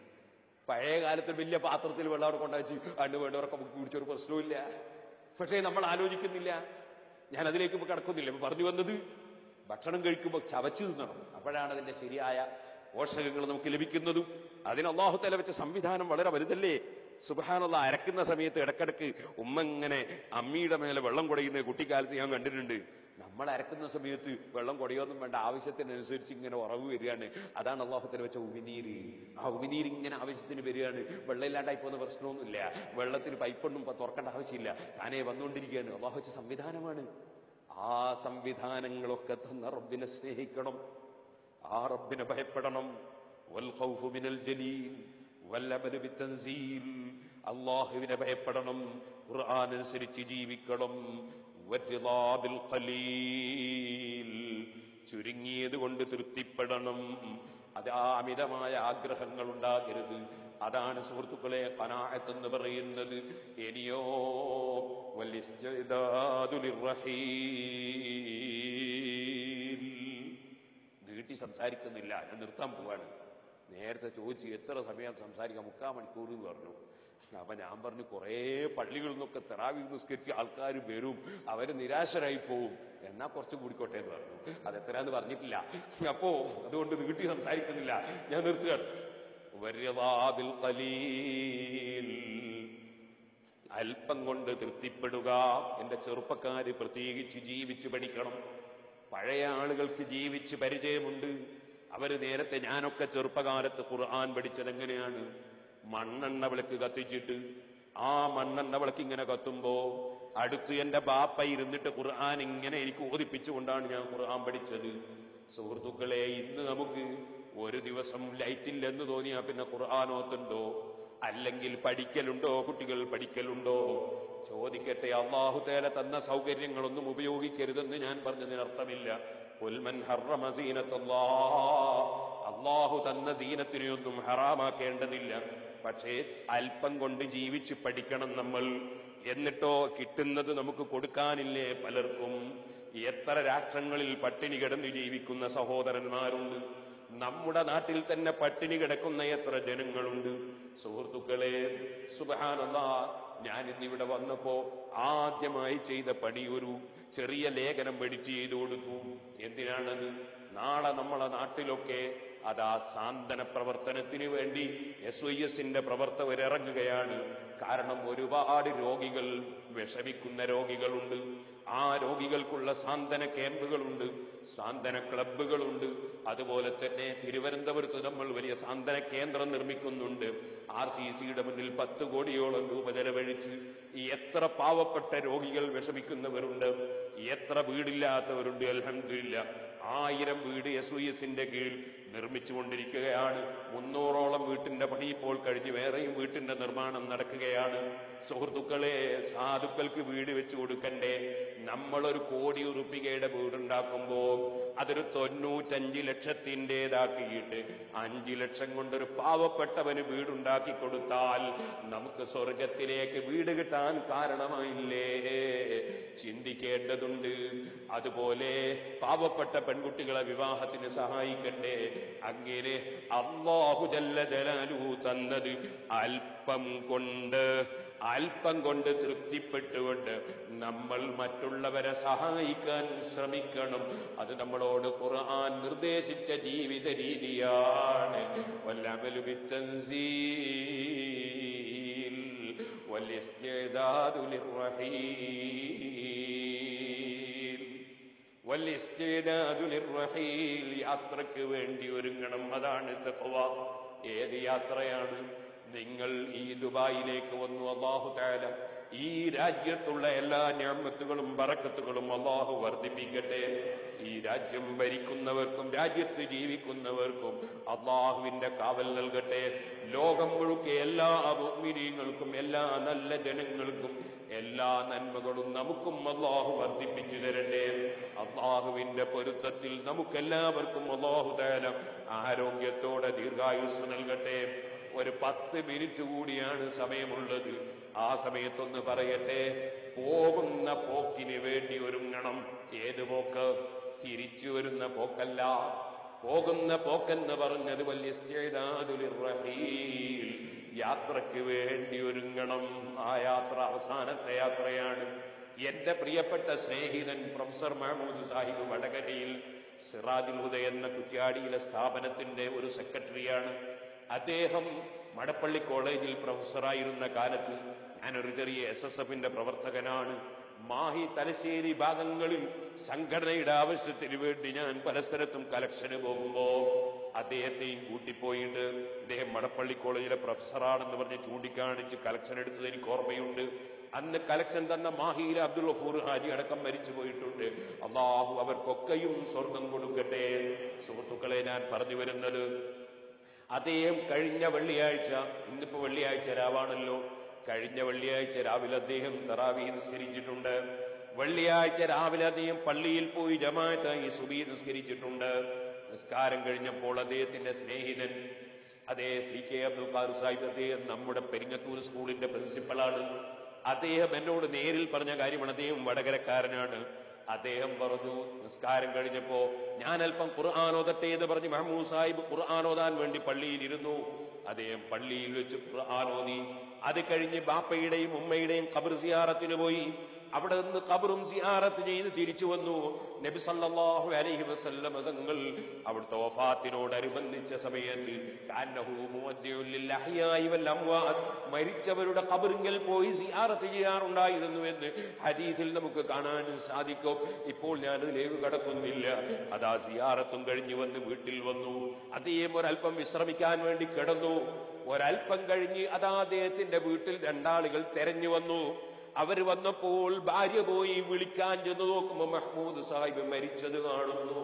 പഴയ കാലത്ത് വലിയ പാത്രത്തിൽ വെള്ളം അവിടെ കൊണ്ടുവച്ച് അണ്ട് വേണ്ടവർക്ക് നമുക്ക് കുടിച്ചൊരു പ്രശ്നമില്ല. പക്ഷേ നമ്മൾ ആലോചിക്കുന്നില്ല. ഞാൻ അതിലേക്ക് ഇപ്പൊ കടക്കുന്നില്ല. ഇപ്പൊ പറഞ്ഞു വന്നത് ഭക്ഷണം കഴിക്കുമ്പോൾ ചവച്ചു തിന്നണം. അപ്പോഴാണ് അതിന്റെ ശരിയായ പോഷകങ്ങൾ നമുക്ക് ലഭിക്കുന്നതും. അതിന് അല്ലാഹു തആല വെച്ച സംവിധാനം വളരെ വലുതല്ലേ. സുബ്ഹാനല്ലാഹ്. അരക്കുന്ന സമയത്ത് ഇടക്കിടക്ക് ഉമ്മ ഇങ്ങനെ അമ്മിയുടെ മേലെ വെള്ളം കുടയുന്ന കുട്ടിക്കാലത്ത് ഞാൻ കണ്ടിട്ടുണ്ട്. നമ്മൾ അരക്കുന്ന സമയത്ത് വെള്ളം കുടയൊന്നും വേണ്ട, ആവശ്യത്തിനനുസരിച്ച് ഇങ്ങനെ ഉറവ് വരികയാണ്. അതാണ് അള്ളാഹുത്തിന് വെച്ച ഉമിനീര്. ആ ഉമിനീര് ഇങ്ങനെ ആവശ്യത്തിന് വരികയാണ്. വെള്ളം ഇല്ലാണ്ടായി പോകുന്ന പ്രശ്നമൊന്നുമില്ല. വെള്ളത്തിന് പൈപ്പൊന്നും തുറക്കേണ്ട ആവശ്യമില്ല, താനേ വന്നുകൊണ്ടിരിക്കുകയാണ്. അള്ളാഹു വെച്ച സംവിധാനമാണ്. ആ സംവിധാനങ്ങളൊക്കെ തന്ന റബ്ബിനെ സ്നേഹിക്കണം, ആ റബ്ബിനെ ഭയപ്പെടണം. വൽ ഖൗഫു മിനൽ ജലീൽ വൽ അമലു ബിത്തൻസീൽ. അള്ളാഹുവിനെ ഭയപ്പെടണം, ഖുർആൻ അനുസരിച്ച് ജീവിക്കണം. വരിളാ ബിൽ ഖലീൽ, ചുരുങ്ങിയത് കൊണ്ട് തൃപ്തിപ്പെടണം. അത് ആ അമിതമായ ആഗ്രഹങ്ങൾ ഉണ്ടാകരുത്. അതാണ് സുഹൃത്തുക്കളെ ഖനാഅത്ത് എന്ന് പറയുന്നത്. ഇനിയോ വലിസ്തിദാദു ലിർറഹീൽ. നീട്ടി സംസാരിക്കുന്നില്ല, ഞാൻ നിർത്താൻ പോവാണ്. നേരത്തെ ചോദിച്ചു എത്ര സമയം സംസാരിക്കാം, മുക്കാൽ മണിക്കൂർ എന്ന് പറഞ്ഞു. അപ്പൊ ഞാൻ പറഞ്ഞു കുറേ പള്ളികളിൽ നിന്നൊക്കെ തറാവീഹ് നിസ്കരിച്ച് ആൾക്കാർ വരും, അവര് നിരാശരായി പോവും, എന്നാ കുറച്ച് കൂടിക്കോട്ടെ എന്ന് പറഞ്ഞു. അതെത്രയാന്ന് പറഞ്ഞിട്ടില്ല. അപ്പോ അതുകൊണ്ട് നീട്ടി സംസാരിക്കുന്നില്ല, ഞാൻ നിർത്തുകയാണ്. വരിളാ ബിൽ ഖലീൽ, അല്പം കൊണ്ട് തൃപ്തിപ്പെടുക. എന്റെ ചെറുപ്പക്കാര് പ്രത്യേകിച്ച് ജീവിച്ച് പഠിക്കണം. പഴയ ആളുകൾക്ക് ജീവിച്ച് പരിചയമുണ്ട്. അവര് നേരത്തെ, ഞാനൊക്കെ ചെറുപ്പകാലത്ത് ഖുർആൻ പഠിച്ചത് എങ്ങനെയാണ്? മണ്ണെണ്ണ വിളക്ക് കത്തിച്ചിട്ട് ആ മണ്ണെണ്ണ വിളക്ക് ഇങ്ങനെ കത്തുമ്പോ അടുത്ത് എന്റെ ബാപ്പ ഇരുന്നിട്ട് ഖുർആൻ ഇങ്ങനെ എനിക്ക് ഓതിപ്പിച്ചുകൊണ്ടാണ് ഞാൻ ഖുർആൻ പഠിച്ചത്. സുഹൃത്തുക്കളെ, ഇന്ന് നമുക്ക് ഒരു ദിവസം ലൈറ്റില്ലെന്ന് തോന്നിയാ പിന്നെ ഖുർആൻ ഓത്തുണ്ടോ? അല്ലെങ്കിൽ പഠിക്കലുണ്ടോ? കുട്ടികൾ പഠിക്കലുണ്ടോ? ചോദിക്കട്ടെ, അള്ളാഹു തആല തന്ന സൗകര്യങ്ങളൊന്നും ഉപയോഗിക്കരുതെന്ന് ഞാൻ പറഞ്ഞതിനർത്ഥമില്ല. ഖുൽമൻ ഹറമ സീനത്തല്ലാഹ്, അള്ളാഹു തന്ന സീനത്തിനെയൊന്നും ഹറാമാക്കേണ്ടതില്ല. പക്ഷേ അല്പം കൊണ്ട് ജീവിച്ച് പഠിക്കണം നമ്മൾ. എന്നിട്ടോ കിട്ടുന്നത് നമുക്ക് കൊടുക്കാനില്ലേ പലർക്കും? എത്ര രാഷ്ട്രങ്ങളിൽ പട്ടിണി കിടന്ന് ജീവിക്കുന്ന സഹോദരന്മാരുണ്ട്. നമ്മുടെ നാട്ടിൽ തന്നെ പട്ടിണി കിടക്കുന്ന എത്ര ജനങ്ങളുണ്ട്. സുഹൃത്തുക്കളെ, സുബ്ഹാനല്ലാഹ്, ഞാൻ ഇന്നിവിടെ വന്നപ്പോ ആദ്യമായി ചെയ്ത പണി ഒരു ചെറിയ ലേഖനം എഡിറ്റ് ചെയ്തു കൊടുത്തു. എന്തിനാണത്? നാളെ നമ്മളെ നാട്ടിലൊക്കെ അതാ സാന്ത്വന പ്രവർത്തനത്തിന് വേണ്ടി എസ് വൈ എസിന്റെ പ്രവർത്തകർ ഇറങ്ങുകയാണ്. കാരണം ഒരുപാട് രോഗികൾ, വിഷമിക്കുന്ന രോഗികളുണ്ട്. ആ രോഗികൾക്കുള്ള സാന്ത്വന ക്യാമ്പുകളുണ്ട്, സാന്ത്വന ക്ലബ്ബുകളുണ്ട്. അതുപോലെ തന്നെ തിരുവനന്തപുരത്ത് നമ്മൾ വലിയ സാന്ത്വന കേന്ദ്രം നിർമ്മിക്കുന്നുണ്ട്. ആർ സി സിയുടെ മുന്നിൽ പത്ത് കോടിയോളം രൂപ ചെലവഴിച്ച് എത്ര പാവപ്പെട്ട രോഗികൾ വിഷമിക്കുന്നവരുണ്ട്, എത്ര വീടില്ലാത്തവരുണ്ട്. അൽഹംദുലില്ലാഹ്, ആയിരം വീട് എസ് വൈ എസിന്റെ കീഴിൽ നിർമ്മിച്ചു കൊണ്ടിരിക്കുകയാണ്. മുന്നൂറോളം വീട്ടിന്റെ പണി ഇപ്പോൾ കഴിഞ്ഞ് വേറെയും വീട്ടിന്റെ നിർമ്മാണം നടക്കുകയാണ്. സുഹൃത്തുക്കളെ, സാധുക്കൾക്ക് വീട് വെച്ചു കൊടുക്കണ്ടേ? നമ്മളൊരു കോടി ഉറുപ്പികയുടെ വീടുണ്ടാക്കുമ്പോൾ അതൊരു തൊണ്ണൂറ്റഞ്ച് ലക്ഷത്തിൻ്റെതാക്കിയിട്ട് അഞ്ചു ലക്ഷം കൊണ്ടൊരു പാവപ്പെട്ടവന് വീടുണ്ടാക്കി കൊടുത്താൽ നമുക്ക് സ്വർഗത്തിലേക്ക് വീട് കിട്ടാൻ കാരണമായില്ലേ? ചിന്തിക്കേണ്ടതുണ്ട്. അതുപോലെ പാവപ്പെട്ട പെൺകുട്ടികളെ വിവാഹത്തിന് സഹായിക്കണ്ടേ? അങ്ങനെ അല്ലാഹു ജല്ല ജലാലുഹു തന്നത് അല്പം കൊണ്ട്, അല്പം കൊണ്ട് തൃപ്തിപ്പെട്ടുകൊണ്ട് നമ്മൾ മറ്റുള്ളവരെ സഹായിക്കാൻ ശ്രമിക്കണം. അത് നമ്മളോട് ഖുർആൻ നിർദ്ദേശിച്ച ജീവിത രീതിയാണ്. വല്ലഅമലു ബിത്തൻസീൽ വലിസ്തിദാദു ലിർറഹീൽ വലിസ്തിദാദു ലിർറഹീൽ. യാത്രക്ക് വേണ്ടി ഒരുങ്ങണം. അതാണ് തഖ്വ. ഏത് യാത്രയാണ്? നിങ്ങൾ ഈ ദുബായിലേക്ക് വന്നു, അല്ലാഹു തആല ഈ രാജ്യത്തുള്ള എല്ലാ നിഅമത്തുകളും ബറക്കത്തുകളും അല്ലാഹു വർദ്ധിപ്പിക്കട്ടെ. ഈ രാജ്യം ഭരിക്കുന്നവർക്കും രാജ്യത്ത് ജീവിക്കുന്നവർക്കും അല്ലാഹുവിന്റെ കാവൽ നൽകട്ടെ. ലോകം മുഴുക്കെ എല്ലാ മുഅ്മിനീങ്ങൾക്കും എല്ലാ നല്ല ജനങ്ങൾക്കും എല്ലാ നന്മകളും നമുക്കും അല്ലാഹു വർദ്ധിപ്പിച്ചു തരട്ടെ. അല്ലാഹുവിന്റെ പൊരുത്തത്തിൽ നമുക്കെല്ലാവർക്കും അല്ലാഹു തആല ആരോഗ്യത്തോടെ ദീർഘായുസ്സ് നൽകട്ടെ. ഒരു പത്ത് മിനിറ്റ് കൂടിയാണ് സമയമുള്ളത്. ആ സമയത്തൊന്ന് പറയട്ടെ, പോകുന്ന പോക്കിന് വേണ്ടി ഒരുങ്ങണം. ഏത് പോക്ക്? തിരിച്ചു വരുന്ന പോക്കല്ല. പോകുന്ന പോക്കെന്ന് പറഞ്ഞത് വലിസ്തിദാദു ലിർറഹീൽ, യാത്രക്ക് വേണ്ടി ഒരുങ്ങണം. ആ യാത്ര അവസാനത്തെ യാത്രയാണ്. എന്റെ പ്രിയപ്പെട്ട സ്നേഹിതൻ പ്രൊഫസർ മഹ്മൂദ് സാഹിബ് വടകരയിൽ സിറാജുൽ ഹുദ എന്ന കുറ്റ്യാടിയിലെ സ്ഥാപനത്തിന്റെ ഒരു സെക്രട്ടറിയാണ്. അദ്ദേഹം മടപ്പള്ളി കോളേജിൽ പ്രൊഫസറായിരുന്ന കാലത്ത് ഞാനൊരു ചെറിയ എസ് എസ് എഫിന്റെ പ്രവർത്തകനാണ്. മാഹി തലശ്ശേരി ഭാഗങ്ങളിൽ സംഘടനയുടെ ആവശ്യത്തിന് വേണ്ടി ഞാൻ പല സ്ഥലത്തും കലക്ഷന് പോകുമ്പോ അദ്ദേഹത്തെയും കൂട്ടിപ്പോയിട്ട് അദ്ദേഹം മണപ്പള്ളി കോളേജിലെ പ്രൊഫസറാണെന്ന് പറഞ്ഞ് ചൂണ്ടിക്കാണിച്ച് കലക്ഷൻ എടുത്തത് എനിക്ക് ഓർമ്മയുണ്ട്. അന്ന് കലക്ഷൻ തന്ന മാഹിയിലെ അബ്ദുൽ ഗഫൂർ ഹാജി അടക്കം മരിച്ചു പോയിട്ടുണ്ട്. അള്ളാഹു അവർക്കൊക്കെയും സ്വർഗം കൊടുക്കട്ടെ. സുഹൃത്തുക്കളെ, ഞാൻ പറഞ്ഞു വരുന്നത്, അദ്ദേഹം കഴിഞ്ഞ വെള്ളിയാഴ്ച, ഇന്നിപ്പോ വെള്ളിയാഴ്ച രാവാണല്ലോ, കഴിഞ്ഞ വെള്ളിയാഴ്ച രാവിലെ അദ്ദേഹം തറാവീഹ് നിസ്കരിച്ചിട്ടുണ്ട്. വെള്ളിയാഴ്ച രാവിലെ അദ്ദേഹം പള്ളിയിൽ പോയി ജമാഅത്തായി സുബഹി നിസ്കരിച്ചിട്ടുണ്ട്. നിസ്കാരം കഴിഞ്ഞപ്പോൾ അദ്ദേഹത്തിന്റെ സ്നേഹിതൻ, അതേ സി കെ അബ്ദുൽ ഖാദർ സാഹിബ്, അദ്ദേഹം നമ്മുടെ പെരിങ്ങത്തൂർ സ്കൂളിന്റെ പ്രിൻസിപ്പളാണ്. അദ്ദേഹം എന്നോട് നേരിൽ പറഞ്ഞ കാര്യമാണ്. അദ്ദേഹം വടകരക്കാരനാണ്. അദ്ദേഹം പറഞ്ഞു, നിസ്കാരം കഴിഞ്ഞപ്പോ ഞാൻ അല്പം ഖുർആൻ ഓതട്ടെ എന്ന് പറഞ്ഞ് മഹ്മൂദ് സാഹിബ് ഖുർആൻ ഓതാൻ വേണ്ടി പള്ളിയിൽ ഇരുന്നു. അദ്ദേഹം പള്ളിയിൽ വെച്ച് ഖുർആൻ ഓതി. അത് കഴിഞ്ഞ് ബാപ്പയുടെയും ഉമ്മയുടെയും ഖബർ സിയാറത്തിന് പോയി. അവിടെ നിന്ന് ഖബറും സിയാറത്ത് ചെയ്ത് തിരിച്ചു വന്നു. നബി സല്ലല്ലാഹു അലൈഹി വസല്ലം തങ്ങൾ അവിടുത്തെ വഫാത്തിനോടനുബന്ധിച്ച സമയത്ത് കാന്നഹു മുവദ്ദിഉൻ ലിൽ അഹ്യാഇ വൽ അംവാത്, മരിച്ചവരുടെ ഖബറിൽ പോയി സിയാറത്ത് ചെയ്യാറുണ്ടായിരുന്നു എന്ന് ഹദീസിൽ നമുക്ക് കാണാൻ സാധിക്കും. ഇപ്പോൾ ഞാൻ അതിലേക്ക് കടക്കുന്നില്ല. അതാ സിയാറത്തും കഴിഞ്ഞു വന്ന് വീട്ടിൽ വന്നു. അദ്ദേഹം ഒരല്പം വിശ്രമിക്കാൻ വേണ്ടി കിടന്നു. ഒരല്പം കഴിഞ്ഞ് അതാ അദ്ദേഹത്തിന്റെ വീട്ടിൽ രണ്ടാളുകൾ തെരഞ്ഞു വന്നു. അവർ വന്നപ്പോൾ ഭാര്യ പോയി വിളിക്കാൻ ചെന്ന് നോക്കുമ്പോ മഹ്മൂദ് സാഹിബ് മരിച്ചത് കാണുന്നു.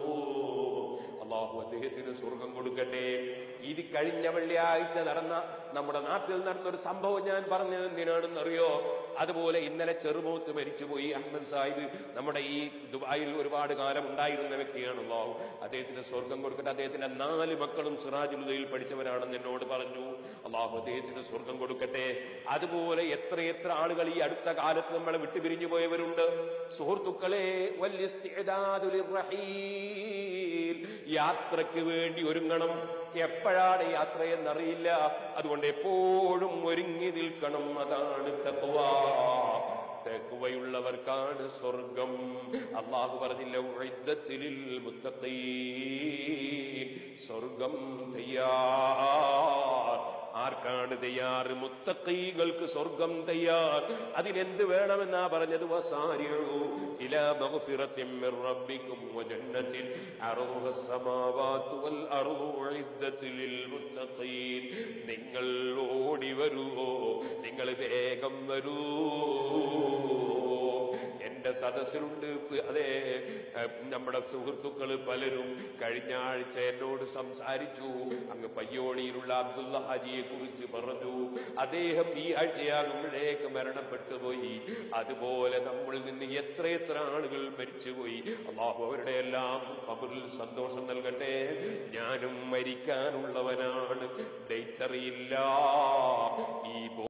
അള്ളാഹു അദ്ദേഹത്തിന് സ്വർഗം കൊടുക്കട്ടെ. ഇത് കഴിഞ്ഞ വെള്ളിയാഴ്ച നടന്ന, നമ്മുടെ നാട്ടിൽ നടന്നൊരു സംഭവം ഞാൻ പറഞ്ഞത് എന്തിനാണെന്നറിയോ? അതുപോലെ ഇന്നലെ ചെറുമൂത്ത് മരിച്ചുപോയി അഹമ്മദ് സാഹിബ്, നമ്മുടെ ഈ ദുബായിൽ ഒരുപാട് കാലം ഉണ്ടായിരുന്ന വ്യക്തിയാണ്. അള്ളാഹു അദ്ദേഹത്തിന് സ്വർഗം കൊടുക്കട്ടെ. അദ്ദേഹത്തിന്റെ നാല് മക്കളും സിറാജുൽ ഹുദയിൽ പഠിച്ചവരാണെന്ന് എന്നോട് പറഞ്ഞു. അള്ളാഹു അദ്ദേഹത്തിന് സ്വർഗം കൊടുക്കട്ടെ. അതുപോലെ എത്രയെത്ര ആളുകൾ ഈ അടുത്ത കാലത്ത് നമ്മളെ വിട്ടുപിരിഞ്ഞു പോയവരുണ്ട്. സുഹൃത്തുക്കളെ, വല്ലിസ്തിഅദാദു ലിർറഹീൽ, യാത്രയ്ക്ക് വേണ്ടി ഒരുങ്ങണം. എപ്പോഴാണ് യാത്രയെന്നറിയില്ല. അതുകൊണ്ട് എപ്പോഴും ഒരുങ്ങി നിൽക്കണം. അതാണ് തഖ്വ. തഖ്വയുള്ളവർക്കാണ് സ്വർഗം. അല്ലാഹു പറഞ്ഞില്ല, ഉഇദ്ദത്ത് ലിൽ മുത്തഖീൻ, സ്വർഗം തയ്യാർ. ആർക്കാണ് തയ്യാർ? മുത്തഖീകൾക്ക് സ്വർഗം തയ്യാർ. അതിനെന്ത് വേണമെന്നാ പറഞ്ഞത്? വസാരിഉ ഇലാ മഗ്ഫിറത്തിൻ മിർ റബ്ബിക്കും വജന്നത്തിൻ അർദുഹസ് സമാവാതു വൽ അർദു ഉഇദ്ദത്ത് ലിൽ മുത്തഖീൻ. നിങ്ങൾ ഓടി വരൂ, നിങ്ങൾ വേഗം വരൂ. എന്റെ സദസ്സിലുണ്ട് അതെ നമ്മുടെ സുഹൃത്തുക്കൾ പലരും. കഴിഞ്ഞ ആഴ്ച എന്നോട് സംസാരിച്ചു. അങ്ങ് പയ്യോളിയിലുള്ള അബ്ദുള്ള ഹാജിയെ കുറിച്ച് പറഞ്ഞു. അദ്ദേഹം ഈ ആഴ്ചയാകുമ്പോഴേക്ക് മരണപ്പെട്ടു പോയി. അതുപോലെ നമ്മളിൽ നിന്ന് എത്രയെത്ര ആളുകൾ മരിച്ചുപോയി. അല്ലാഹു അവരുടെ എല്ലാം ഖബറിൽ സന്തോഷം നൽകട്ടെ. ഞാനും മരിക്കാനുള്ളവനാണ്, ഡേറ്റ് അറിയില്ല. ഈ